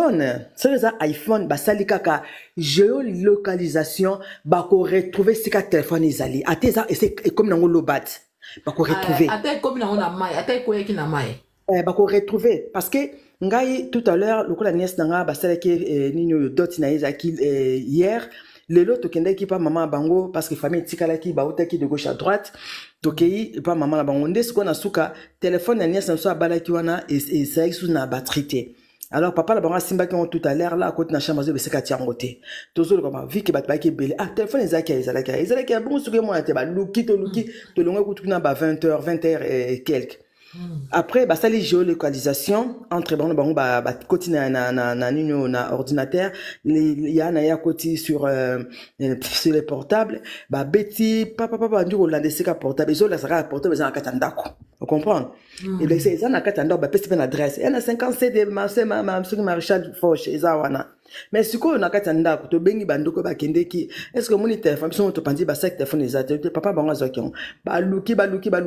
M: iPhone ba sali kaka géolocalisation ba ko retrouver sika téléphone ezali ateza et comme nango lobat ba ko retrouver
B: ata comme nango na mai ata ko yeki na mai
M: ba ko retrouver parce que ngai tout à l'heure le la nièce nanga basala ke nino dot na ezaki hier lelo to kende ki pa maman bango parce que famille tikala ki ba otaki de gauche à droite to kei pa maman la bango ndesko na suka téléphone na nièce so abala ki wana et c'est sous na batterie. Alors papa la bango simba ki tout à l'heure là côté na chambre de seka tiangote tozo comme vu que bat ba ki belé téléphone ezaki bon suke moi te ba luki to longa ko tout na ba 20h et quelques. Après bah ça les géolocalisation entre bon côté na ordinateur il y a na côté sur les portables bah Betty papa ndu Hollande c'est portable ils ont la sera portable dans katandako vous comprenez et bien c'est ça na katandako bah peste une adresse et na 57 de ma Maréchal Foch ezawana mais ce qu'on a katandako to bengi bandoko ba kendeki est-ce que mon téléphone sont to pandi ba sec téléphone les papa bango zokion ba luki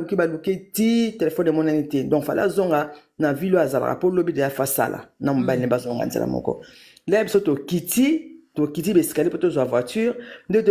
M: ti téléphone de mon unité donc fala zonga na ville azala pour lobby de la fasala na mbane bazonga nzela moko là biso to kiti be escalier pour to voiture de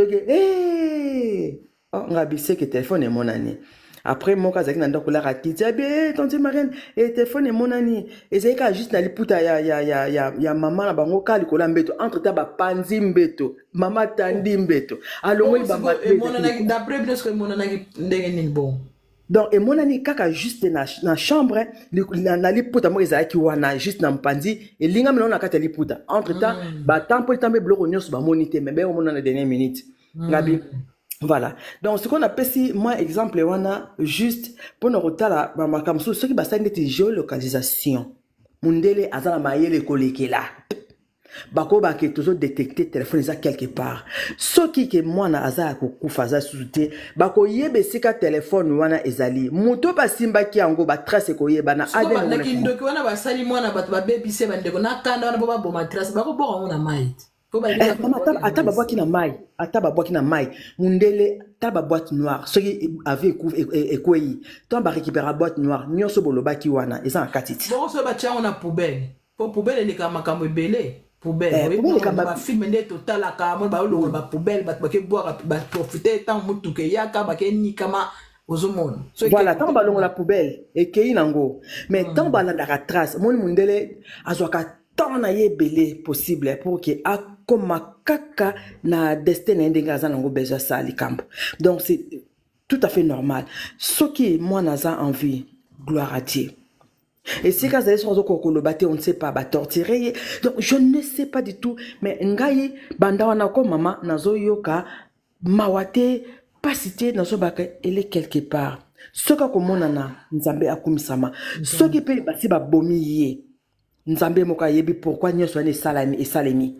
M: ngabise que téléphone est mon année. Après mon cas avec nando kola rakiti abé tonti marine et téléphone est mon ami et c'est ka juste na liputa ya maman na bango ka likola mbeto entre ta ba panzi mbeto mama tandi mbeto alongo ba
B: mon ami d'après bien ce que mon ami ndenge ni bon
M: donc et mon ami kaka juste na chambre na liputa mo ezaki wana juste na mpanzi et linga melo na kata liputa entre temps ba tempo tambe bloko nyos ba moniter mais ben mon na dernière minute ngabi. Voilà. Donc, ce qu'on appelle si, moi, exemple, on a juste, pour nous retard, comme ça, ce qui va être géolocalisation. Mundele, azala maïe, collègues là. Bako, bako, toujours détecter téléphone, ça quelque part. Ce qui, que moi, na azala, koufaza, sous-té, bako, yebe, sika téléphone, wana, ezali. Moto, ba simba, ki, ango, ba trace, ko yeba, na
B: ade, na kindoki, wana, ba sali, mwana, ba baby, se, bandeko, na kanda, wana, ba bo, ma trace, bako, bo, wana, maït.
M: Ata ba boîte na mai mundele ta ba boîte noire ce qui avait ekweyi to ba récupérer boîte noire nyonso boloba ki wana eza en katiti
B: bon so ba tia on a poubelle pour poubelle les ka makambo ebele poubelle ba film nde total ka mo ba lo ba poubelle ba ke boire ba profiter tant mutu ke yaka ba ke ni kama ozomon
M: voilà tant ba longo la poubelle et kei nango mais tant ba la trace mon mundele azwaka tant na yebele possible pour que a comme kaka na destin n'indengaza nango besoin ça likambo donc c'est tout à fait normal ce qui moi naza envie gloire à Dieu et si quand ils sont au lobaté on ne sait pas ba torturer donc je ne sais pas du tout mais ngai banda wana ko mama nazo yoka mawate pas cité nazo baka elle est quelque part ce ka ko monana nzambe akumisama ce qui peut basi ba bomiye nzambe moka yebi pourquoi nyoso ne salami et salemi.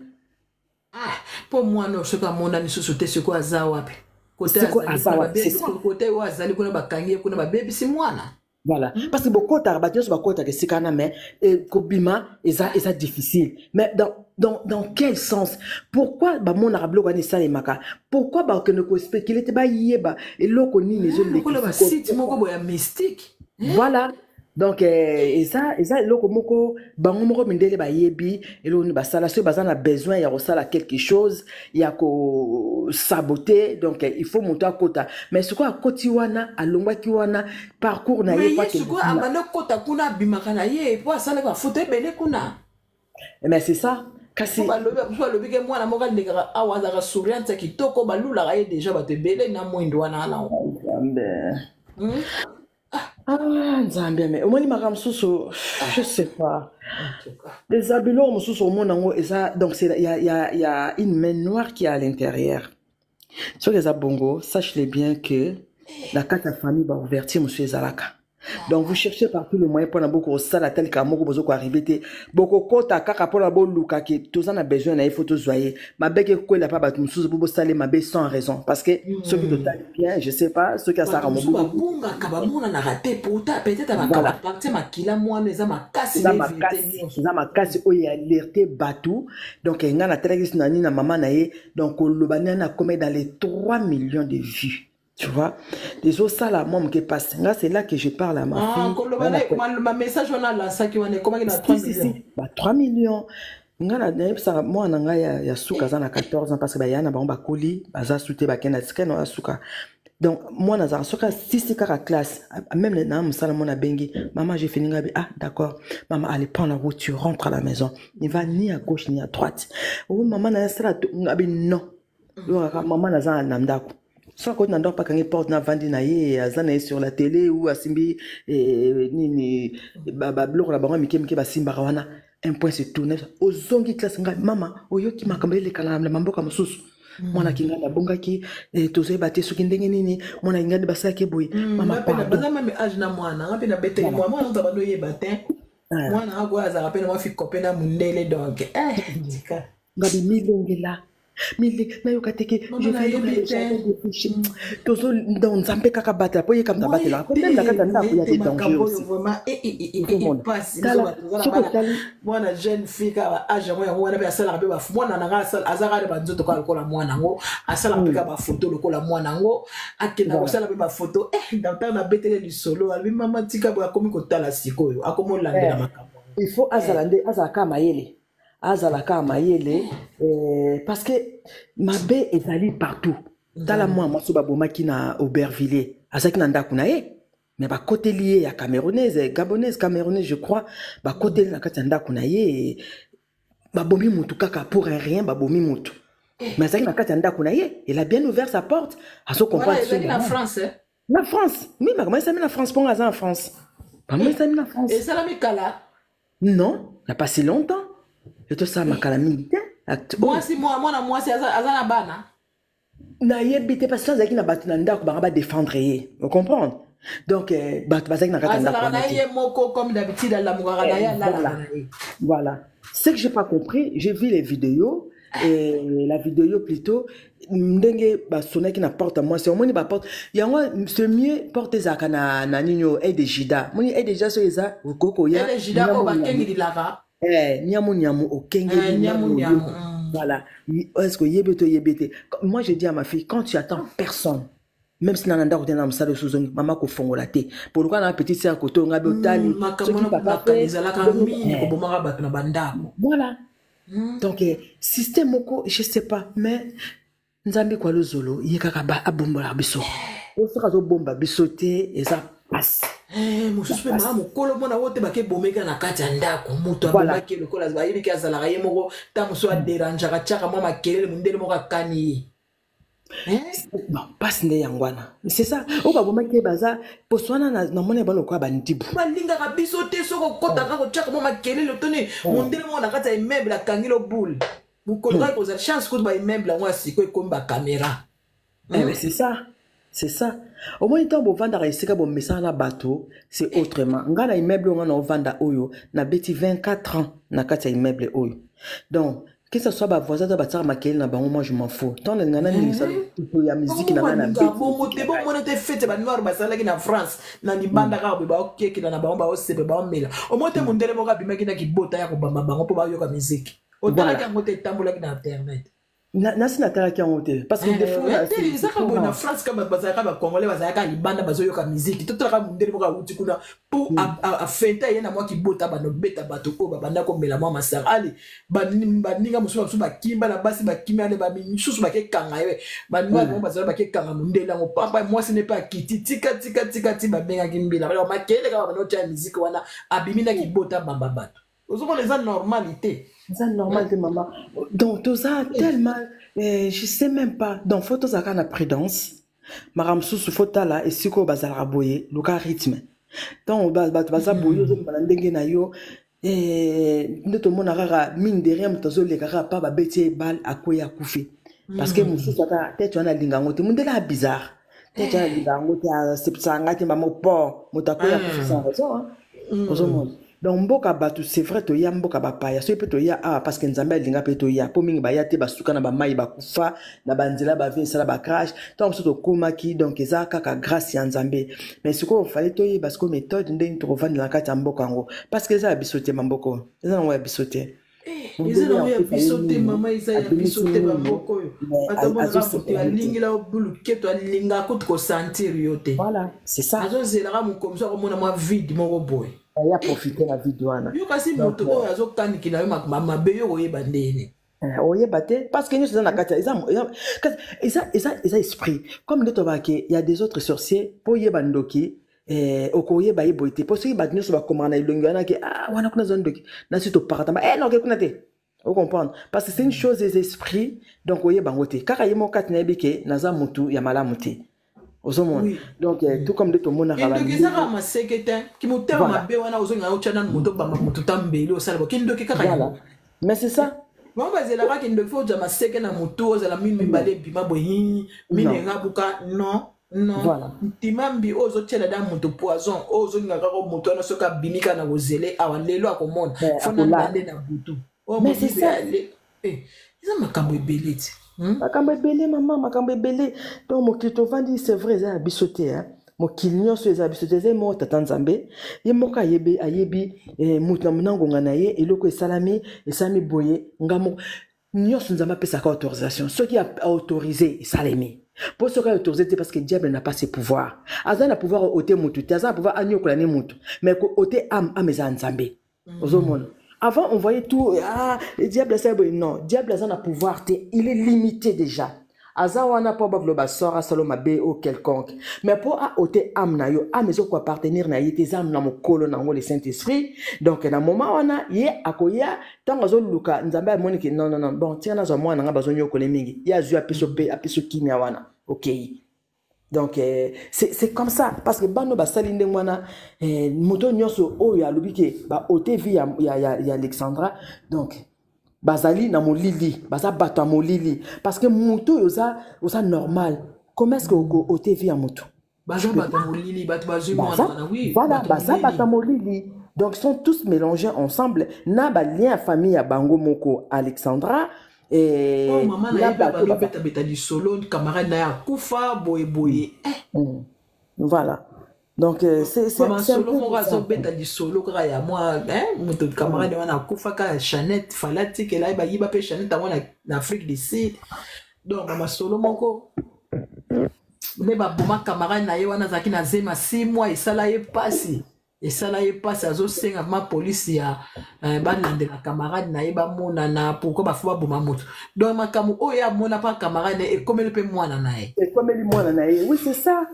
B: Pour moi non ce ka monda ni sosote ce ko azawa pe
M: côté azawa c'est ça
B: côté wa azali kuna bakangie kuna ba baby si mwana
M: Voilà. Parce que beaucoup d'arbateurs sont beaucoup de mais Kobima, c'est difficile. Mais dans quel sens? Pourquoi mon arablo connaît ça les maka? Pourquoi que ne connaît qu'il était yeba et l'eau connaît les autres
B: mystique.
M: Voilà. Donc et ça l'eau moko bango moko mindele ba yebi et l'eau ba sala so bazana besoin il y a ça quelque chose il y a ko saboter donc il faut monter à côté mais ce quoi à côté wana alongwa ki wana parcours na ye
B: pas que quoi amana kota kuna bimaka na ye po asala ba foto ebele kuna
M: mais c'est ça kasi
B: balobi ke mwana moka ndeka awazaka souriante kitoko balula ka ye déjà ba tebele na mwindo wana na
M: Nzambia mais au moins je sais pas les habillos au monde et ça donc c'est il y a une main noire qui est à l'intérieur sur les abongo sachez bien que la carte famille va ouvertir monsieur Zalaka. Donc vous cherchez partout le moyen pour beaucoup ça la telle qu'amour besoin quoi arriver beaucoup kota kaka pour la bonne luka qui tous en a besoin na il faut tous voyer ma bec quoi il a pas battu sous pour saler ma bec sans raison parce que ceux qui total bien je sais pas ceux qui a ça ramon
B: bunga kabamuna na raté pourtant peut-être ma partie ma kila moi les ma casse
M: ma casse o ya alerté batou donc il y a na télé nani na maman na ye donc le banana a commis dans les 3 millions de vues. Tu vois, les autres ça là, moi qui passe. Là c'est là que je parle à ma fille.
B: Ma message on a là ça qui on est comment il a 3 millions.
M: Bah 3 millions. Ngana na ça moi nanga ya suka za na 14 ans parce que ba yana ba koli baza souté ba kena skeno suka. Donc moi na za suka 6 kara classe même na musala mona bengi maman j'ai fini ngabi d'accord maman allez prendre la route tu rentres à la maison. Il va ni à gauche ni à droite. Oh maman na ça ngabi non. Maman na za na ndako. Soit quand on pas quand il porte na vandi na ye azana sur la télé ou asimbi nini blog la bango mike ba simba wana un point c'est tout ozongi classe nga mama oyo ki makambele kana la mamboka mususu mwana kinga na bonga ki tozo bate soki ndenge nini mwana ngadi basaki boy mama
B: pa baza même âge na mwana ngapi na bete mwana on tabando ye bate mwana agwa za rapena ma fi kopena mundele donc dika
M: ngabi milongela Mille na yo kateke je vais oublier tozo dans nzambe kaka battre po ye comme ta battre là même la kata na ko ya des dangers aussi
B: vraiment passe mwana jeune fille ka âge moi wana be asala be ba mwana na nga azaka ba nzoto ka lokola mwana ngo asala pika ba photo lokola mwana ngo akenda ko sala be ba photo dans na betele du solo albi mama tika bo akomi ko tala sikoyo akomo landela makambo
M: il faut azalande azaka mayele azalaka mayele parce que mabe ezali partout tala moi so babomaki na Aubervilliers azaki na ndako na ye mais ba côté lié ya camerounaise camerounaise je crois ba côté na kati ndako na ye babomi mutu kaka pour rien babomi mutu mais azaki na kati ndako na ye il a bien ouvert sa porte à ce comprendre
B: la France
M: la France oui mais comment ça met la France pour en France comment ça met la France
B: et ça la mikala
M: non il y a pas si longtemps et tout ça makala militaire
B: moi si azana bana
M: na yebite parce que azaki na batu na ndako ba défendre ye vous comprendre donc batu bazaki na kata ndako
B: na ye moko comme d'habitude la mugara na ya
M: voilà ce que j'ai pas compris j'ai vu les vidéos et la vidéo plutôt ndenge ba sonaki na porte moi c'est au moins ba porte yango c'est mieux porte zaka na nino et de jida moni et déjà so eza ukoko ya
B: et jida ko ba kengi dilava
M: nyamu okenge
B: nyamu
M: voilà est-ce que yebete moi je dis à ma fille quand tu attends personne même si nanda ko tena msalo suzongi mama ko fongola te pourquoi na petite sœur ko to ngabe otali voilà donc système moko je sais pas mais nzambi kwa lozolo yekaka ba abombola biso o sera zo bomba bisote eza passe
B: mususu pe mama mokolo mona wote bake bomeka na kati ya ndako mutu abomaki lokola bayebi ki azalaka ye moko ta mosu aderangeaka tiaka mwa makelele mundele moko akani ye
M: bon passe nde yangwana c'est ça o babomaki baza poswana na mona bano kwa bandibu
B: balingaka biso te soko kotaka kotiaka mwa makelele toni mundele moko na kati ya immeuble akangilo boule mokolo kaka kozala chance kuti ba immeuble yango ya siko ekomi bacaméra
M: mais c'est ça. C'est ça. Au moins, tant que vous vendez un message à bateau, c'est autrement. Nga na immeuble, on a vanda oyo, na beti 24 ans, na kati immeuble oyo. Donc, que ce soit ma voisin de maquille na bango, moi je m'en fous. Tant le ngana ni ça il y a musique na na
B: bon on était fait ba noir ba sala ki na France na ni banda ka ba ok ki na bango ba osebe ba mela au moins te mondele mo ka bima ki na ki bota ya ko bamba bango po ba yoka musique otala ki ngote tambola ki na internet
M: nasi natalaki yango te parce que des fois
B: ezaka boye na France kama bazalaka bacongolais bazalaka libanda bazoyoka miziki totolaka mondele moko awuti kuna po afenta ye na mwa kibota banobeta bato oyo babanda komela mwa masanga ale baninga mosusu bamosusu bakimba na basi bakimbi ale bamisusu bakekanga ye baninga bango bazala bakekanga mondele yango papa mwasi ne pe akiti tikati babengaki mbila makele kaka banaotya miziki wana abimi na kibota bamba bato ozomona eza normalité.
M: C'est normal de maman. Donc, tout ça, tellement, je sais même pas. Donc, faut tout ça qu'on a prudence. Maram sous photo là, et si qu'on bazar raboyer, le rythme. Donc, bazar boyer, on va l'endengue na yo. Et notre monde a mine de rien, t'as les gars pas ba bêter balle à quoi ya koufi. Parce que mon sous ça, tête on a lingangote, mon de là bizarre. Tête on a lingangote, c'est ça, ngati maman port, mon takoya koufi sans raison, hein. Aux monde. Donc mboka batu c'est vrai to ya mboka bapaya so peut to ya parce que nzambe alinga pe to ya po mingi ba ya te basuka na ba mai ba kufa na banzela ba vin sala ba crash donc so to komaki donc eza kaka grâce ya nzambe mais ce qu'on fallait to yi parce que méthode ndenge to revendre la kati mboka ngo parce que eza bisoté mamboko eza ngo ya bisoté
B: eza ngo ya bisoté mama eza ya bisoté mamboko yo atomona ka alingi la bulu keto alinga ko to sentir yote
M: voilà c'est ça
B: azo zela ka mo comme ça ko mona ma vide moko boy
M: ya profiter la vie douane
B: yo kasi moto oyo azokani na yo mabe yo oyeba ndene
M: oyeba te parce que nous sommes na kati eza esprit comme ndeto bake il y a des autres sorciers po yeba ndoki okoyeba yebo te po soki bato nyonso bakomaka na ilongi wana ke wana kuna zone ndoki na si toparatamba non ke kuna te vous comprenez parce que c'est une chose des esprits donc oyeba ngo te kaka ye mo kati na yebi ke naza mutu ya malamu te. Oui. Donc tout comme de ton monde
B: arabe. Donc ça va ma secrétaire qui me t'a ma be wana ozonga ochana moto ba moto tambeli o sala kindo ke kaka.
M: Voilà. Mais c'est ça.
B: Moi bazela ka kindo fo ja ma secrétaire na moto ozala mimi bale bima boyi mine ngabuka non. Voilà. Timambi ozo tshela da moto poison ozonga ka ko moto na soka bimika na ozele awalelo akomona fona ndande na butu.
M: Mais c'est ça.
B: Ils ont makambo ebelete.
M: Makambo ebele maman makambo ebele donc mo kito vandi c'est vrai ça bisoté hein mo kilnyo so za bisoté ze mo tata nzambe ye moka ayebi mutu munango ngana ye eloko esalami esami boye ngamo nyonso nzamba pesa ka autorisation ce qui a autorisé salemi pour ce qui a autorisé parce que diable n'a pas ses pouvoirs azana pouvoir ôter mutu azana pouvoir anyokola ne mutu mais ko ôter âme eza nzambe ozomona. Avant, on voyait tout, le diable, c'est bon. Non, le diable, a un pouvoir, il est limité déjà. Azawana pas le bassor à Saloma B ou quelconque. Mais pour ôter âme na yo, âme est quoi appartenir na tes âmes na mo kolo na le Saint-Esprit. Donc, dans moment on a, yé akoya, tant que luka, nzamba moniki, non, bon, tiens, na zo moi na bazon yo kolemingi. Ya zu apiso kimia wana. Ok. Donc c'est comme ça parce que bano basali ndenge wana moto nyonso oyo alobiki ba ôté vie ya Alexandra donc bazali na molili baza bato molili parce que moto oza normal comment est-ce que ôté vie ya moto
B: baza bato molili bato bazuma oui
M: voilà baza bato molili donc ils sont tous mélangés ensemble na ba lien famille ya bango moko Alexandra.
B: Et maman na beta du solo camarade na kufa boye.
M: Voilà. Donc c'est
B: solo mon raso beta du solo ka ya moi mon camarade na kufa ka Chanette falati que là ba yiba pe Chanette en Afrique du Sud. Donc maman solo moko mais ba boma camarade na ye wana zaki na zema 6 mois et ça là est passé. Et ça là est passé à zosenga ma police ya banande la camarade na yeba mona na pourquoi ba fuba boma moto donc makamu oya mona pas camarade et comme le peut mwana na ye
M: et comme le mwana na ye oui c'est ça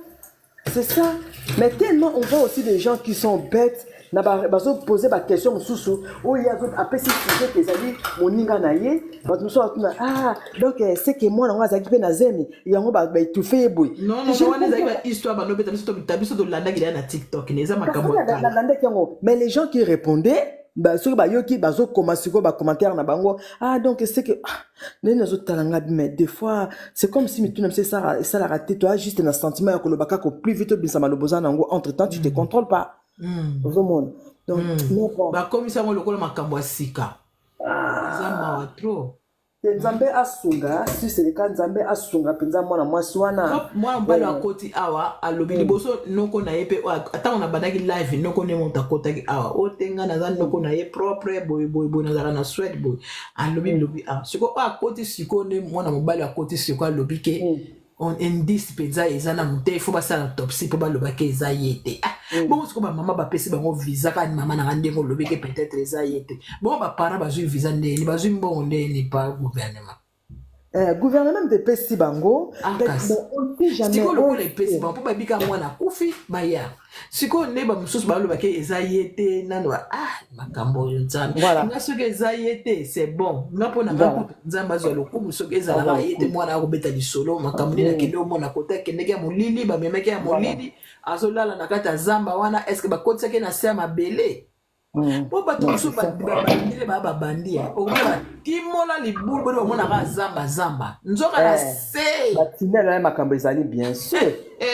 M: mais tellement on voit aussi des gens qui sont bêtes na ba poser ba question sous oh il y a après si sujet que zali moninga na ye ba tout ça donc c'est que moi na zaki pe na zemi yango ba tout fait boy
B: non wana zaki ba histoire ba no beta biso to landa gila na TikTok neza makambo
M: landa yango mais les gens qui répondaient bah ceux ba yoki bazo commencer ba commentaire na bango donc c'est que les autres talanga mais des fois c'est comme si tu n'aimes ça la raté toi juste un sentiment ya kolobaka ko plus vite bisa maloboza nango entre temps tu te contrôles pas. Au monde. Donc,
B: bah comme ça, on le colle ma cambo sika. Ça m'a trop.
M: Nzambe asunga si c'est le cas Nzambe asunga penza mwana mwasi wana
B: mwana mbalo akoti awa alobi liboso noko na ye pe ata on abandaki live noko ne monta kotaki awa otenga na za noko na ye propre boy na zara na sweat boy alobi siko akoti siko ne mwana mbalo akoti siko alobi ke on indice penza ezana mute faut passer la autopsie pour baloba ke eza yete bon siko ba mama ba pesi bango visa ka ni mama na ndengo lobi ke peut-être eza yete bon ba para ba zui visa ndeni ba zui mbongo ndeni pa gouvernement
M: gouvernement de pesi bango
B: siko lo le pesi bango ba bika mwana kufi baya siko ne ba mususu ba loba ke eza yete nano makambo yo nzambe nga soki eza yete c'est bon nga pona ka nzamba zo lokumu soki eza la yete mwana akobeta lisolo makambo na kende omona kota kende ya molili ba memeke ya molili azolala na kata zamba wana est-ce que ba kotsake na se mabele po bato mususu bandile ba bandia okoba timola libulu bodo omona ka zamba nzoka na se
M: batinela ya makambo ezali bien sûr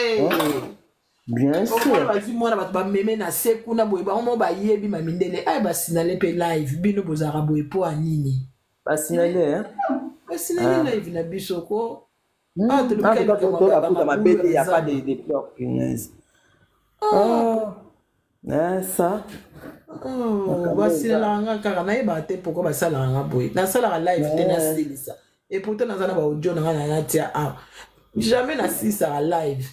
M: bien sûr
B: bazi mwana bato bameme na se kuna boye bango bayebi mamindele basinale mpe live bino bozaka boye po anini
M: basinale
B: live na biso ko
M: tolakuta mabete ya pas de pleurs punaise ça
B: basilelanga kaka nayeba te pourquoi basalaka boye nasalaka live te nasilisa et pourtant naza na baaudio nanga na natia jamais nasilisaka live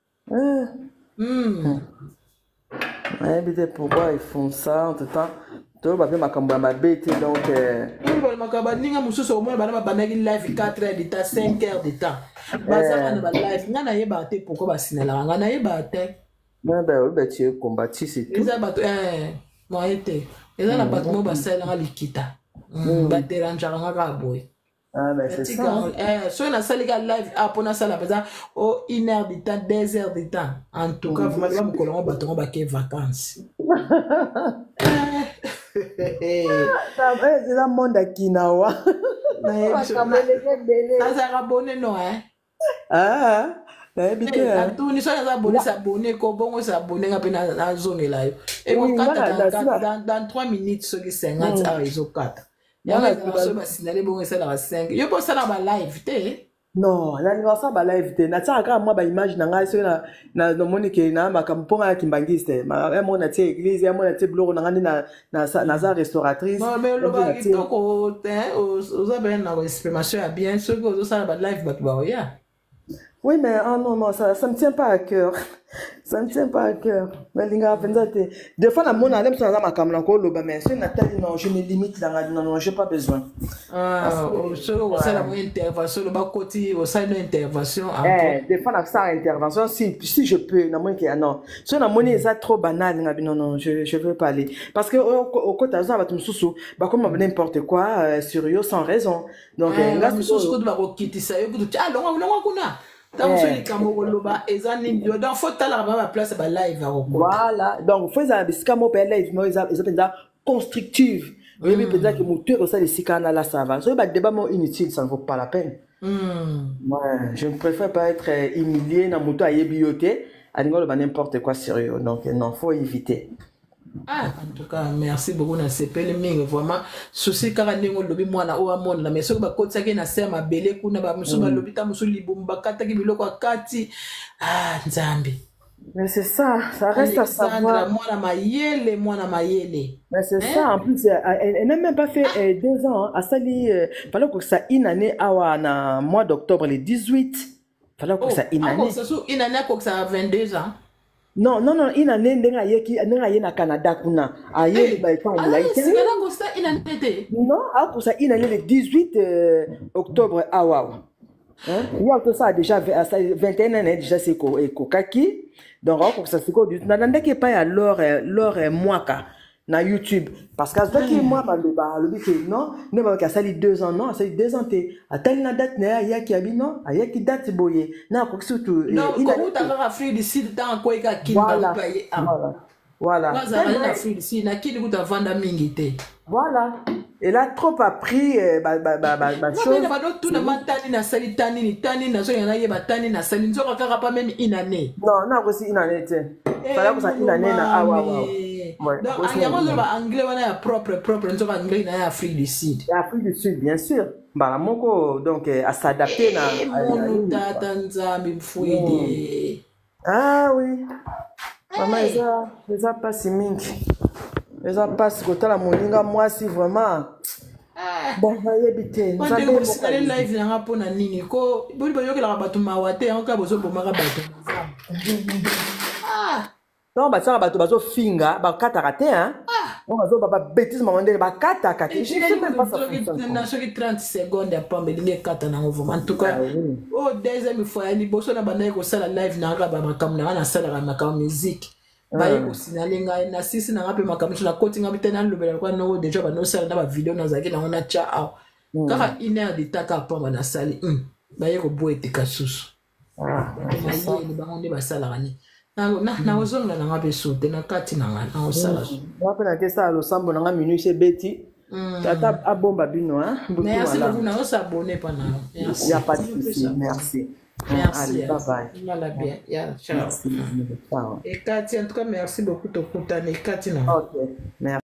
M: nayebi te pourquoi ils font ça en tout temps to bape makambo ya mabe te donc
B: makambo baninga mosusu omona bana babandaki live 4 heures de temps 5 heures de temps bazaka na balive nga nayebaka te pourquoi basinelaka nga nayebaka te
M: oyebi tie kombati c'est tout
B: eza bato moye te eza na bato mo basalelanga likita baderangeaka nga kaka boye
M: c'est ça.
B: So nasali ka live pour nasala pesa 1 heure de temps 2 heures de temps en tout cas vraiment ba mukolongo batongo ba ke vacances
M: c'est la monde akinawa
B: na abonné non ni so abonné ko bongo sa abonné ngape na zone là et dans 3 minutes so ki 50 heures izokata yanga so basinale bongo ça la 5 yo po ça na live te
M: non la ngasa ba live te na tsaka moi ba image na ngai so na monique na makamponga ya kimbangiste ma mona te église ya mona te bloro na ngani na za restauratrice
B: non mais lo ba kitoko te oza ben na exprimation ya bien so ko ça ba live ba ba ya.
M: Oui, mais non, ça me tient pas à cœur. Ça me tient pas à cœur. Mais des fois, la monnaie, elle aime ça dans ma caméra, mais c'est Nathalie, non, je me limite là, non, j'ai pas besoin.
B: Ça la intervention, le bas côté, ça une intervention.
M: Des fois, ça intervention, si je peux, non. Si la monnaie est trop banale, non, je veux pas aller. Parce que au côté de ça, va tout sous, bah comme n'importe quoi, sur eux sans raison. Donc,
B: là, tout ce que tu vas quitter ça,
M: voilà, donc faut ça live constructive. Oui, mais peut-être que moteur ça les sikana là ça va. So ba débat inutile, ça ne vaut pas la peine. Ouais, je ne préfère pas être humilié na moto à yebioté, à n'importe quoi sérieux. Donc non, faut éviter.
B: En tout cas, merci beaucoup na sepele mingi vraiment souci kaka ndingo lobi mwana o amona na meso ba kotsaki na sema bele kuna ba musu ba lobi ta musu libumba kataki biloko akati nzambe.
M: Mais c'est ça reste à savoir.
B: Mwana mayele.
M: Mais c'est ça, en plus elle n'a même pas fait 2 ans à sali fallait que ça une année awa na mois d'octobre le 18. Fallait que ça une année.
B: Une année que ça a 22 ans.
M: Non, une année ndenga ye na Canada kuna. Aye ba temps la été.
B: C'est là que ça une année.
M: Non, pour ça une année le 18 octobre awa. Il y a tout ça déjà 21 ans déjà c'est kokaki. Donc pour ça c'est quoi du nanda ke pas alors moi ka na YouTube parce que ça qui moi le dit non ne pas ça les 2 ans non ça les 2 ans té atel na date na ya ki abi non aya ki date boye na ko surtout
B: non comment tu vas faire ici temps quoi ka kin ba payer voilà ça va na faire ici na kin ku ta vendre mingi té
M: voilà et là trop appris
B: chose ba do tout na matani na sali tani na so yana ye batani na sali nzoka kaka pas même une année
M: non na ko si une année té fallait que ça une année na awa
B: Donc, il y a un anglais propre, un anglais dans l'Afrique du Sud.
N: L'Afrique du Sud, bien sûr. Donc, à s'adapter. Ah oui. Maman, ils ont pas si mink. Ils ont pas si côté la moninga, moi, si vraiment. Bon, va y habiter.
B: Quand tu es live, il y a un peu de nini. Ko, il y a un peu de mawate, un peu de mawate.
N: Non, bah ça, bah tu finga, bah katarate, hein. On va dire, bah bêtise, maman, bah katakate. Je sais même pas ça.
B: Dans ce 30 secondes, après, mais il y a 4 ans. En tout cas, oh, deuxième fois, il y a bosso na banaye ko sala live na ngaba makam na sala makam musique. Baye ko sinalenga na sisi na ngape makam na koti ngabe tena lobela kwa no déjà ba no sala na ba video na zaki na ona cha au. Kaka 1 heure de taka pa na sali. Baye ko boete kasusu. Baye ni bango ba sala gani. Na ozonga na ngabe sote na kati na ngana na osala.
N: Wape na kesa lo sambo na ngami minute beti. Tata abomba bino hein.
B: Merci beaucoup na s'abonner pendant.
N: Merci. Il y a pas de souci. Merci.
B: Merci.
N: Allez, bye bye.
B: Voilà bien. Yeah, ciao. Et Cathy, en tout cas, merci beaucoup de t'écouter. Cathy, non.
N: Ok. Merci.